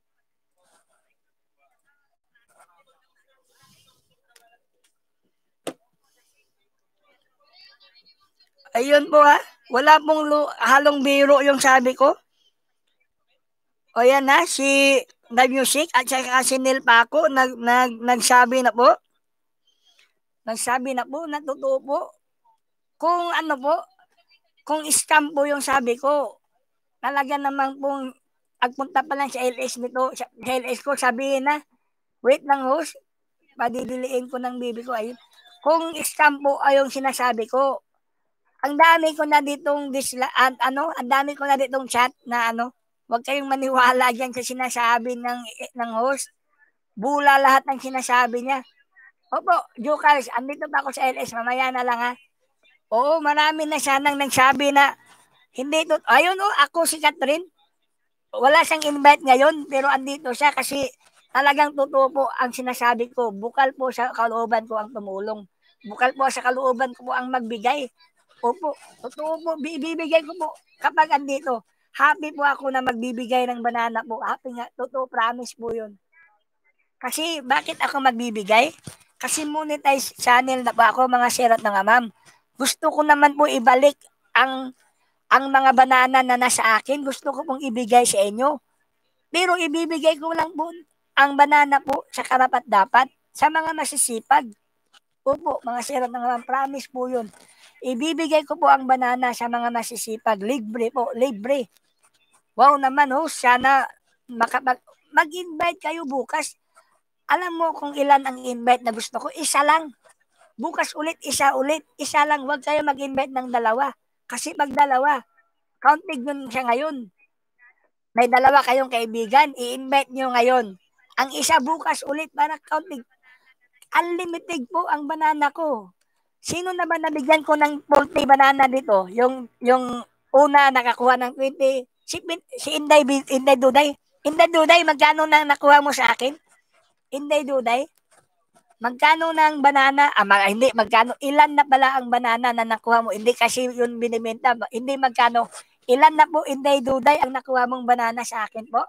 Ayun po, ha? Wala pong halong biro yung sabi ko. O yan na, si The Music at saka si Nil Paco nagsabi na po. Nagsabi na po, totoo po. Kung ano po, kung scam po yung sabi ko, talaga naman pong agpunta pa lang sa LS nito, sa LS ko, sabihin na, wait lang host, padidiliin ko ng bibi ko. Ayun. Kung scam po ay yung sinasabi ko, ang dami ko na ditong ang dami ko na ditong chat na huwag kayong maniwala diyan sa sinasabi ng host. Bula lahat ng sinasabi niya. Opo, Jukals, andito pa ako sa LS, mamaya na lang ha. Oo, marami na sanang nagsabi na hindi to. Ayun ako si Catherine. Wala siyang invite ngayon pero andito siya kasi talagang totoo po ang sinasabi ko. Bukal po sa kalooban ko ang tumulong. Bukal po sa kalooban ko po ang magbigay. Opo, totoo po, bibigay ko po kapag andito. Happy po ako na magbibigay ng banana po. Happy nga, totoo, promise po yun. Kasi bakit ako magbibigay? Kasi monetize channel na po ako, mga sirat na nga ma'am. Gusto ko naman po ibalik ang mga banana na nasa akin. Gusto ko pong ibigay sa inyo. Pero ibibigay ko lang po ang banana po sa karapat-dapat sa mga masisipag. Opo, mga sirat na nga ma'am, promise po yun. Ibibigay ko po ang banana sa mga masisipag. Libre po, libre. Wow naman, host. Sana mag-invite kayo bukas. Alam mo kung ilan ang invite na gusto ko? Isa lang. Bukas ulit, isa ulit. Isa lang. Huwag kayo mag-invite ng dalawa. Kasi pag dalawa, counting yun siya ngayon. May dalawa kayong kaibigan, i-invite nyo ngayon. Ang isa bukas ulit para counting. Unlimited po ang banana ko. Sino na ba nabigyan ko ng 40 banana dito? Yung una nakakuha ng 20. Si Inday Duday. Inday Duday, magkano na nakuha mo sa akin? Inday Duday? Magkano na ang banana? Hindi, magkano? Ilan na pala ang banana na nakuha mo? Hindi kasi yun binibenta. Hindi magkano. Ilan na po, Inday Duday, ang nakuha mong banana sa akin po?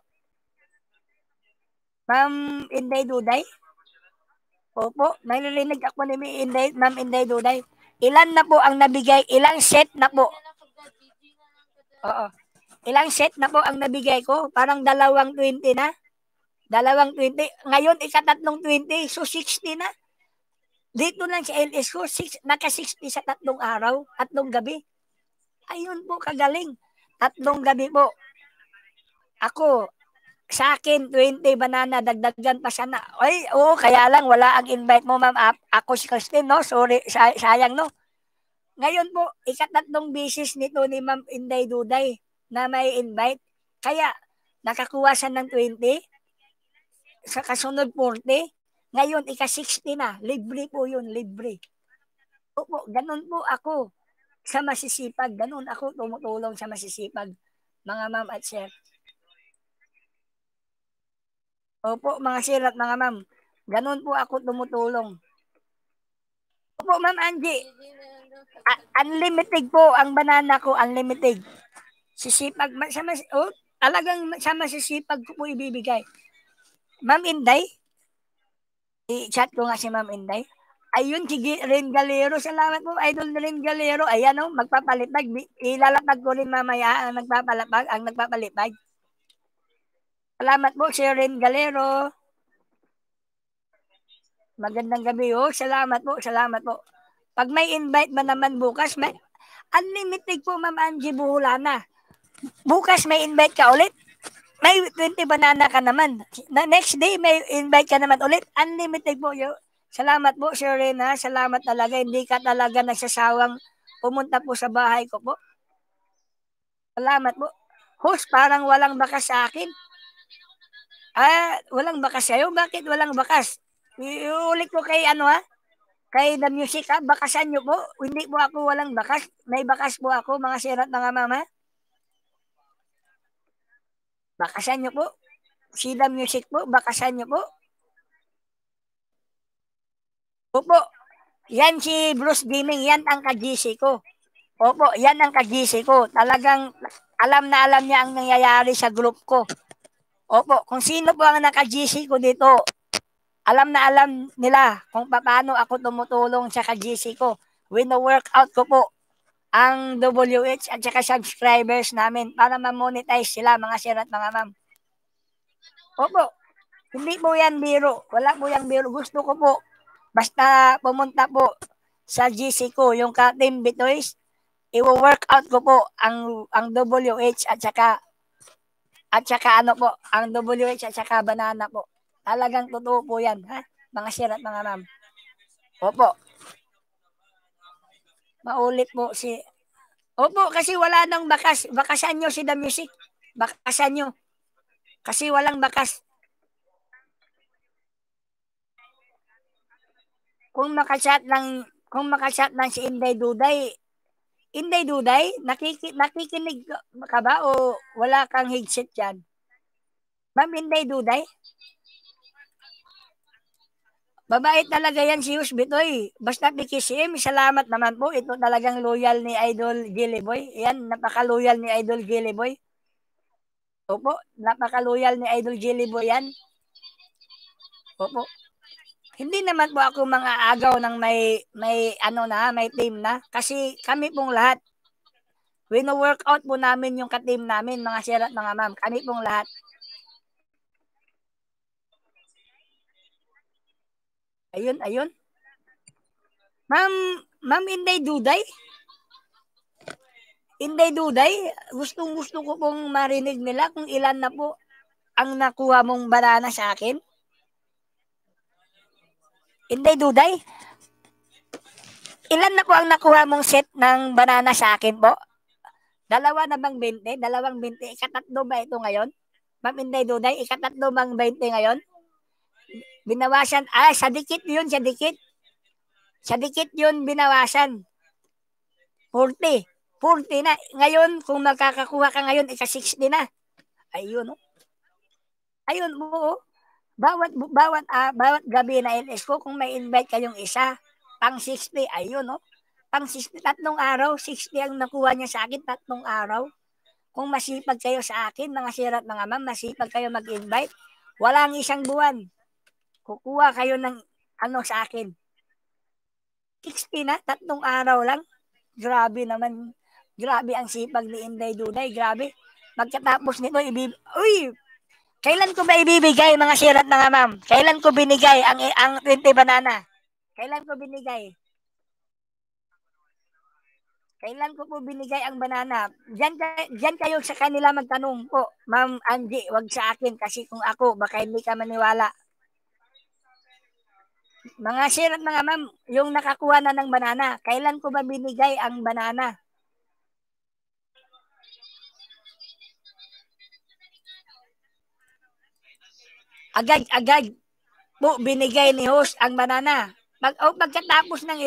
Ma'am Inday Duday? Opo, nalilinig ako ni Ma'am Inday Duday. Ilan na po ang nabigay? Ilang set na po? Oo. Ilang set na po ang nabigay ko? Parang 220 na. 220. Ngayon, ikatatlong 20. So, 60 na. Dito lang sa LS ko, naka-60 sa 3 araw, 3 gabi. Ayun po, kagaling. 3 gabi po. Ako, sa akin, 20 banana, dagdagan pa sana. Ay, oo, kaya lang, wala ang invite mo, ma'am. Ako si Christine, no? Sorry, sayang, no? Ngayon po, ikatatlong bisis nito ni Ma'am Inday Duday na may invite. Kaya, nakakuha siya ng 20, sa kasunod 40, ngayon, ika-60 na. Libre po yun, libre. Opo, ganun po ako sa masisipag. Ganun ako tumutulong sa masisipag, mga ma'am at sir. Opo, mga sir at mga ma'am. Ganun po ako tumutulong. Opo, Ma'am Angie. Unlimited po ang banana ko, unlimited. Sisipag, talagang sa masisipag ko po ibibigay. Ma'am Inday, i-chat ko nga si Ma'am Inday. Ayun, si Ren Galero. Salamat po, Idol Ren Galero. Ayan o, magpapalipag. Ilalapag ko rin mamaya ang nagpapalipag. Salamat po, si Ren Galero. Magandang gabi o. Salamat po, salamat po. Pag may invite ba naman bukas, may unlimited po, Ma'am Angie Buhulana. Bukas may invite ka ulit. May 20 banana ka naman. Next day, may invite ka naman ulit. Unlimited po yun. Salamat po, Sir Rena. Salamat talaga. Hindi ka talaga nagsasawang pumunta po sa bahay ko po. Salamat po. Host, parang walang bakas sa akin. Walang bakas sa'yo? Bakit walang bakas? Iulit ko kay kay The Music bakasan nyo po. Hindi po ako walang bakas. May bakas po ako, mga sirat mga mama. Bakasan nyo po. Si The Music po, bakasan nyo po. Opo, yan si Bruce Gaming, yan ang ka-GC ko. Opo, yan ang ka-GC ko. Talagang alam na alam niya ang nangyayari sa group ko. Opo, kung sino po ang naka-GC ko dito, alam na alam nila kung paano ako tumutulong sa ka-GC ko. Wino-workout ko po ang WH at saka subscribers namin para ma-monetize sila, mga sir at mga ma'am. Opo, hindi po yan biro. Wala po yan biro. Gusto ko po, basta pumunta po sa GC ko, yung Ka-Team Bitoys, i-workout ko po ang WH at saka ang WH at saka banana po. Talagang totoo po yan, ha? Mga sir at mga ma'am. Opo. Maulit po si... Opo, kasi wala nang bakas. Bakasan nyo si The Music. Bakasan nyo. Kasi walang bakas. Kung makachat lang si Inday Duday, nakikinig ka ba o wala kang headset dyan? Ma'am Inday Duday? Mabait talaga yan si Usbitoy. Basta PKCM, salamat naman po. Ito talagang loyal ni Idol Jellyboy. Yan, napaka-loyal ni Idol Jellyboy. Opo, napaka-loyal ni Idol Jellyboy yan. Opo. Hindi naman po ako mga agaw ng may team na. Kasi kami pong lahat, wino-workout po namin yung ka-team namin, mga sir at mga ma'am. Kami pong lahat. Ayun. Ma'am Inday Duday? Inday Duday, gustong-gusto ko pong marinig nila kung ilan na po ang nakuha mong banana sa akin. Inday Duday, ilan na po ang nakuha mong set ng banana sa akin po? Dalawa na bang 20? Dalawang 20. Ikatatlo ba ito ngayon? Ma'am Inday Duday, ikatatlo bang 20 ngayon? Binawasan. Sa dikit yun, sa dikit. Sa dikit yun binawasan. 40. 40 na. Ngayon, kung magkakakuha ka ngayon, ika-60 na. Ayun, oh. Ayun, oo. Bawat gabi na LS ko, kung may invite kayong isa, pang 60, ayun, no? Pang 60, 3 araw, 60 ang nakuha niya sa akin, 3 araw. Kung masipag kayo sa akin, mga sir at mga ma'am, masipag kayo mag-invite, walang isang buwan, kukuha kayo ng sa akin. 60 na, 3 araw lang. Grabe naman, grabe ang sipag ni Inday Duday, grabe. Magkatapos nito, kailan ko ba ibibigay, mga sir at mga ma'am? Kailan ko binigay ang 20 banana? Kailan ko binigay? Kailan ko po binigay ang banana? Diyan kayo sa kanila magtanong po. Ma'am Angie, wag sa akin kasi kung ako, baka hindi ka maniwala. Mga sir at mga ma'am, yung nakakuha na ng banana, kailan ko ba binigay ang banana? Agad po binigay ni host ang banana. Pagkatapos ng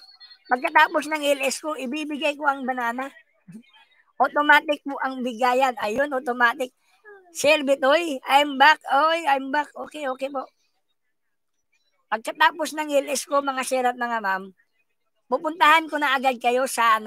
LS ko, ibibigay ko ang banana. Automatic po ang bigayan. Ayun, automatic. Sir Bitoy, I'm back. I'm back. Okay po. Pagkatapos ng LS ko, mga sir at mga ma'am, pupuntahan ko na agad kayo sa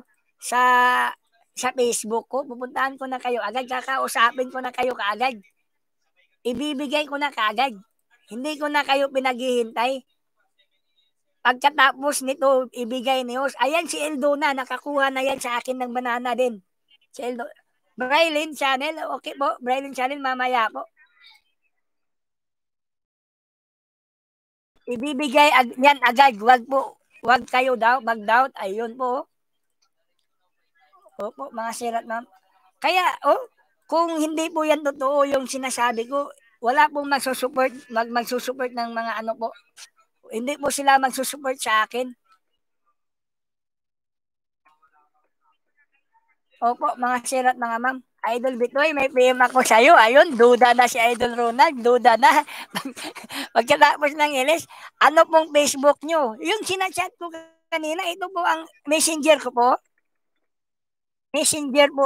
sa Facebook ko. Pupuntahan ko na kayo agad. Kakausapin ko na kayo kaagad. Ibibigay ko na kaagad. Hindi ko na kayo pinaghihintay. Pagkatapos nito, ibigay ni host. Ayan si Eldona, nakakuha na yan sa akin ng banana din. Si Eldona. Braylin Channel, okay po. Braylin Channel, mamaya po. Ibibigay yan agad. Wag kayo mag-doubt. Ayun po. Opo, mga sirat ma'am. Kaya, kung hindi po yan totoo yung sinasabi ko, wala pong magsusupport ng mga po. Hindi po sila magsusupport sa akin. Opo, mga sirat mga ma'am. Idol Bitoy, may PM ako sa'yo. Ayun, duda na si Idol Ronald. Duda na. Pagkatapos ng LS, ano pong Facebook nyo? Yung sinachat ko kanina, ito po ang messenger ko po. Messenger po.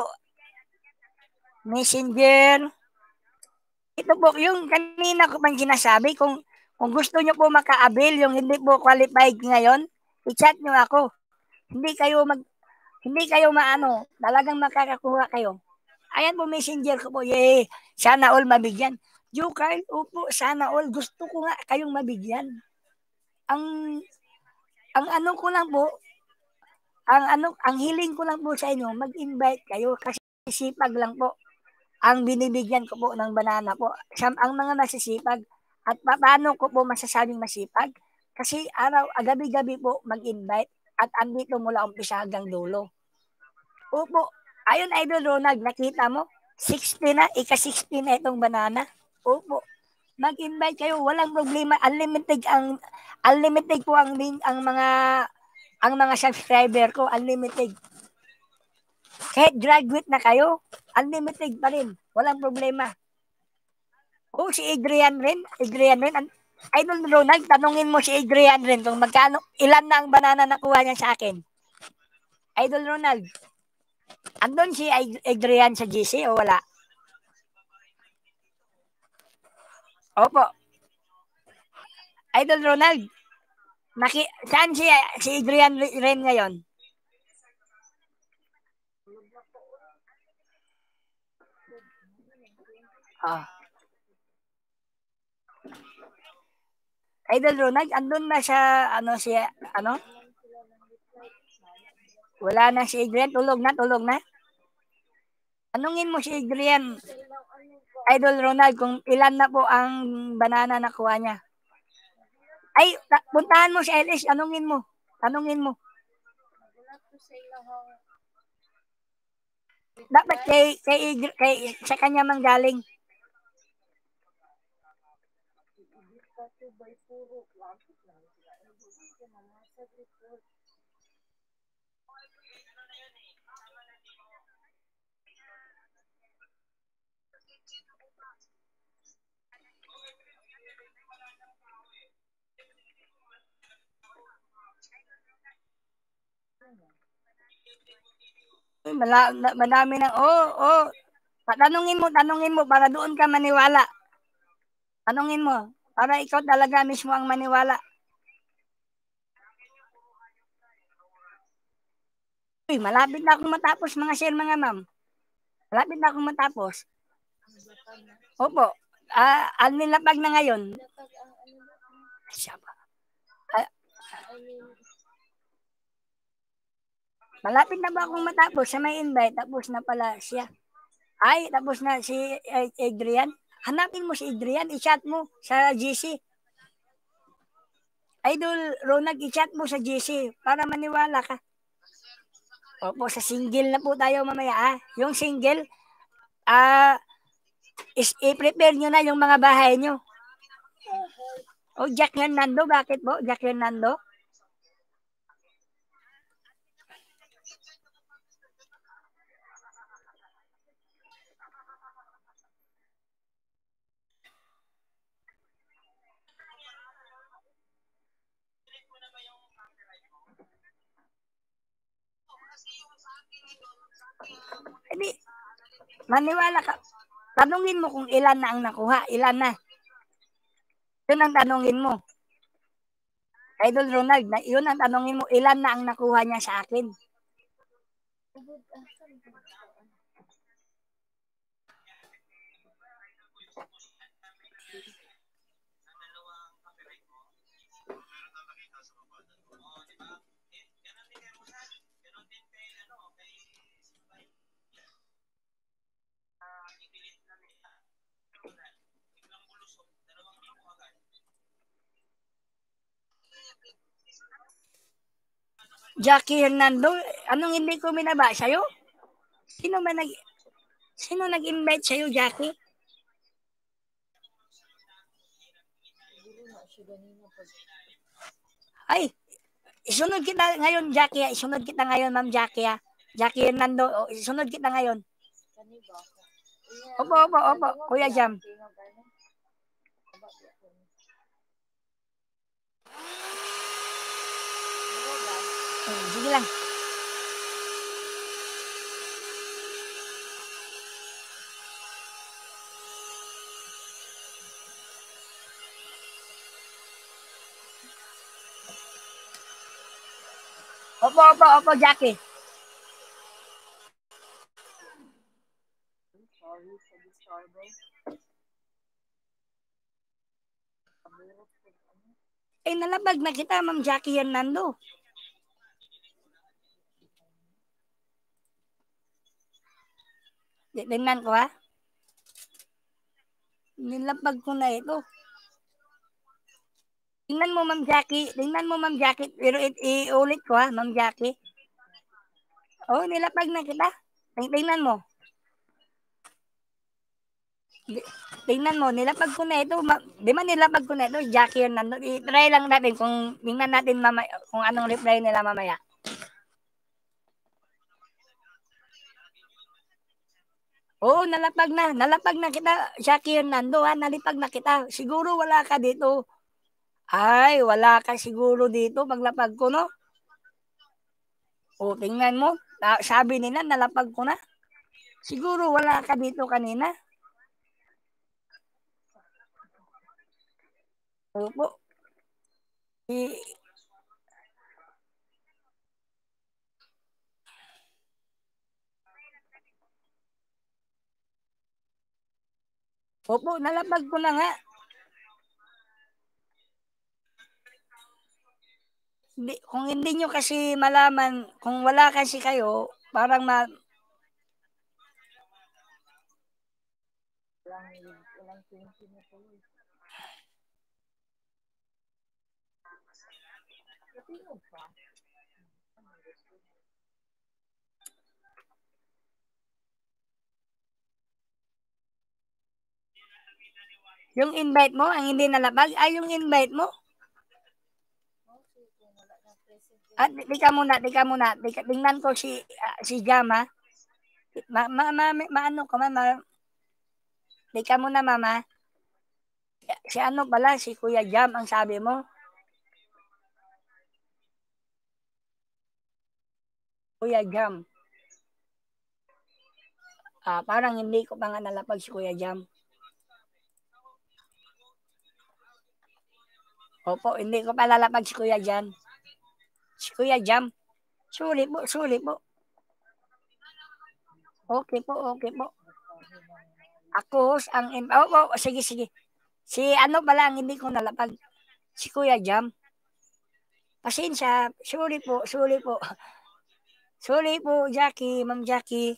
Messenger. Ito po, yung kanina ko pang sinasabi, kung gusto nyo po maka-avail, yung hindi po qualified ngayon, i-chat nyo ako. Hindi kayo talagang makakakuha kayo. Ayan po, messenger ko po. Yay! Sana all mabigyan. Jukarl, opo, sana all. Gusto ko nga kayong mabigyan. Ang ko lang po, ang hiling ko lang po sa inyo, mag-invite kayo kasi sipag lang po ang binibigyan ko po ng banana po. Ang mga masisipag. At paano ko po masasabing masipag? Kasi gabi-gabi po mag-invite at andito mula umpisa hanggang dulo. Opo. Ayun, Idol Ronald, nakita mo? 60 na, ika-60 na itong banana. Opo. Mag-invite kayo, walang problema. Unlimited po ang mga subscriber ko, unlimited. Kahit graduate na kayo, unlimited pa rin. Walang problema. Si Adrian rin. Idol Ronald, tanungin mo si Adrian rin kung ilan na ang banana nakuha niya sa akin. Idol Ronald, andun si Adrian sa GC o wala? Opo. Idol Ronald, saan si Adrian Ren ngayon? Oh. Idol Ronald, andun na siya, ano? Wala na si Adrian, tulog na. Tanungin mo si Adrian, Idol Ronald, kung ilan na po ang banana na kuha niya. Ay, puntahan mo si LS, tanungin mo. Dapat sa kanya manggaling. Madami ng tanungin mo para doon ka maniwala. Tanungin mo para ikaw talaga mismo ang maniwala. Uy, malapit na akong matapos mga sir, mga ma'am. Malapit na akong matapos. Opo. Nilapag na ngayon. Malapit na ba akong matapos sa may invite? Tapos na pala siya. Ay, tapos na si Adrian. Hanapin mo si Adrian, i-chat mo sa GC. Idol Ronald, i-chat mo sa GC para maniwala ka. Opo, sa single na po tayo mamaya. Yung single, i-prepare nyo na yung mga bahay nyo. Jack Hernando, bakit po? Jack Hernando? Hindi, maniwala ka. Tanungin mo kung ilan na ang nakuha. Ilan na. Yun ang tanungin mo. Idol Ronald, yun ang tanungin mo. Ilan na ang nakuha niya sa akin. Jackie Hernando, anong hindi ko minaba sa'yo? Sino nag-invite sa'yo, Jackie? Ay, isunod kita ngayon, Jackie. Isunod kita ngayon, Ma'am Jackie. Jackie Hernando, isunod kita ngayon. Opo, Kuya Jam. Sige lang. Opo, Jackie. Nalabag na kita, Ma'am Jackie Hernando. Tingnan ko, ha? Nilapag ko na ito. Tingnan mo, Ma'am Jackie. Pero iulit ko, ha, Ma'am Jackie. Nilapag na kita. Tingnan mo. Tingnan mo, nilapag ko na ito. Di ba nilapag ko na ito, Jackie Hernando? I-try lang natin tingnan natin kung anong reply nila mamaya. Nalapag na kita, Jackie Hernando, ha? Nalipag na kita. Siguro wala ka dito. Ay, wala ka siguro dito paglapag ko, no? Tingnan mo. Sabi nila, nalapag ko na. Siguro wala ka dito kanina. Opo. Opo, nalapag ko na nga. Kung hindi nyo kasi malaman, kung wala kasi kayo, parang Walang 20 na po. Natingog pa. yung invite mo, ang hindi nalapag, ay yung invite mo. At di ka muna. Tingnan ko si Jam, ha. Maano ka man, di ka muna, mama. Si ano pala, si Kuya Jam ang sabi mo. Kuya Jam. Parang hindi ko pa nga nalapag si Kuya Jam. Opo, hindi ko pa lalapag si Kuya Jam. Si Kuya Jam. Sorry po. Okay po. Ako, sige. Si ano pala ang hindi ko nalapag. Si Kuya Jam. Pasensya. Sorry po. Sorry po, Jackie, Ma'am Jackie.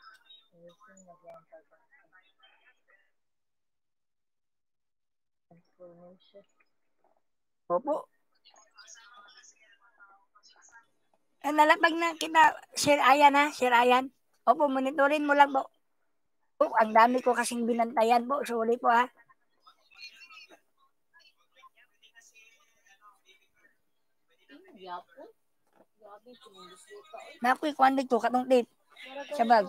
Opo. Nalapag na kita, Sir Ayan, ha? Sir Ayan. Opo, monitorin mo lang po. Ang dami ko kasing binantayan po. Sorry po, ha. Nakoy, kuwan dito, katong date. Sabag.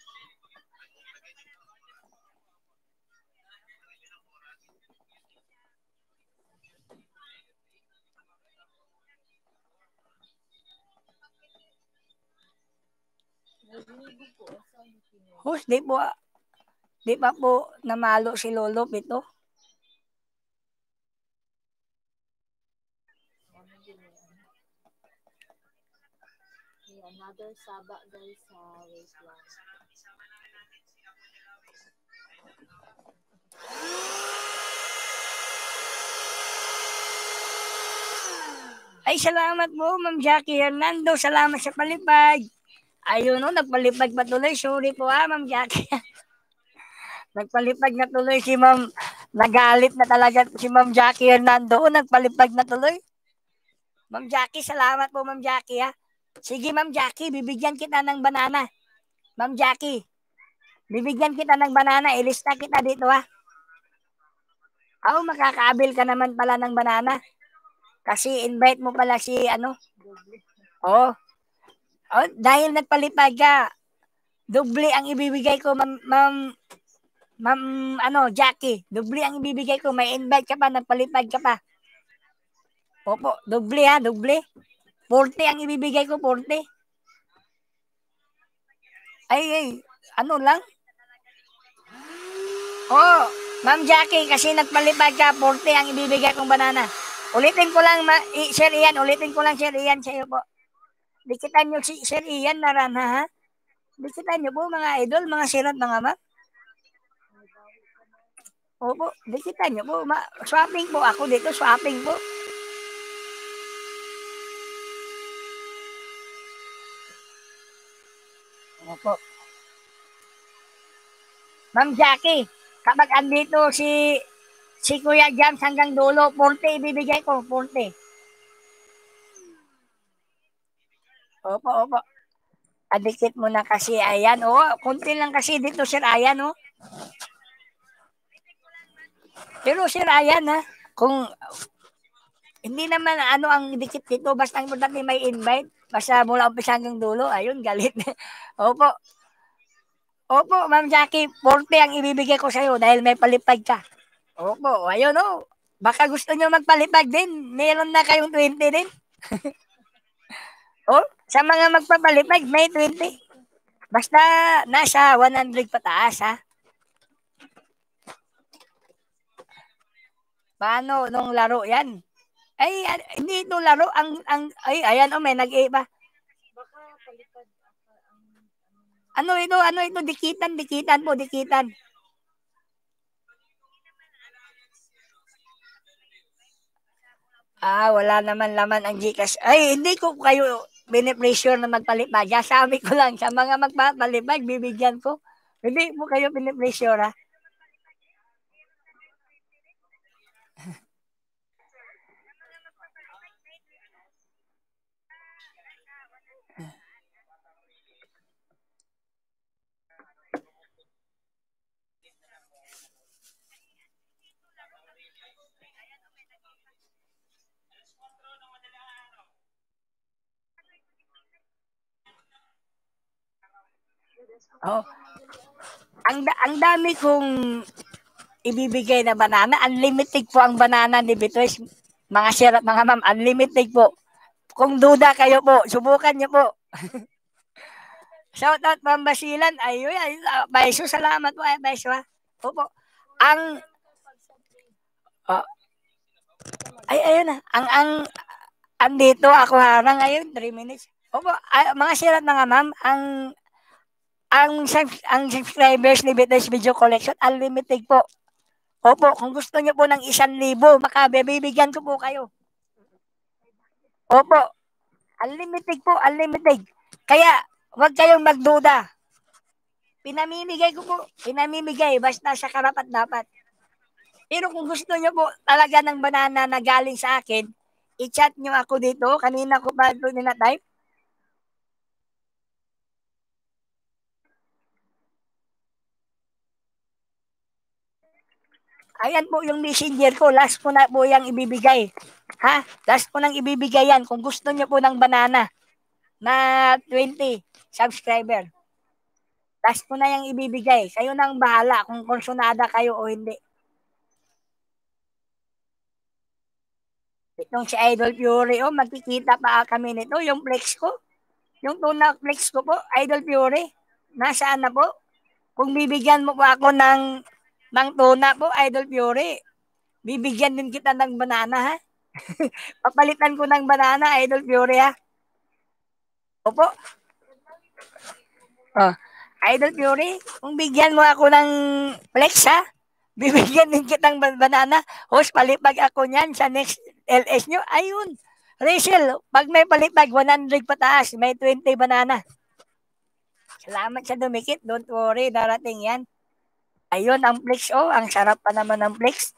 Hus, di pa po namalo si Lolo Pito. Another saba guys sa wait lang. Ay, salamat po, Ma'am Jackie Hernando. Salamat sa palipad. Ayun, no, nagpalipad pa tuloy. Sorry po, ha, Ma'am Jackie. Nagpalipad na tuloy si Ma'am. Nagalit na talaga si Ma'am Jackie Hernando. Nagpalipad na tuloy. Ma'am Jackie, salamat po, Ma'am Jackie, ha. Sige, Ma'am Jackie, bibigyan kita ng banana. Ma'am Jackie, bibigyan kita ng banana. Ilista kita dito, ha. Makakaabil ka naman pala ng banana. Kasi invite mo pala si ano. Dahil nagpalipad ka, doble ang ibibigay ko, Ma'am Jackie. Doble ang ibibigay ko. May invite ka pa, nagpalipad ka pa. Opo, doble, ha, doble. 40 ang ibibigay ko, 40. Ay, ano lang? Ma'am Jackie, kasi nagpalipad ka, 40 ang ibibigay kong banana. Ulitin ko lang, Sir Ian, sa iyo po. Dikitan nyo si Sir Ian na rana, ha? Dikitan nyo po, mga idol, mga sirat, mga ma'am. Opo, dikitan nyo po. Swapping po ako dito, swapping po. Opo. Ma'am Jackie, kapag andito si Kuya Jams hanggang dulo, 40 ibibigay ko, 40. Opo. Adikit mo na kasi, ayan, kunti lang kasi dito, Sir Ayan, Pero Sir Ayan, ha, kung hindi naman ang dikit dito, basta ang importante may invite, basta mula umpisa hanggang dulo, ayun, galit. Opo, Ma'am Jackie, 40 ang ibibigay ko sa'yo dahil may palipad ka. Opo, ayun, baka gusto nyo magpalipad din, meron na kayong 20 din. Sa mga magpapalipad, may 20. Basta nasa 100 pataas, ha. Paano nung laro yan? Ay, hindi ito laro. Ay, ayan, may nag-iba. Baka palipad ang Ano ito, dikitan po, dikitan. Wala naman laman ang Gcash. Ay, hindi ko kayo bine-pressure na magpalipad. Sabi ko lang, sa mga magpapalipad, bibigyan ko. Hindi mo kayo bine-pressure, ha? Oh, ang dami kong ibibigay na banana. Unlimited po ang banana ni Bitoy. Mga sir at mga ma'am, unlimited po. Kung duda kayo po, subukan niyo po. Shout out Pambasilan. Ayun, Baiso, salamat po. Baiso, ha. Opo. Ang, oh, ayun na. Andito ako harang ngayon, 3 minutes. Opo, mga sirat mga ma'am, ang subscribers ni Bitoy's Video Collection, unlimited po. Opo, kung gusto niyo po ng 1,000, bibigyan ko po kayo. Opo, unlimited po, unlimited. Kaya, huwag kayong magduda. Pinamimigay, basta sa karapat dapat. Pero kung gusto niyo po talaga ng banana na galing sa akin, i-chat niyo ako dito. Kanina ko pa ito nina-type. Ayan po yung messenger ko. Last ko na po yung ibibigay. Ha? Last ko nang ibibigay yan. Kung gusto niyo po ng banana na 20 subscriber. Last ko na yung ibibigay. Kayo nang bahala kung konsunada kayo o hindi. Itong si Idol Fury, magkikita pa kami nito. Yung flex ko. Yung tuna flex ko po, Idol Fury. Nasaan na po? Kung bibigyan mo po ako ng tuna po, Idol Fury, bibigyan din kita ng banana, ha? Papalitan ko ng banana, Idol Fury, ha? Opo. Oh, Idol Fury, kung bigyan mo ako ng flex, ha? Bibigyan din kitang banana. Host, palipag ako niyan sa next LS nyo. Ayun. Rachel, pag may palipag, 100 pataas, may 20 banana. Salamat sa dumikit. Don't worry, darating yan. Ayun, ang flex, ang sarap pa naman ng flex.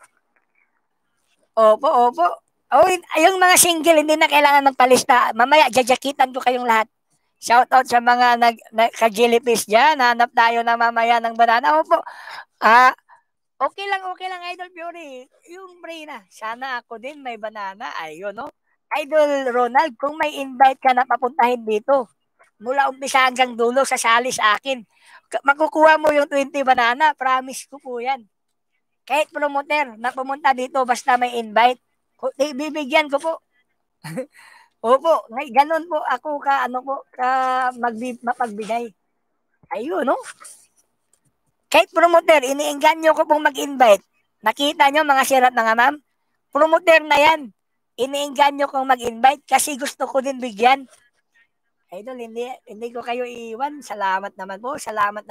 Opo. Yung mga single, hindi na kailangan magpalista. Mamaya, jajakitan ko kayong lahat. Shout out sa mga ka-jellyfish dyan. Hanap tayo na mamaya ng banana. Opo. Okay lang, Idol Fury. Yung pre na. Sana ako din may banana. Ayun, no? Idol Ronald, kung may invite ka na papuntahin dito, mula umpisa hanggang dulo, sasali sa akin. Makukuha mo yung 20 banana. Promise ko po yan. Kahit promoter na pumunta dito, basta may invite, bibigyan ko po. Opo, ganun po ako mapagbigay. Ayun, no? Kahit promoter, iniengganyo ko pong mag-invite. Nakita nyo mga sirat na nga, ma'am? Promoter na yan. Iniengganyo kong mag-invite kasi gusto ko din bigyan. Idol, hindi ko kayo iiwan. Salamat naman po.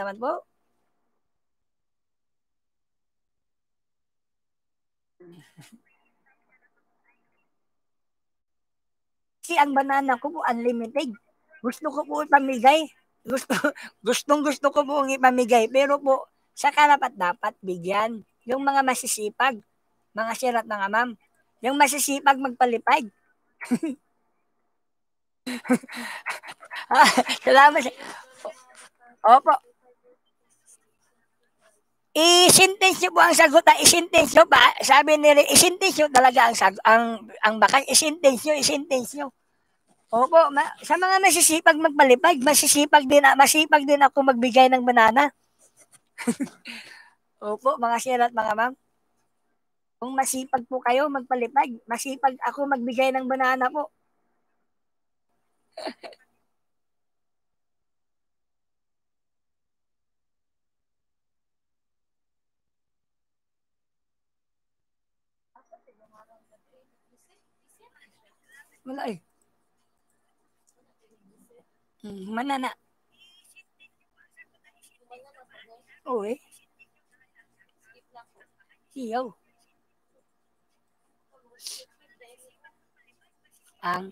Kasi ang banana ko po unlimited. Gusto ko po ipamigay. Gusto, gusto ko po ipamigay. Pero po, sa karapat dapat bigyan. Yung mga masisipag, mga sirat na nga, ma'am. Yung masisipag magpalipad. Salamat. Opo. I-sentence nyo po ang sagot. I-sentence nyo ba? Sabi nila, i-sentence nyo talaga ang bakal. I-sentence nyo. Opo, sa mga masisipag magpalipad, masipag din ako magbigay ng banana. Opo, mga sir at mga ma'am. Kung masipag po kayo magpalipad, masipag ako magbigay ng banana po. Wala eh. Manana. Oo eh. Iyaw. Ang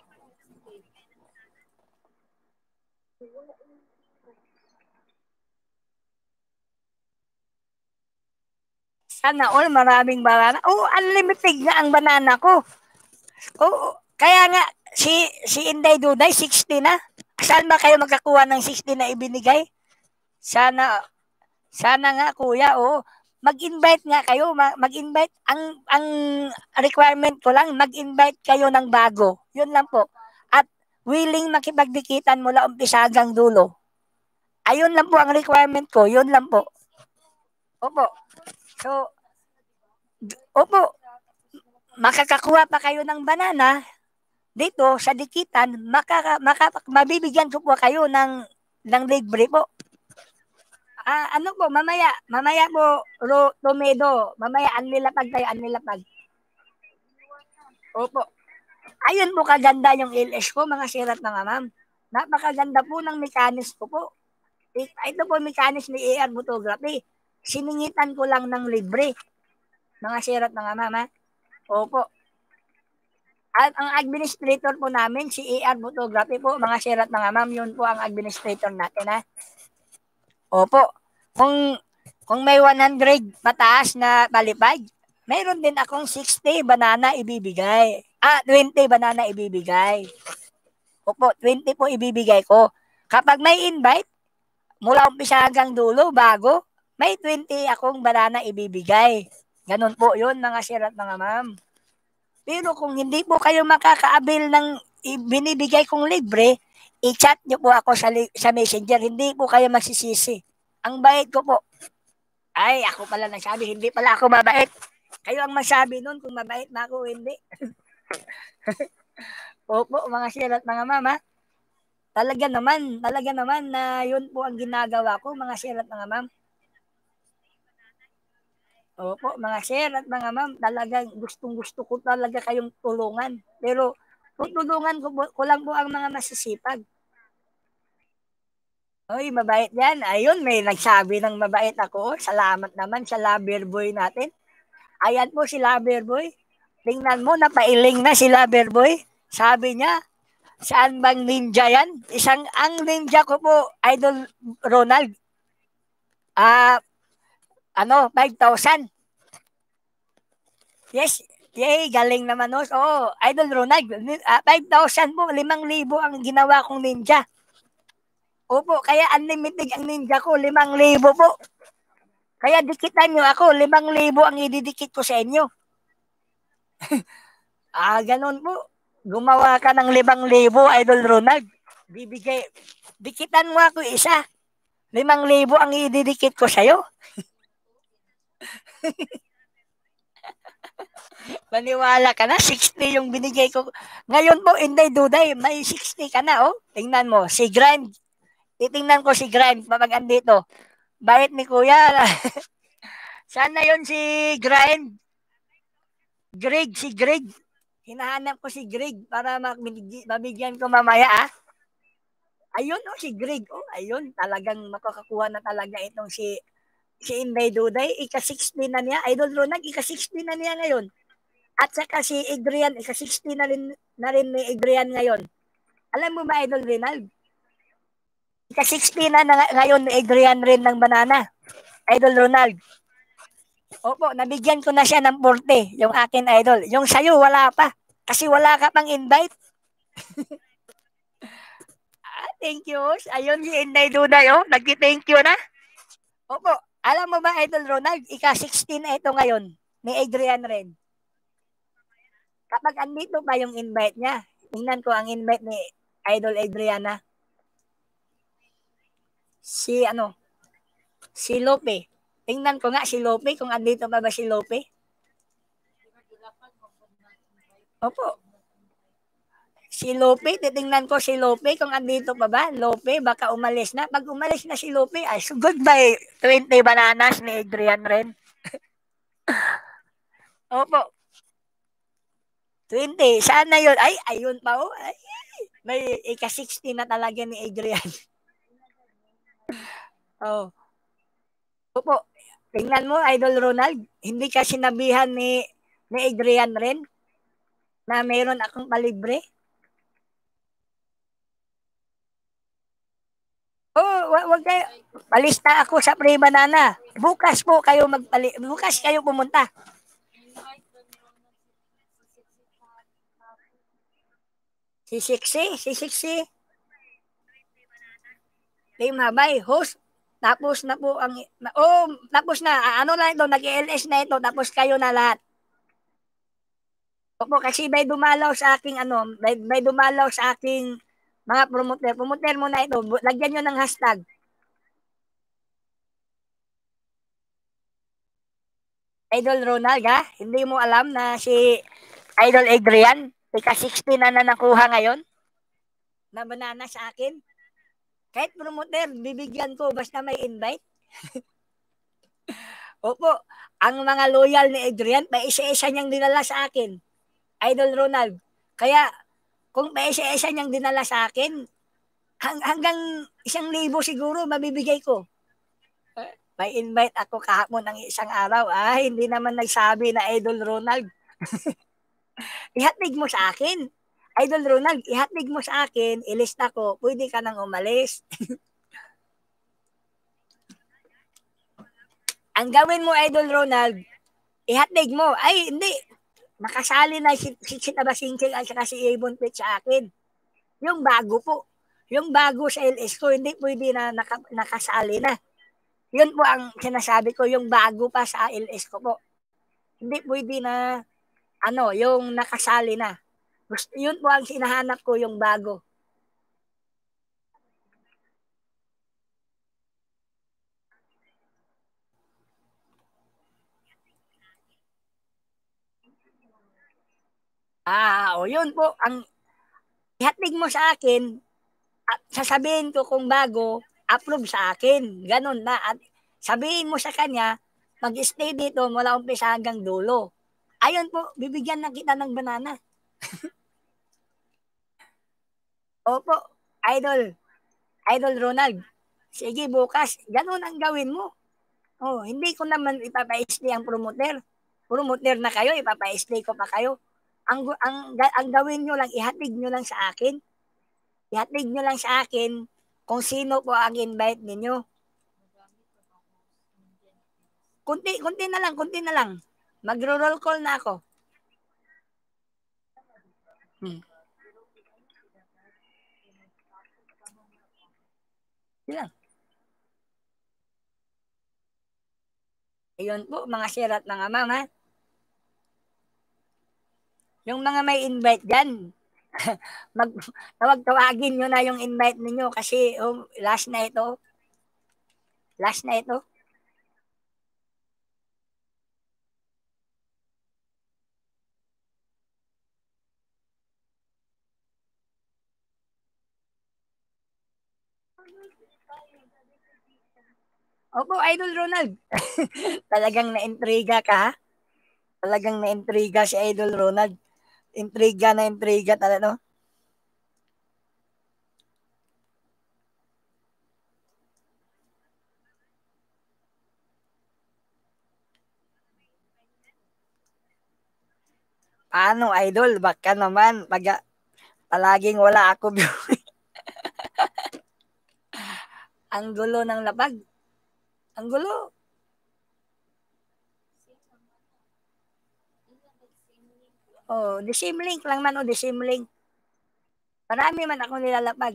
sana all maraming banana. Oh, unlimited nga ang banana ko. Oo, kaya nga si Inday Duday 60 na. Saan ba kayo magkakuha ng 60 na ibinigay? Sana nga kuya, oh. Mag-invite nga kayo, mag-invite ang requirement ko lang mag-invite kayo ng bago. 'Yun lang po. At willing makipagdikitan mula umpisa hanggang dulo. Ayun lang po ang requirement ko, 'yun lang po. Opo. So, opo, makakakuha pa kayo ng banana dito sa dikitan, mabibigyan ko po kayo ng libre po. Ano po, mamaya po, tomedo, mamaya anilapag tayo, anilapag. Opo. Ayun po kaganda yung LS ko, mga sirat mga ma'am. Napakaganda po ng mechanics ko po. Ito po mechanics ni AR Photography. Siningitan ko lang ng libre. Mga sirat mga ma'am, ha? Opo. At ang administrator po namin, si AR Photography po, mga sirat mga ma'am, yun po ang administrator natin, ha? Opo. Kung may 100 pataas na palipad, mayroon din akong 60 banana ibibigay. 20 banana ibibigay. Opo, 20 po ibibigay ko. Kapag may invite, mula umpisa hanggang dulo, bago, may 20 akong banana ibibigay. Ganun po yun, mga sirat mga ma'am. Pero kung hindi po kayo makakaabil ng binibigay kong libre, i-chat nyo po ako sa messenger. Hindi po kayo magsisisi. Ang bait ko po. Ay, ako pala nagsabi, hindi pala ako mabait. Kayo ang masabi nun kung mabait na ako, hindi. Opo, mga sirat mga mama. Talaga naman na yun po ang ginagawa ko, mga sirat mga ma'am. Opo, mga sir at mga ma'am, talagang gustong-gusto ko talaga kayong tulungan. Pero tutulungan ko lang po ang mga masisipag. Oy, mabait yan. Ayun, may nagsabi ng mabait ako. Salamat naman sa lover boy natin. Ayan po si lover boy. Tingnan mo, napailing na si lover boy. Sabi niya, saan bang ninja yan? Ang ninja ko po, Idol Ronald. 5,000. Yes, yay, galing naman no. Oo, Idol Ronald, 5,000 po, 5,000 ang ginawa kong ninja. Opo, kaya unlimited ang ninja ko, 5,000 po. Kaya dikitan nyo ako, 5,000 ang ididikit ko sa inyo. Ganun po. Gumawa ka ng 5,000, Idol Ronald. Dikitan mo ako isa. 5,000 ang ididikit ko sa'yo. Maniwala ka na, 60 yung binigay ko. Ngayon po, Inday Duday, may 60 ka na, oh. Tingnan mo, si Grind. Titingnan ko si Grind, pag andito. Bait ni Kuya. Sana yon si Grind. Si Greg. Hinahanap ko si Greg para mabigyan ko mamaya, ah. Ayun, oh, si Greg. Oh, ayun, talagang makakakuha na talaga itong si Inday Duday. Ika-60 na niya. Idol Ronald, ika-60 na niya ngayon. At saka si Adrian, ika-60 na rin ni Adrian ngayon. Alam mo ba, Idol Ronald? Ika-60 na ngayon ni Adrian rin ng banana. Idol Ronald. Opo, nabigyan ko na siya ng 40, yung akin, Idol. Yung sa'yo, wala pa. Kasi wala ka pang invite. Thank you. Ayun si Inday Duday, oh. Nag-thank you na. Opo, alam mo ba, Idol Ronald, ika-16 na ito ngayon ni Adrian rin. Kapag andito pa yung invite niya, tingnan ko ang invite ni Idol Adriana. Si Lope. Tingnan ko nga si Lope, kung andito pa ba si Lope. Opo. Si Lope, titingnan ko si Lope kung andito pa ba. Lope, baka umalis na. Pag umalis na si Lope, ay so goodbye. 20 bananas ni Adrian rin. Opo. 20. Saan na yun? Ay, ayun pa oh. Ay, may ika-60 na talaga ni Adrian. Oh. Opo. Tingnan mo, Idol Ronald. Hindi ka sinabihan ni Adrian rin na meron akong palibre. Oh, wag kayo. Palista ako sa Pre Banana. Bukas kayo pumunta. Si Siksi. Team Habay, host. Tapos na po tapos na. Ano na ito, nag-LS na ito, tapos kayo na lahat. Opo, kasi may dumalaw sa aking may dumalaw sa aking mga promoter. Promoter mo na ito. Lagyan nyo ng hashtag. Idol Ronald, ha? Hindi mo alam na si Idol Adrian, ika-60 na nakuha ngayon na banana sa akin. Kahit promoter, bibigyan ko basta may invite. Opo, ang mga loyal ni Adrian, pa isa-isa niyang dinala sa akin. Idol Ronald. Kaya, kung pa isa-isa niyang dinala sa akin, hanggang 1,000 siguro mabibigay ko. May invite ako kahapon ng isang araw. Hindi naman nagsabi na Idol Ronald. Ihatid mo sa akin. Idol Ronald, ihatid mo sa akin, ilista ko, pwede ka nang umalis. Ang gawin mo, Idol Ronald, ihatid mo. Ay, hindi. Nakasali na si Tabasingkil at saka si Avon Pit sa akin. Yung bago po. Yung bago sa LS ko, hindi pwede na nakasali na. Yun po ang sinasabi ko, yung bago pa sa LS ko po. Hindi pwede na, yung nakasali na. Yun po ang sinahanap ko, yung bago. Yun po, ang ihatid mo sa akin, at sasabihin ko kung bago, approve sa akin. Ganun na. At sabihin mo sa kanya, mag-stay dito mula umpisa hanggang dulo. Ayun po, bibigyan na kita ng banana. Opo, Idol Ronald. Sige, bukas, ganun ang gawin mo. Hindi ko naman ipapa-stay ang promoter. Promoter na kayo, ipapa-stay ko pa kayo. Ang gawin nyo lang, ihatid nyo lang sa akin. Ihatid nyo lang sa akin kung sino po ang invite ninyo. Kunti na lang. Magro-roll call na ako. Yan. Ayun po, mga sirat mga ma'am, ha? Yung mga may invite dyan, tawagin nyo na yung invite ninyo kasi last na ito. Opo, Idol Ronald. Talagang na-intriga ka, ha? Talagang na-intriga si Idol Ronald. Intriga talaga, no? Paano, Idol? Baka naman, palaging wala ako. Ang gulo ng lapag. Ang gulo. The same link lang man, the same link. Marami man ako nilalapag.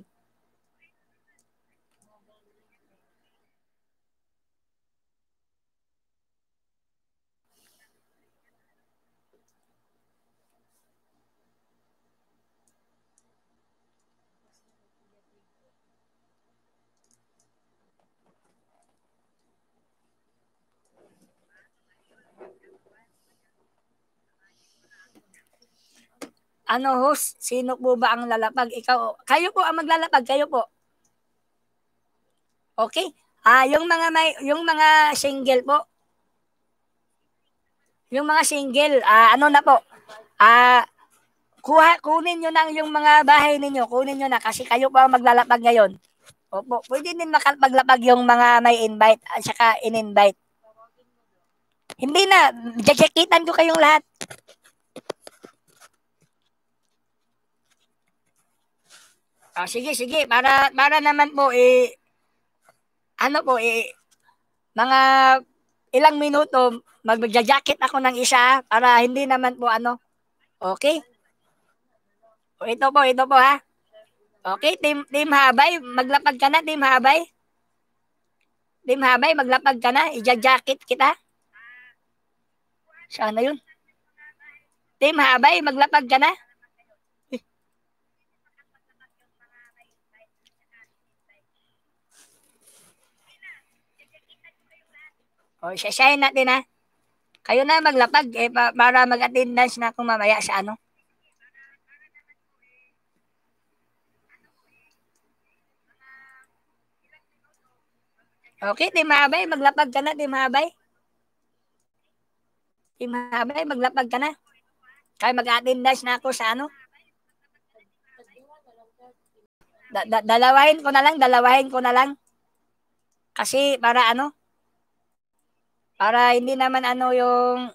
Host? Sino po ba ang lalapag? Ikaw. Kayo po ang maglalapag. Kayo po. Okay? Yung mga single po. Yung mga single, ano na po? kunin nyo na yung mga bahay ninyo. Kunin nyo na kasi kayo pa maglalapag ngayon. Opo, pwede din maglapag yung mga may invite at saka in-invite. Hindi na, jajakitan ko kayong lahat. Sige, para naman po mga ilang minuto magja-jacket ako ng isa para hindi naman po Okay? Ito po ha. Okay, team Habay, maglapag ka na, team Habay. Team Habay, maglapag ka na, i-jacket kita. Sana yun. Team Habay, maglapag ka na. Isasayin natin ha. Kayo na maglapag para mag-attendance na ako mamaya sa Okay, Team Habay, maglapag ka na, Team Habay. Team Habay, maglapag ka na. Kaya mag-attendance na ako sa dalawahin ko na lang. Kasi para para hindi naman yung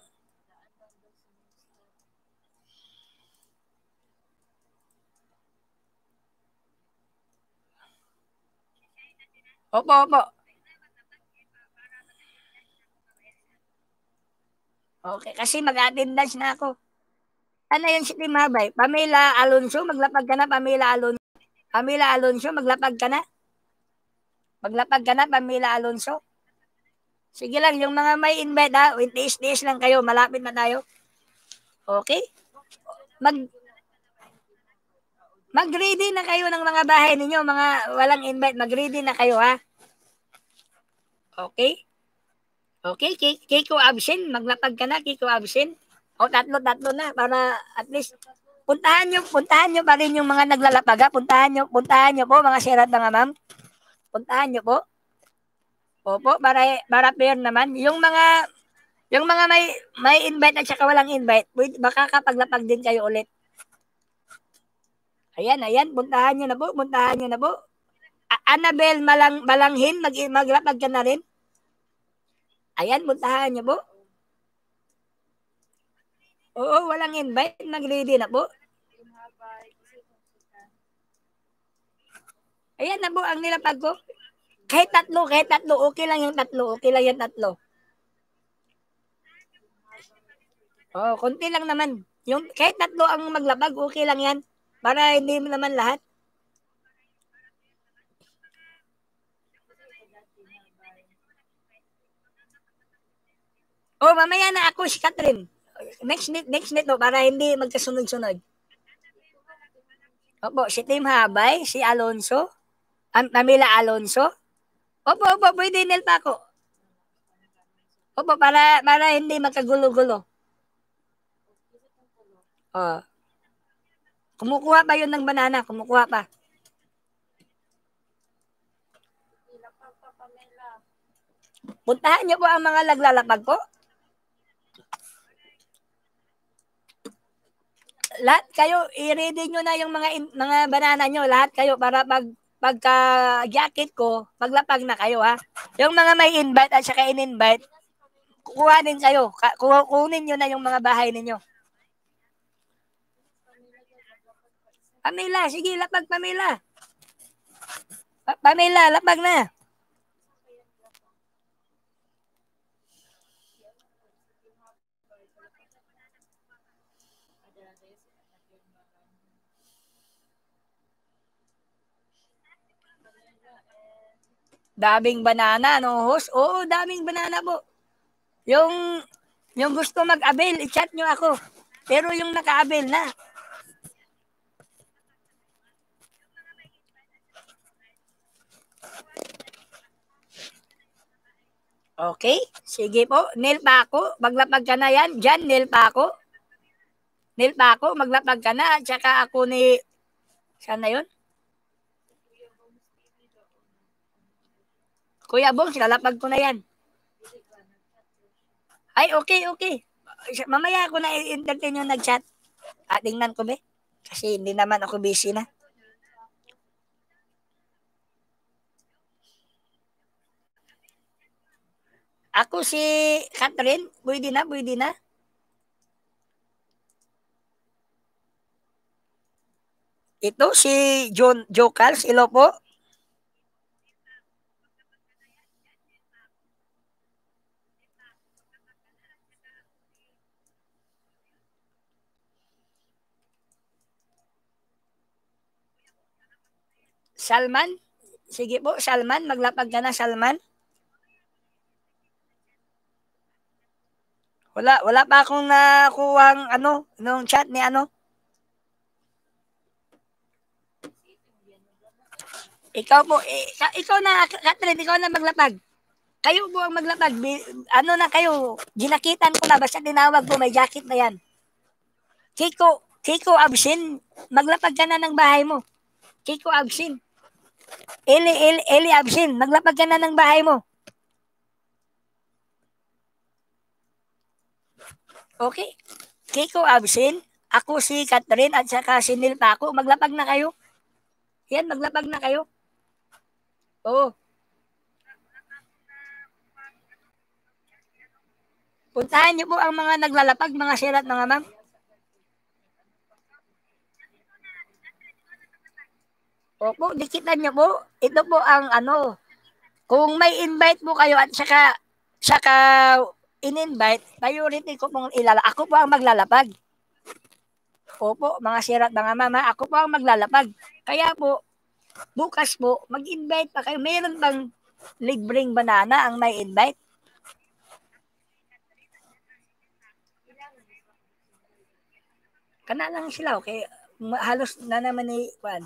Opo. Okay, kasi mag-attendance na ako. Ano yun si Team Habay? Pamela Alonso, maglapag ka na, Pamela Alonso. Pamela Alonso, maglapag ka na. Maglapag ka na, Pamela Alonso. Sige lang, yung mga may invite ha, tiis-tiis lang kayo, malapit na tayo. Okay? Mag-ready na kayo ng mga bahay ninyo, mga walang invite, mag-ready na kayo ha. Okay? Okay, Kiko absent, maglapag ka na, Kiko absent. Tatlo na para at least puntahan nyo pa rin yung mga naglalapag ha. Puntahan nyo po mga sirat mga ma'am. Puntahan nyo po. Opo, para fair naman. Yung mga may invite at saka walang invite, baka kapaglapag din kayo ulit. Ayan, puntahan nyo na po. Annabel Malanghin, maglapag ka na rin. Ayan, puntahan nyo po. Oo, walang invite, mag-ready na po. Ayan na po ang nilapag ko. Kahit tatlo, okay lang yung tatlo. Konti lang naman. Yung kahit tatlo ang maglapag, okay lang yan. Para hindi naman lahat. Mamaya na ako si Catherine. Next net para hindi magkasunod-sunod. Opo, si Team Habay, si Alonso, Pamela Alonso. Opo, pwede nil pa ako. Opo, para hindi magkagulo-gulo. Kumukuha pa yun ng banana, kumukuha pa. Puntahan niyo po ang mga naglalapag po. Lahat kayo, i-ready nyo na yung mga banana nyo. Lahat kayo para pagka-jacket ko, maglapag na kayo ha. Yung mga may invite at saka in-invite, kukuha din kayo. Kunin nyo na yung mga bahay ninyo. Pamela, sige, lapag Pamela. Pamela, lapag na. Daming banana, no host? Oo, daming banana po. Yung gusto mag-avail, i-chat nyo ako. Pero yung naka-avail na. Okay, sige po. Neil pa ako. Maglapag ka na yan. Diyan, Neil pa ako. Maglapag ka na. At saka ako ni... Saan na yun? Kuya Bong, lalapag ko na yan. Ay, okay. Mamaya ako na i-entertain yung nag-chat. Tingnan ko ba? Kasi hindi naman ako busy na. Ako si Catherine, pwede na, pwede na. Ito si John Jokals, ilo po. Salman, sige po, Salman, maglapag ka na, Salman. Wala pa akong nakuhang ano, nung chat ni ano. Ikaw po, ikaw na, Catherine, ikaw na maglapag. Kayo po ang maglapag. Ano na kayo, ginakitan ko na, basta tinawag po, may jacket na yan. Kiko Absin, maglapag ka na ng bahay mo. Kiko Absin. Eli Absin, maglapag ka na ng bahay mo. Okay? Kiko Absin, ako si Catherine at saka si Neil Paco, maglapag na kayo. Yan, maglapag na kayo. Oo. Puntahan niyo po ang mga naglalapag, mga sirat, mga ma'am. Opo, dikitan niyo po. Ito po ang ano, kung may invite po kayo at saka in-invite, priority ko pong ako po ang maglalapag. Opo, mga sirat, mga mama, ako po ang maglalapag. Kaya po, bukas po, mag-invite pa kayo. Mayroon bang libreng banana ang may invite? Kana lang sila, okay? Halos na naman ni Juan.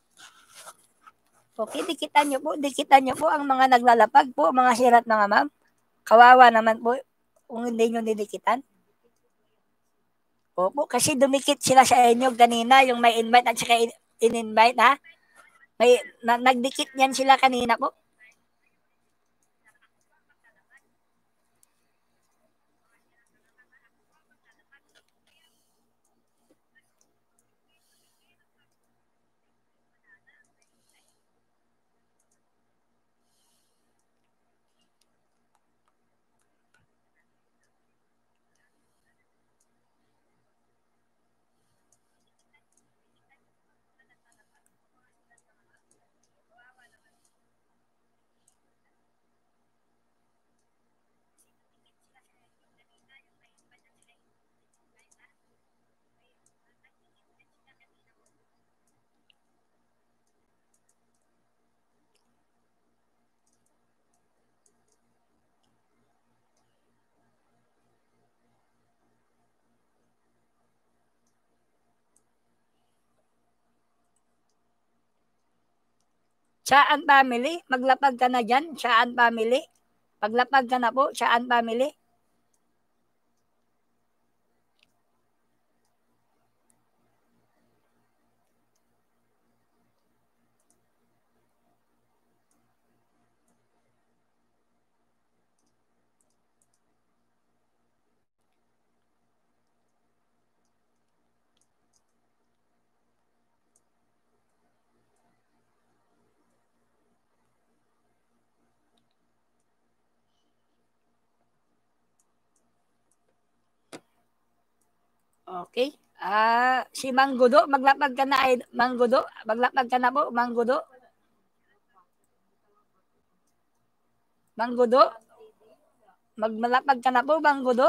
Okay, dikitan niyo po ang mga naglalapag po, mga sirat, mga ma'am. Kawawa naman po kung hindi nyo didikitan. Opo, kasi dumikit sila sa inyo kanina, yung may invite at saka in-invite, ha? Nagdikit yan sila kanina po. Saan family? Maglapag ka na dyan. Saan family? Paglapag ka na po, saan family? Okay. Si Manggudo, maglapag ka na ay Manggudo. Maglapag ka na po, Manggudo. Manggudo. Magmalapag ka na po, Manggudo.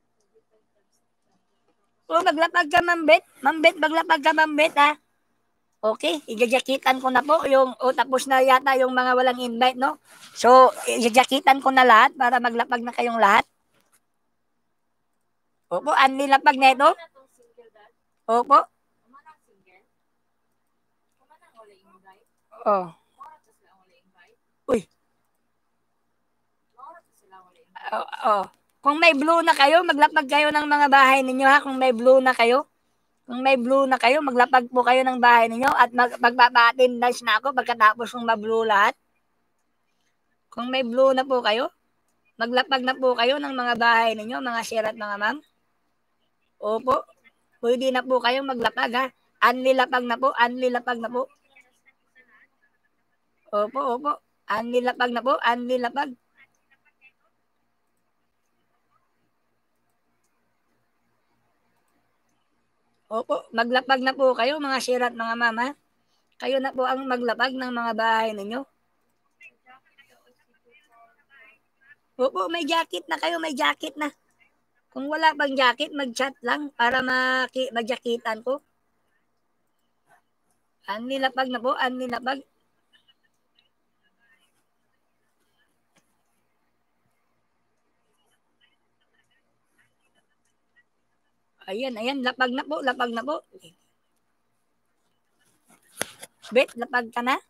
O maglapag ka, Mambet. Mambet, maglapag ka, Mambet, ha? Okay, ijajakitan ko na po yung, tapos na yata yung mga walang invite, no? So, ijajakitan ko na lahat para maglapag na kayong lahat. Opo, ang nilapag na ito. Opo. Oh. Uy. Oh. Kung may blue na kayo, maglapag kayo ng mga bahay ninyo ha. Kung may blue na kayo. Kung may blue na kayo, maglapag po kayo ng bahay ninyo at magpapa-attendance na ako pagkatapos kung ma-blue lahat. Kung may blue na po kayo, maglapag na po kayo ng mga bahay ninyo, mga sir at mga ma'am. Opo, pwede na po kayong maglapag ha. Anlilapag na po, anlilapag na po. Opo. Anlilapag na po, anlilapag. Opo, maglapag na po kayo mga sir at mga ma'am ha. Kayo na po ang maglapag ng mga bahay ninyo. Opo, may jacket na kayo, may jacket na. Kung wala pang jacket, mag-chat lang para mag-jacketan ko. Anlilapag na po, anlilapag. Ayan, lapag na po, lapag na po. Bet, lapag ka na?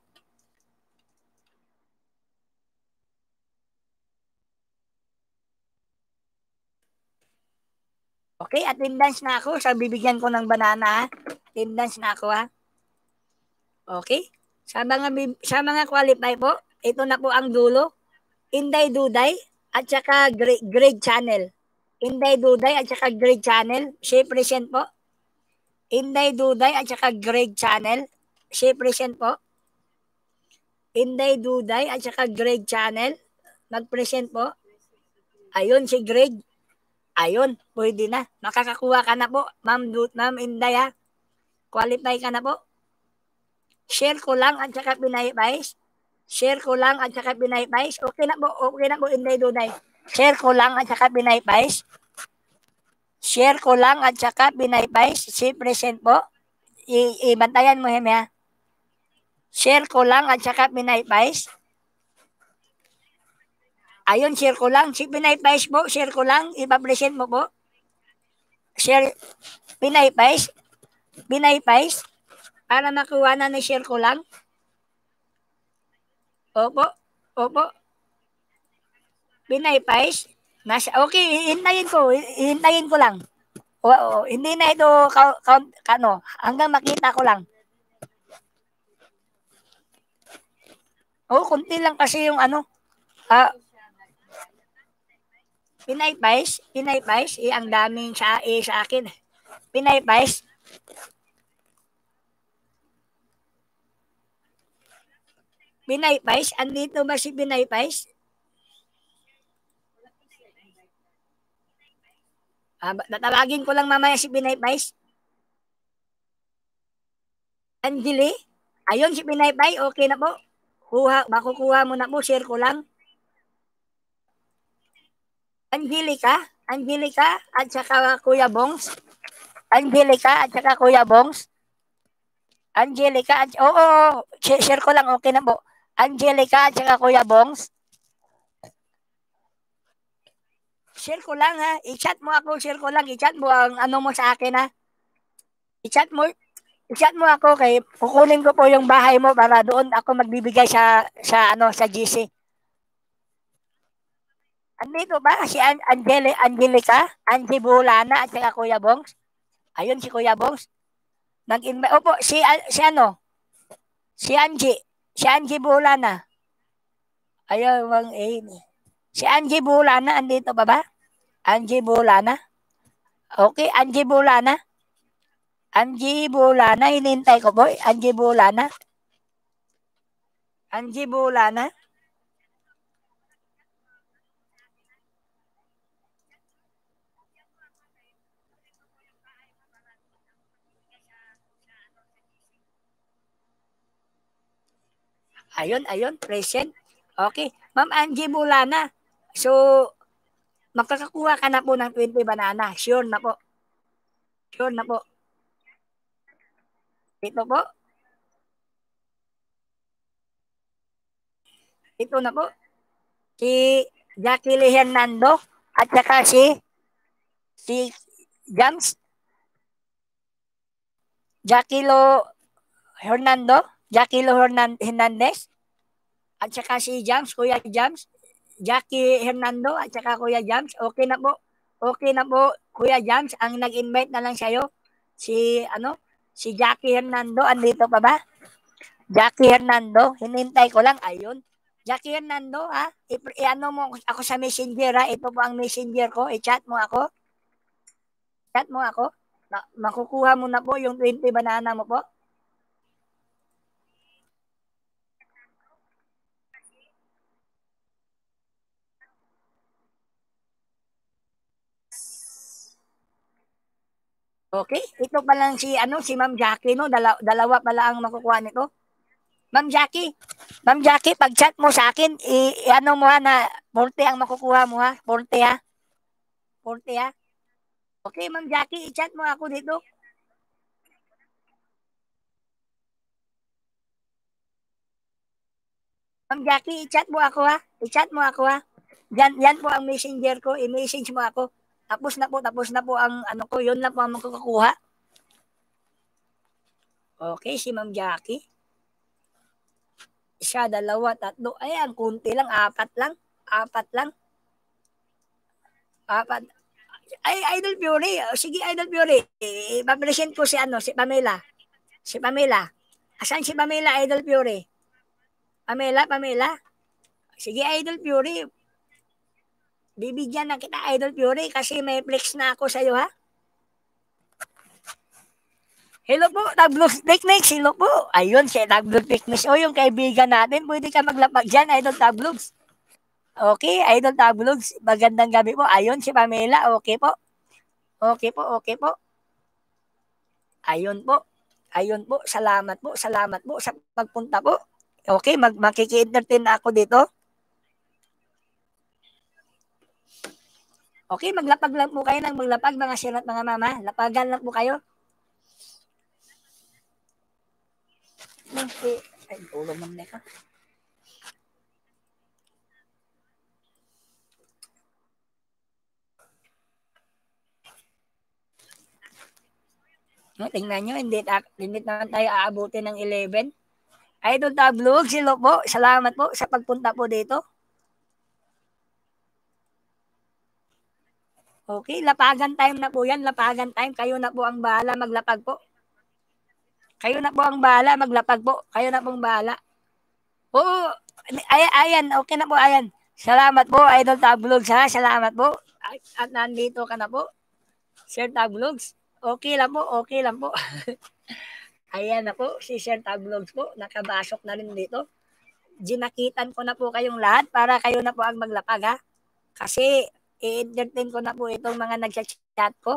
Okay, attendance na ako. So, bibigyan ko ng banana ha. Attendance na ako ha. Okay? Sa mga qualify po, ito na po ang dulo. Inday Duday at saka grade channel. Inday Duday at saka grade channel. Si present po. Inday Duday at saka grade channel. Si present po. Inday Duday at saka grade channel. Mag-present po. Ayun si grade. Ayun, pwede na. Makakakuha ka na po. Ma'am Inday ha. Qualify ka na po. Share ko lang at saka pinaypais. Share ko lang at saka pinaypais. Okay na po, Inday Duday. Share ko lang at saka pinaypais. Share ko lang at saka pinaypais. Si present po. Ibantayan mo Heme ha. Share ko lang at saka pinaypais. Ayun, share ko lang. Si pinaypais po, share ko lang. Ipapresent mo po. Share, pinaypais. Pinaypais. Para makuha na ni share ko lang. Opo. Pinaypais. Okay, hihintayin ko lang. Oo, hindi na ito hanggang makita ko lang. Kunti lang kasi yung pinaypais, ang daming sa akin. Pinaypais. Pinaypais, andito ba si Pinaypais? Tatawagin ko lang mamaya si Pinaypais. Angeli? Ayun si Pinaypay, okay na po. Makukuha mo na po, share ko lang. Angelica at saka Kuya Bongs. Angelica at saka Kuya Bongs. Angelica at share ko lang, okay na po. Angelica at saka Kuya Bongs. Share ko lang ha. I-chat mo ako, share ko lang. I-chat mo ang mo sa akin ha. I-chat mo ako kay kukunin ko po yung bahay mo para doon ako magbibigay sa GC. Andito ba si Angelica, Angie Bulana at saka Kuya Bongs? Ayun si Kuya Bongs. Nag-invite. Opo, si Angie. Si Angie Bulana. Ayun, si Angie Bulana, andito ba ba? Angie Bulana. Okay, Angie Bulana. Angie Bulana, hinintay ko po. Angie Bulana. Angie Bulana. Ayun, present. Okay. Ma'am Angie Bulana. So, makakakuha ka na po ng 20 banana. Sure na po. Ito po. ito na po, si Jackie Lee Hernando at saka si Jams, Jackie Lo Hernando, Jackie Lo Hernandez, at saka si Jams, Kuya Jams, Jackie Hernando at saka Kuya Jams. Okay na po. Okay na po, Kuya Jams. Ang nag-invite na lang sa'yo, si, si Jackie Hernando. Andito pa ba? Jackie Hernando. Hinintay ko lang. Ayun. Jackie Hernando, ha? I-ano mo ako sa messenger, ha? Ito po ang messenger ko. I-chat mo ako. Chat mo ako. Makukuha mo na po yung 20 banana mo po. Okay? Ito pa lang si Ma'am Jackie, no? Dalawa pala ang makukuha nito. Ma'am Jackie, pag-chat mo sa akin, i-ano mo ha na 40 ang makukuha mo ha. 40 ha. 40 ha. Okay, Ma'am Jackie, i-chat mo ako dito. Ma'am Jackie, i-chat mo ako ha. I-chat mo ako ha. Yan po ang messenger ko. I-message mo ako. Tapos na po ang ano ko. Yun lang po ang makukuha. Okay, si Ma'am Jackie. Isa, dalawa, tatlo. Ayan, kunti lang. Apat lang. Apat lang. Apat. Ay, Idol Fury. Sige, Idol Fury. I-present ko si Pamela. Si Pamela. Asan si Pamela, Idol Fury? Pamela. Sige, Idol Fury. Bibigyan na kita, Idol Fury, kasi may flex na ako sa'yo, ha? Hello po, Taglog Techniques. Hello po. Ayun, si Taglog Techniques. O, yung kaibigan natin. Pwede ka maglapag dyan, Idol Tablogs. Okay, Idol Tablogs. Magandang gabi po. Ayun, si Pamela. Okay po. Okay po, okay po. Ayun po. Ayun po. Salamat po. Salamat po sa pagpunta po. Okay, makiki-entertain na ako dito. Okay, maglapag lang po kayo ng maglapag, mga sir at mga mama. Lapagan lang po kayo. Ay, tulong ng neka. No, tingnan nyo, hindi naman tayo aabutin ng 11. Idol Tablog, silo po. Salamat po sa pagpunta po dito. Okay, lapagan time na po yan. Lapagan time. Kayo na po ang bahala maglapag po. Kayo na po ang bahala maglapag po. Kayo na pong bahala. Oo, ayan. Okay na po, ayan. Salamat po, Idol Tablogs, ha. Salamat po. At nandito ka na po, Sir Tablogs. Okay lang po, okay lang po. Ayan na po, si Sir Tablogs po. Nakabasok na rin dito. Ginakitan ko na po kayong lahat para kayo na po ang maglapag, ha. Kasi i-entertain ko na po itong mga nagchat ko.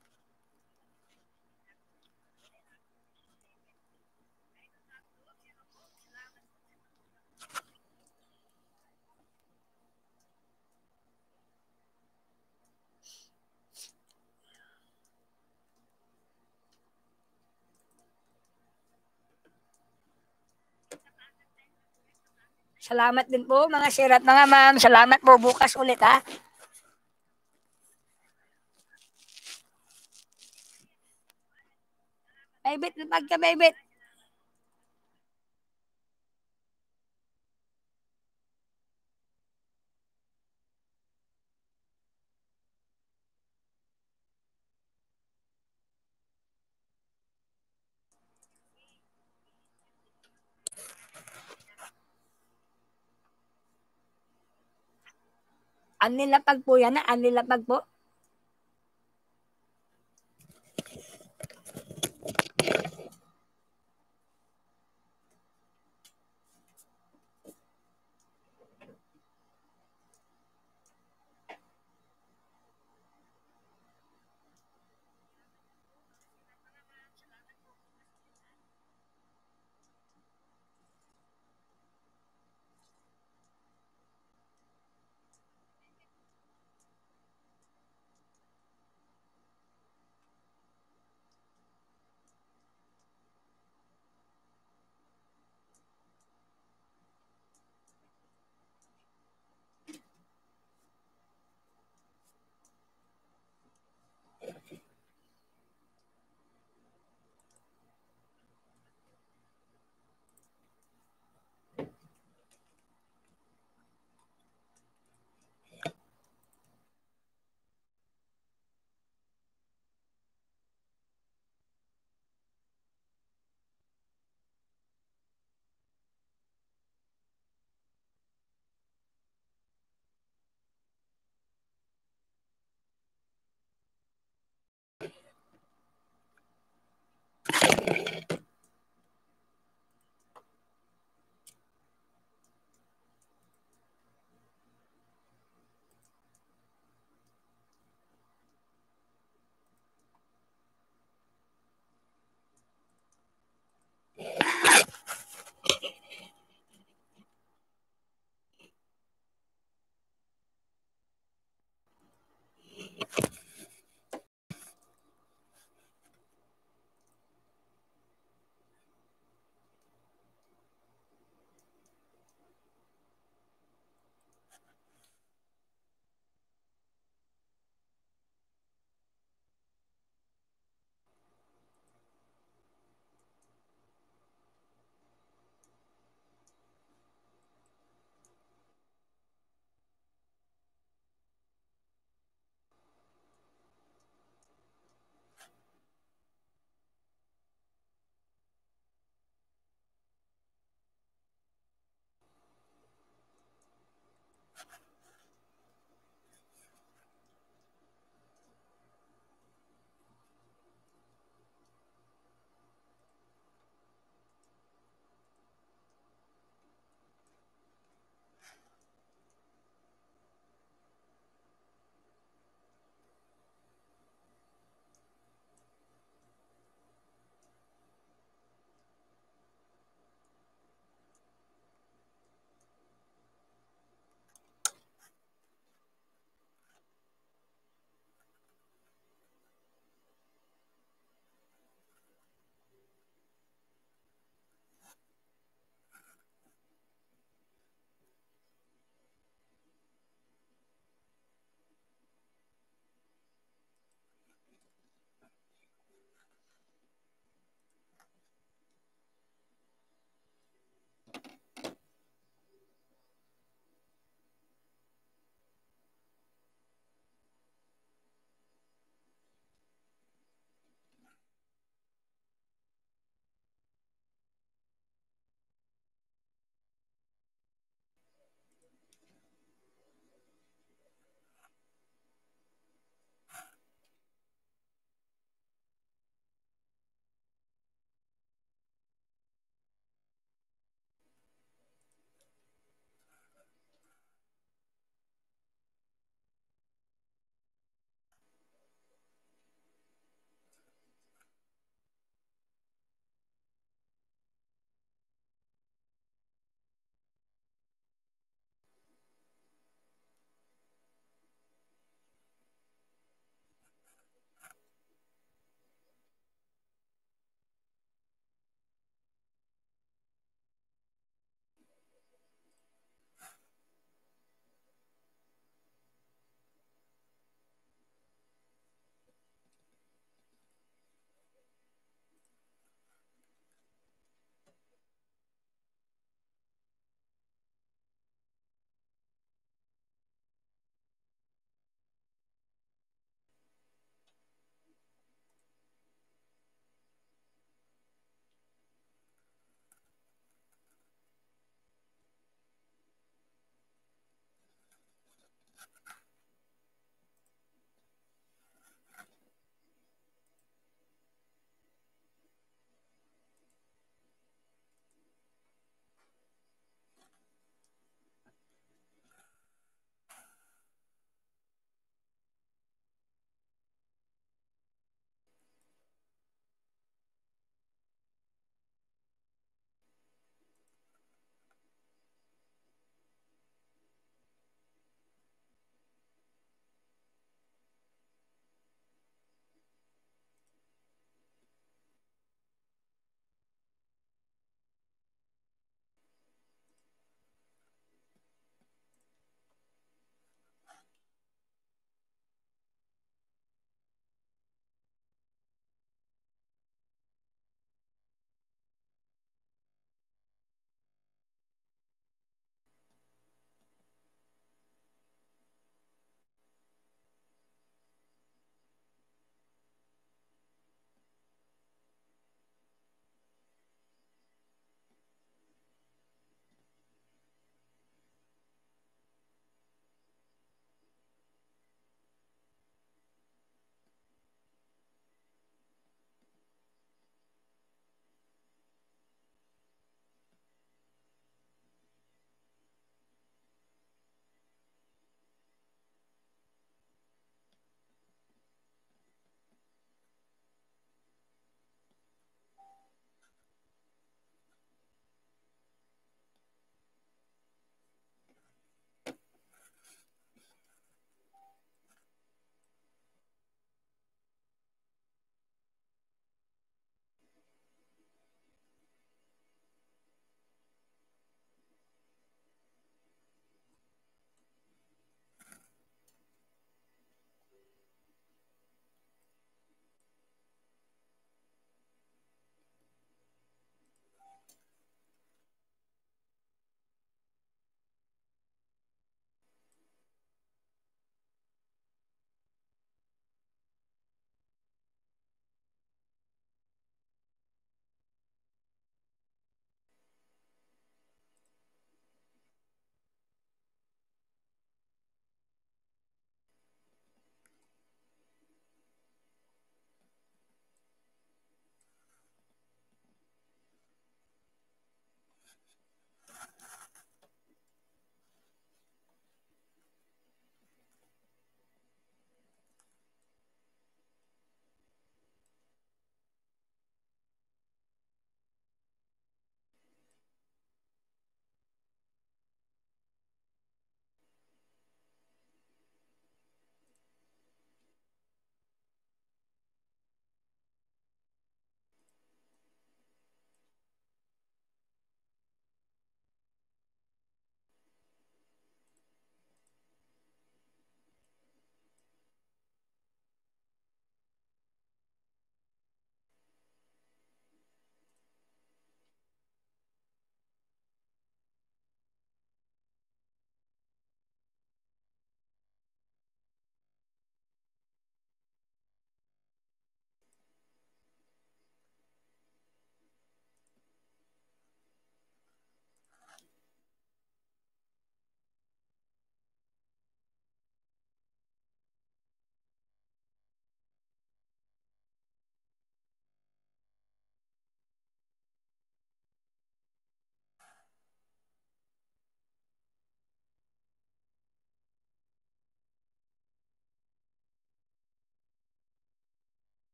Salamat din po mga sir at mga ma'am. Salamat po, bukas ulit, ha. Baybit, pagka baybit. Ang nilapag po yan, ang nilapag po.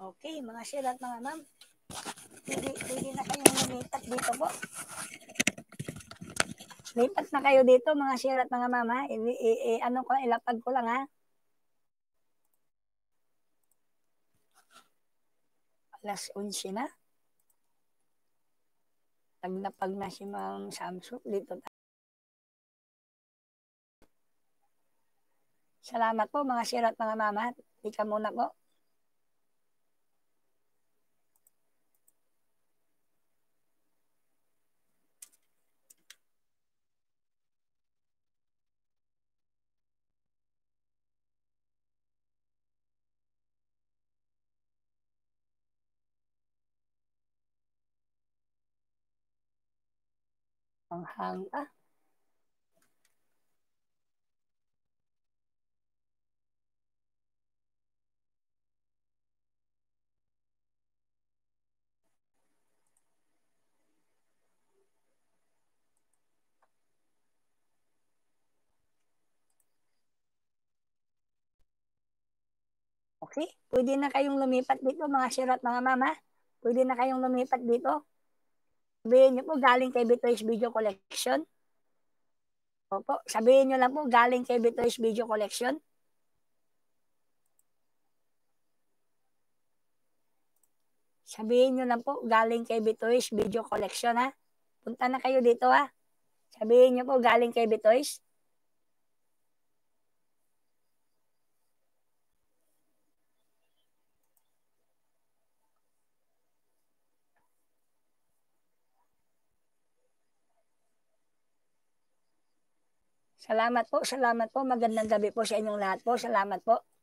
Okay, mga sir at mga ma'am. Pwede na kayong lumipat dito po. Lipat na kayo dito mga sir at mga ma'am ha. Ano ko, ilapag ko lang ha. Alas 11 na. Pag na si Ma'am Samsung dito. Salamat po mga sir at mga mama. Ika muna po. Ang hanga. Okay, pwede na kayong lumipat dito mga sir at mga mama. Pwede na kayong lumipat dito. Sabihin niyo po galing kay Bitoy's Video Collection. Opo, sabihin niyo lang po galing kay Bitoy's Video Collection. Sabihin niyo lang po galing kay Bitoy's Video Collection ha. Punta na kayo dito ha. Sabihin niyo po galing kay Bitoy's. Salamat po, salamat po. Magandang gabi po sa inyong lahat po. Salamat po.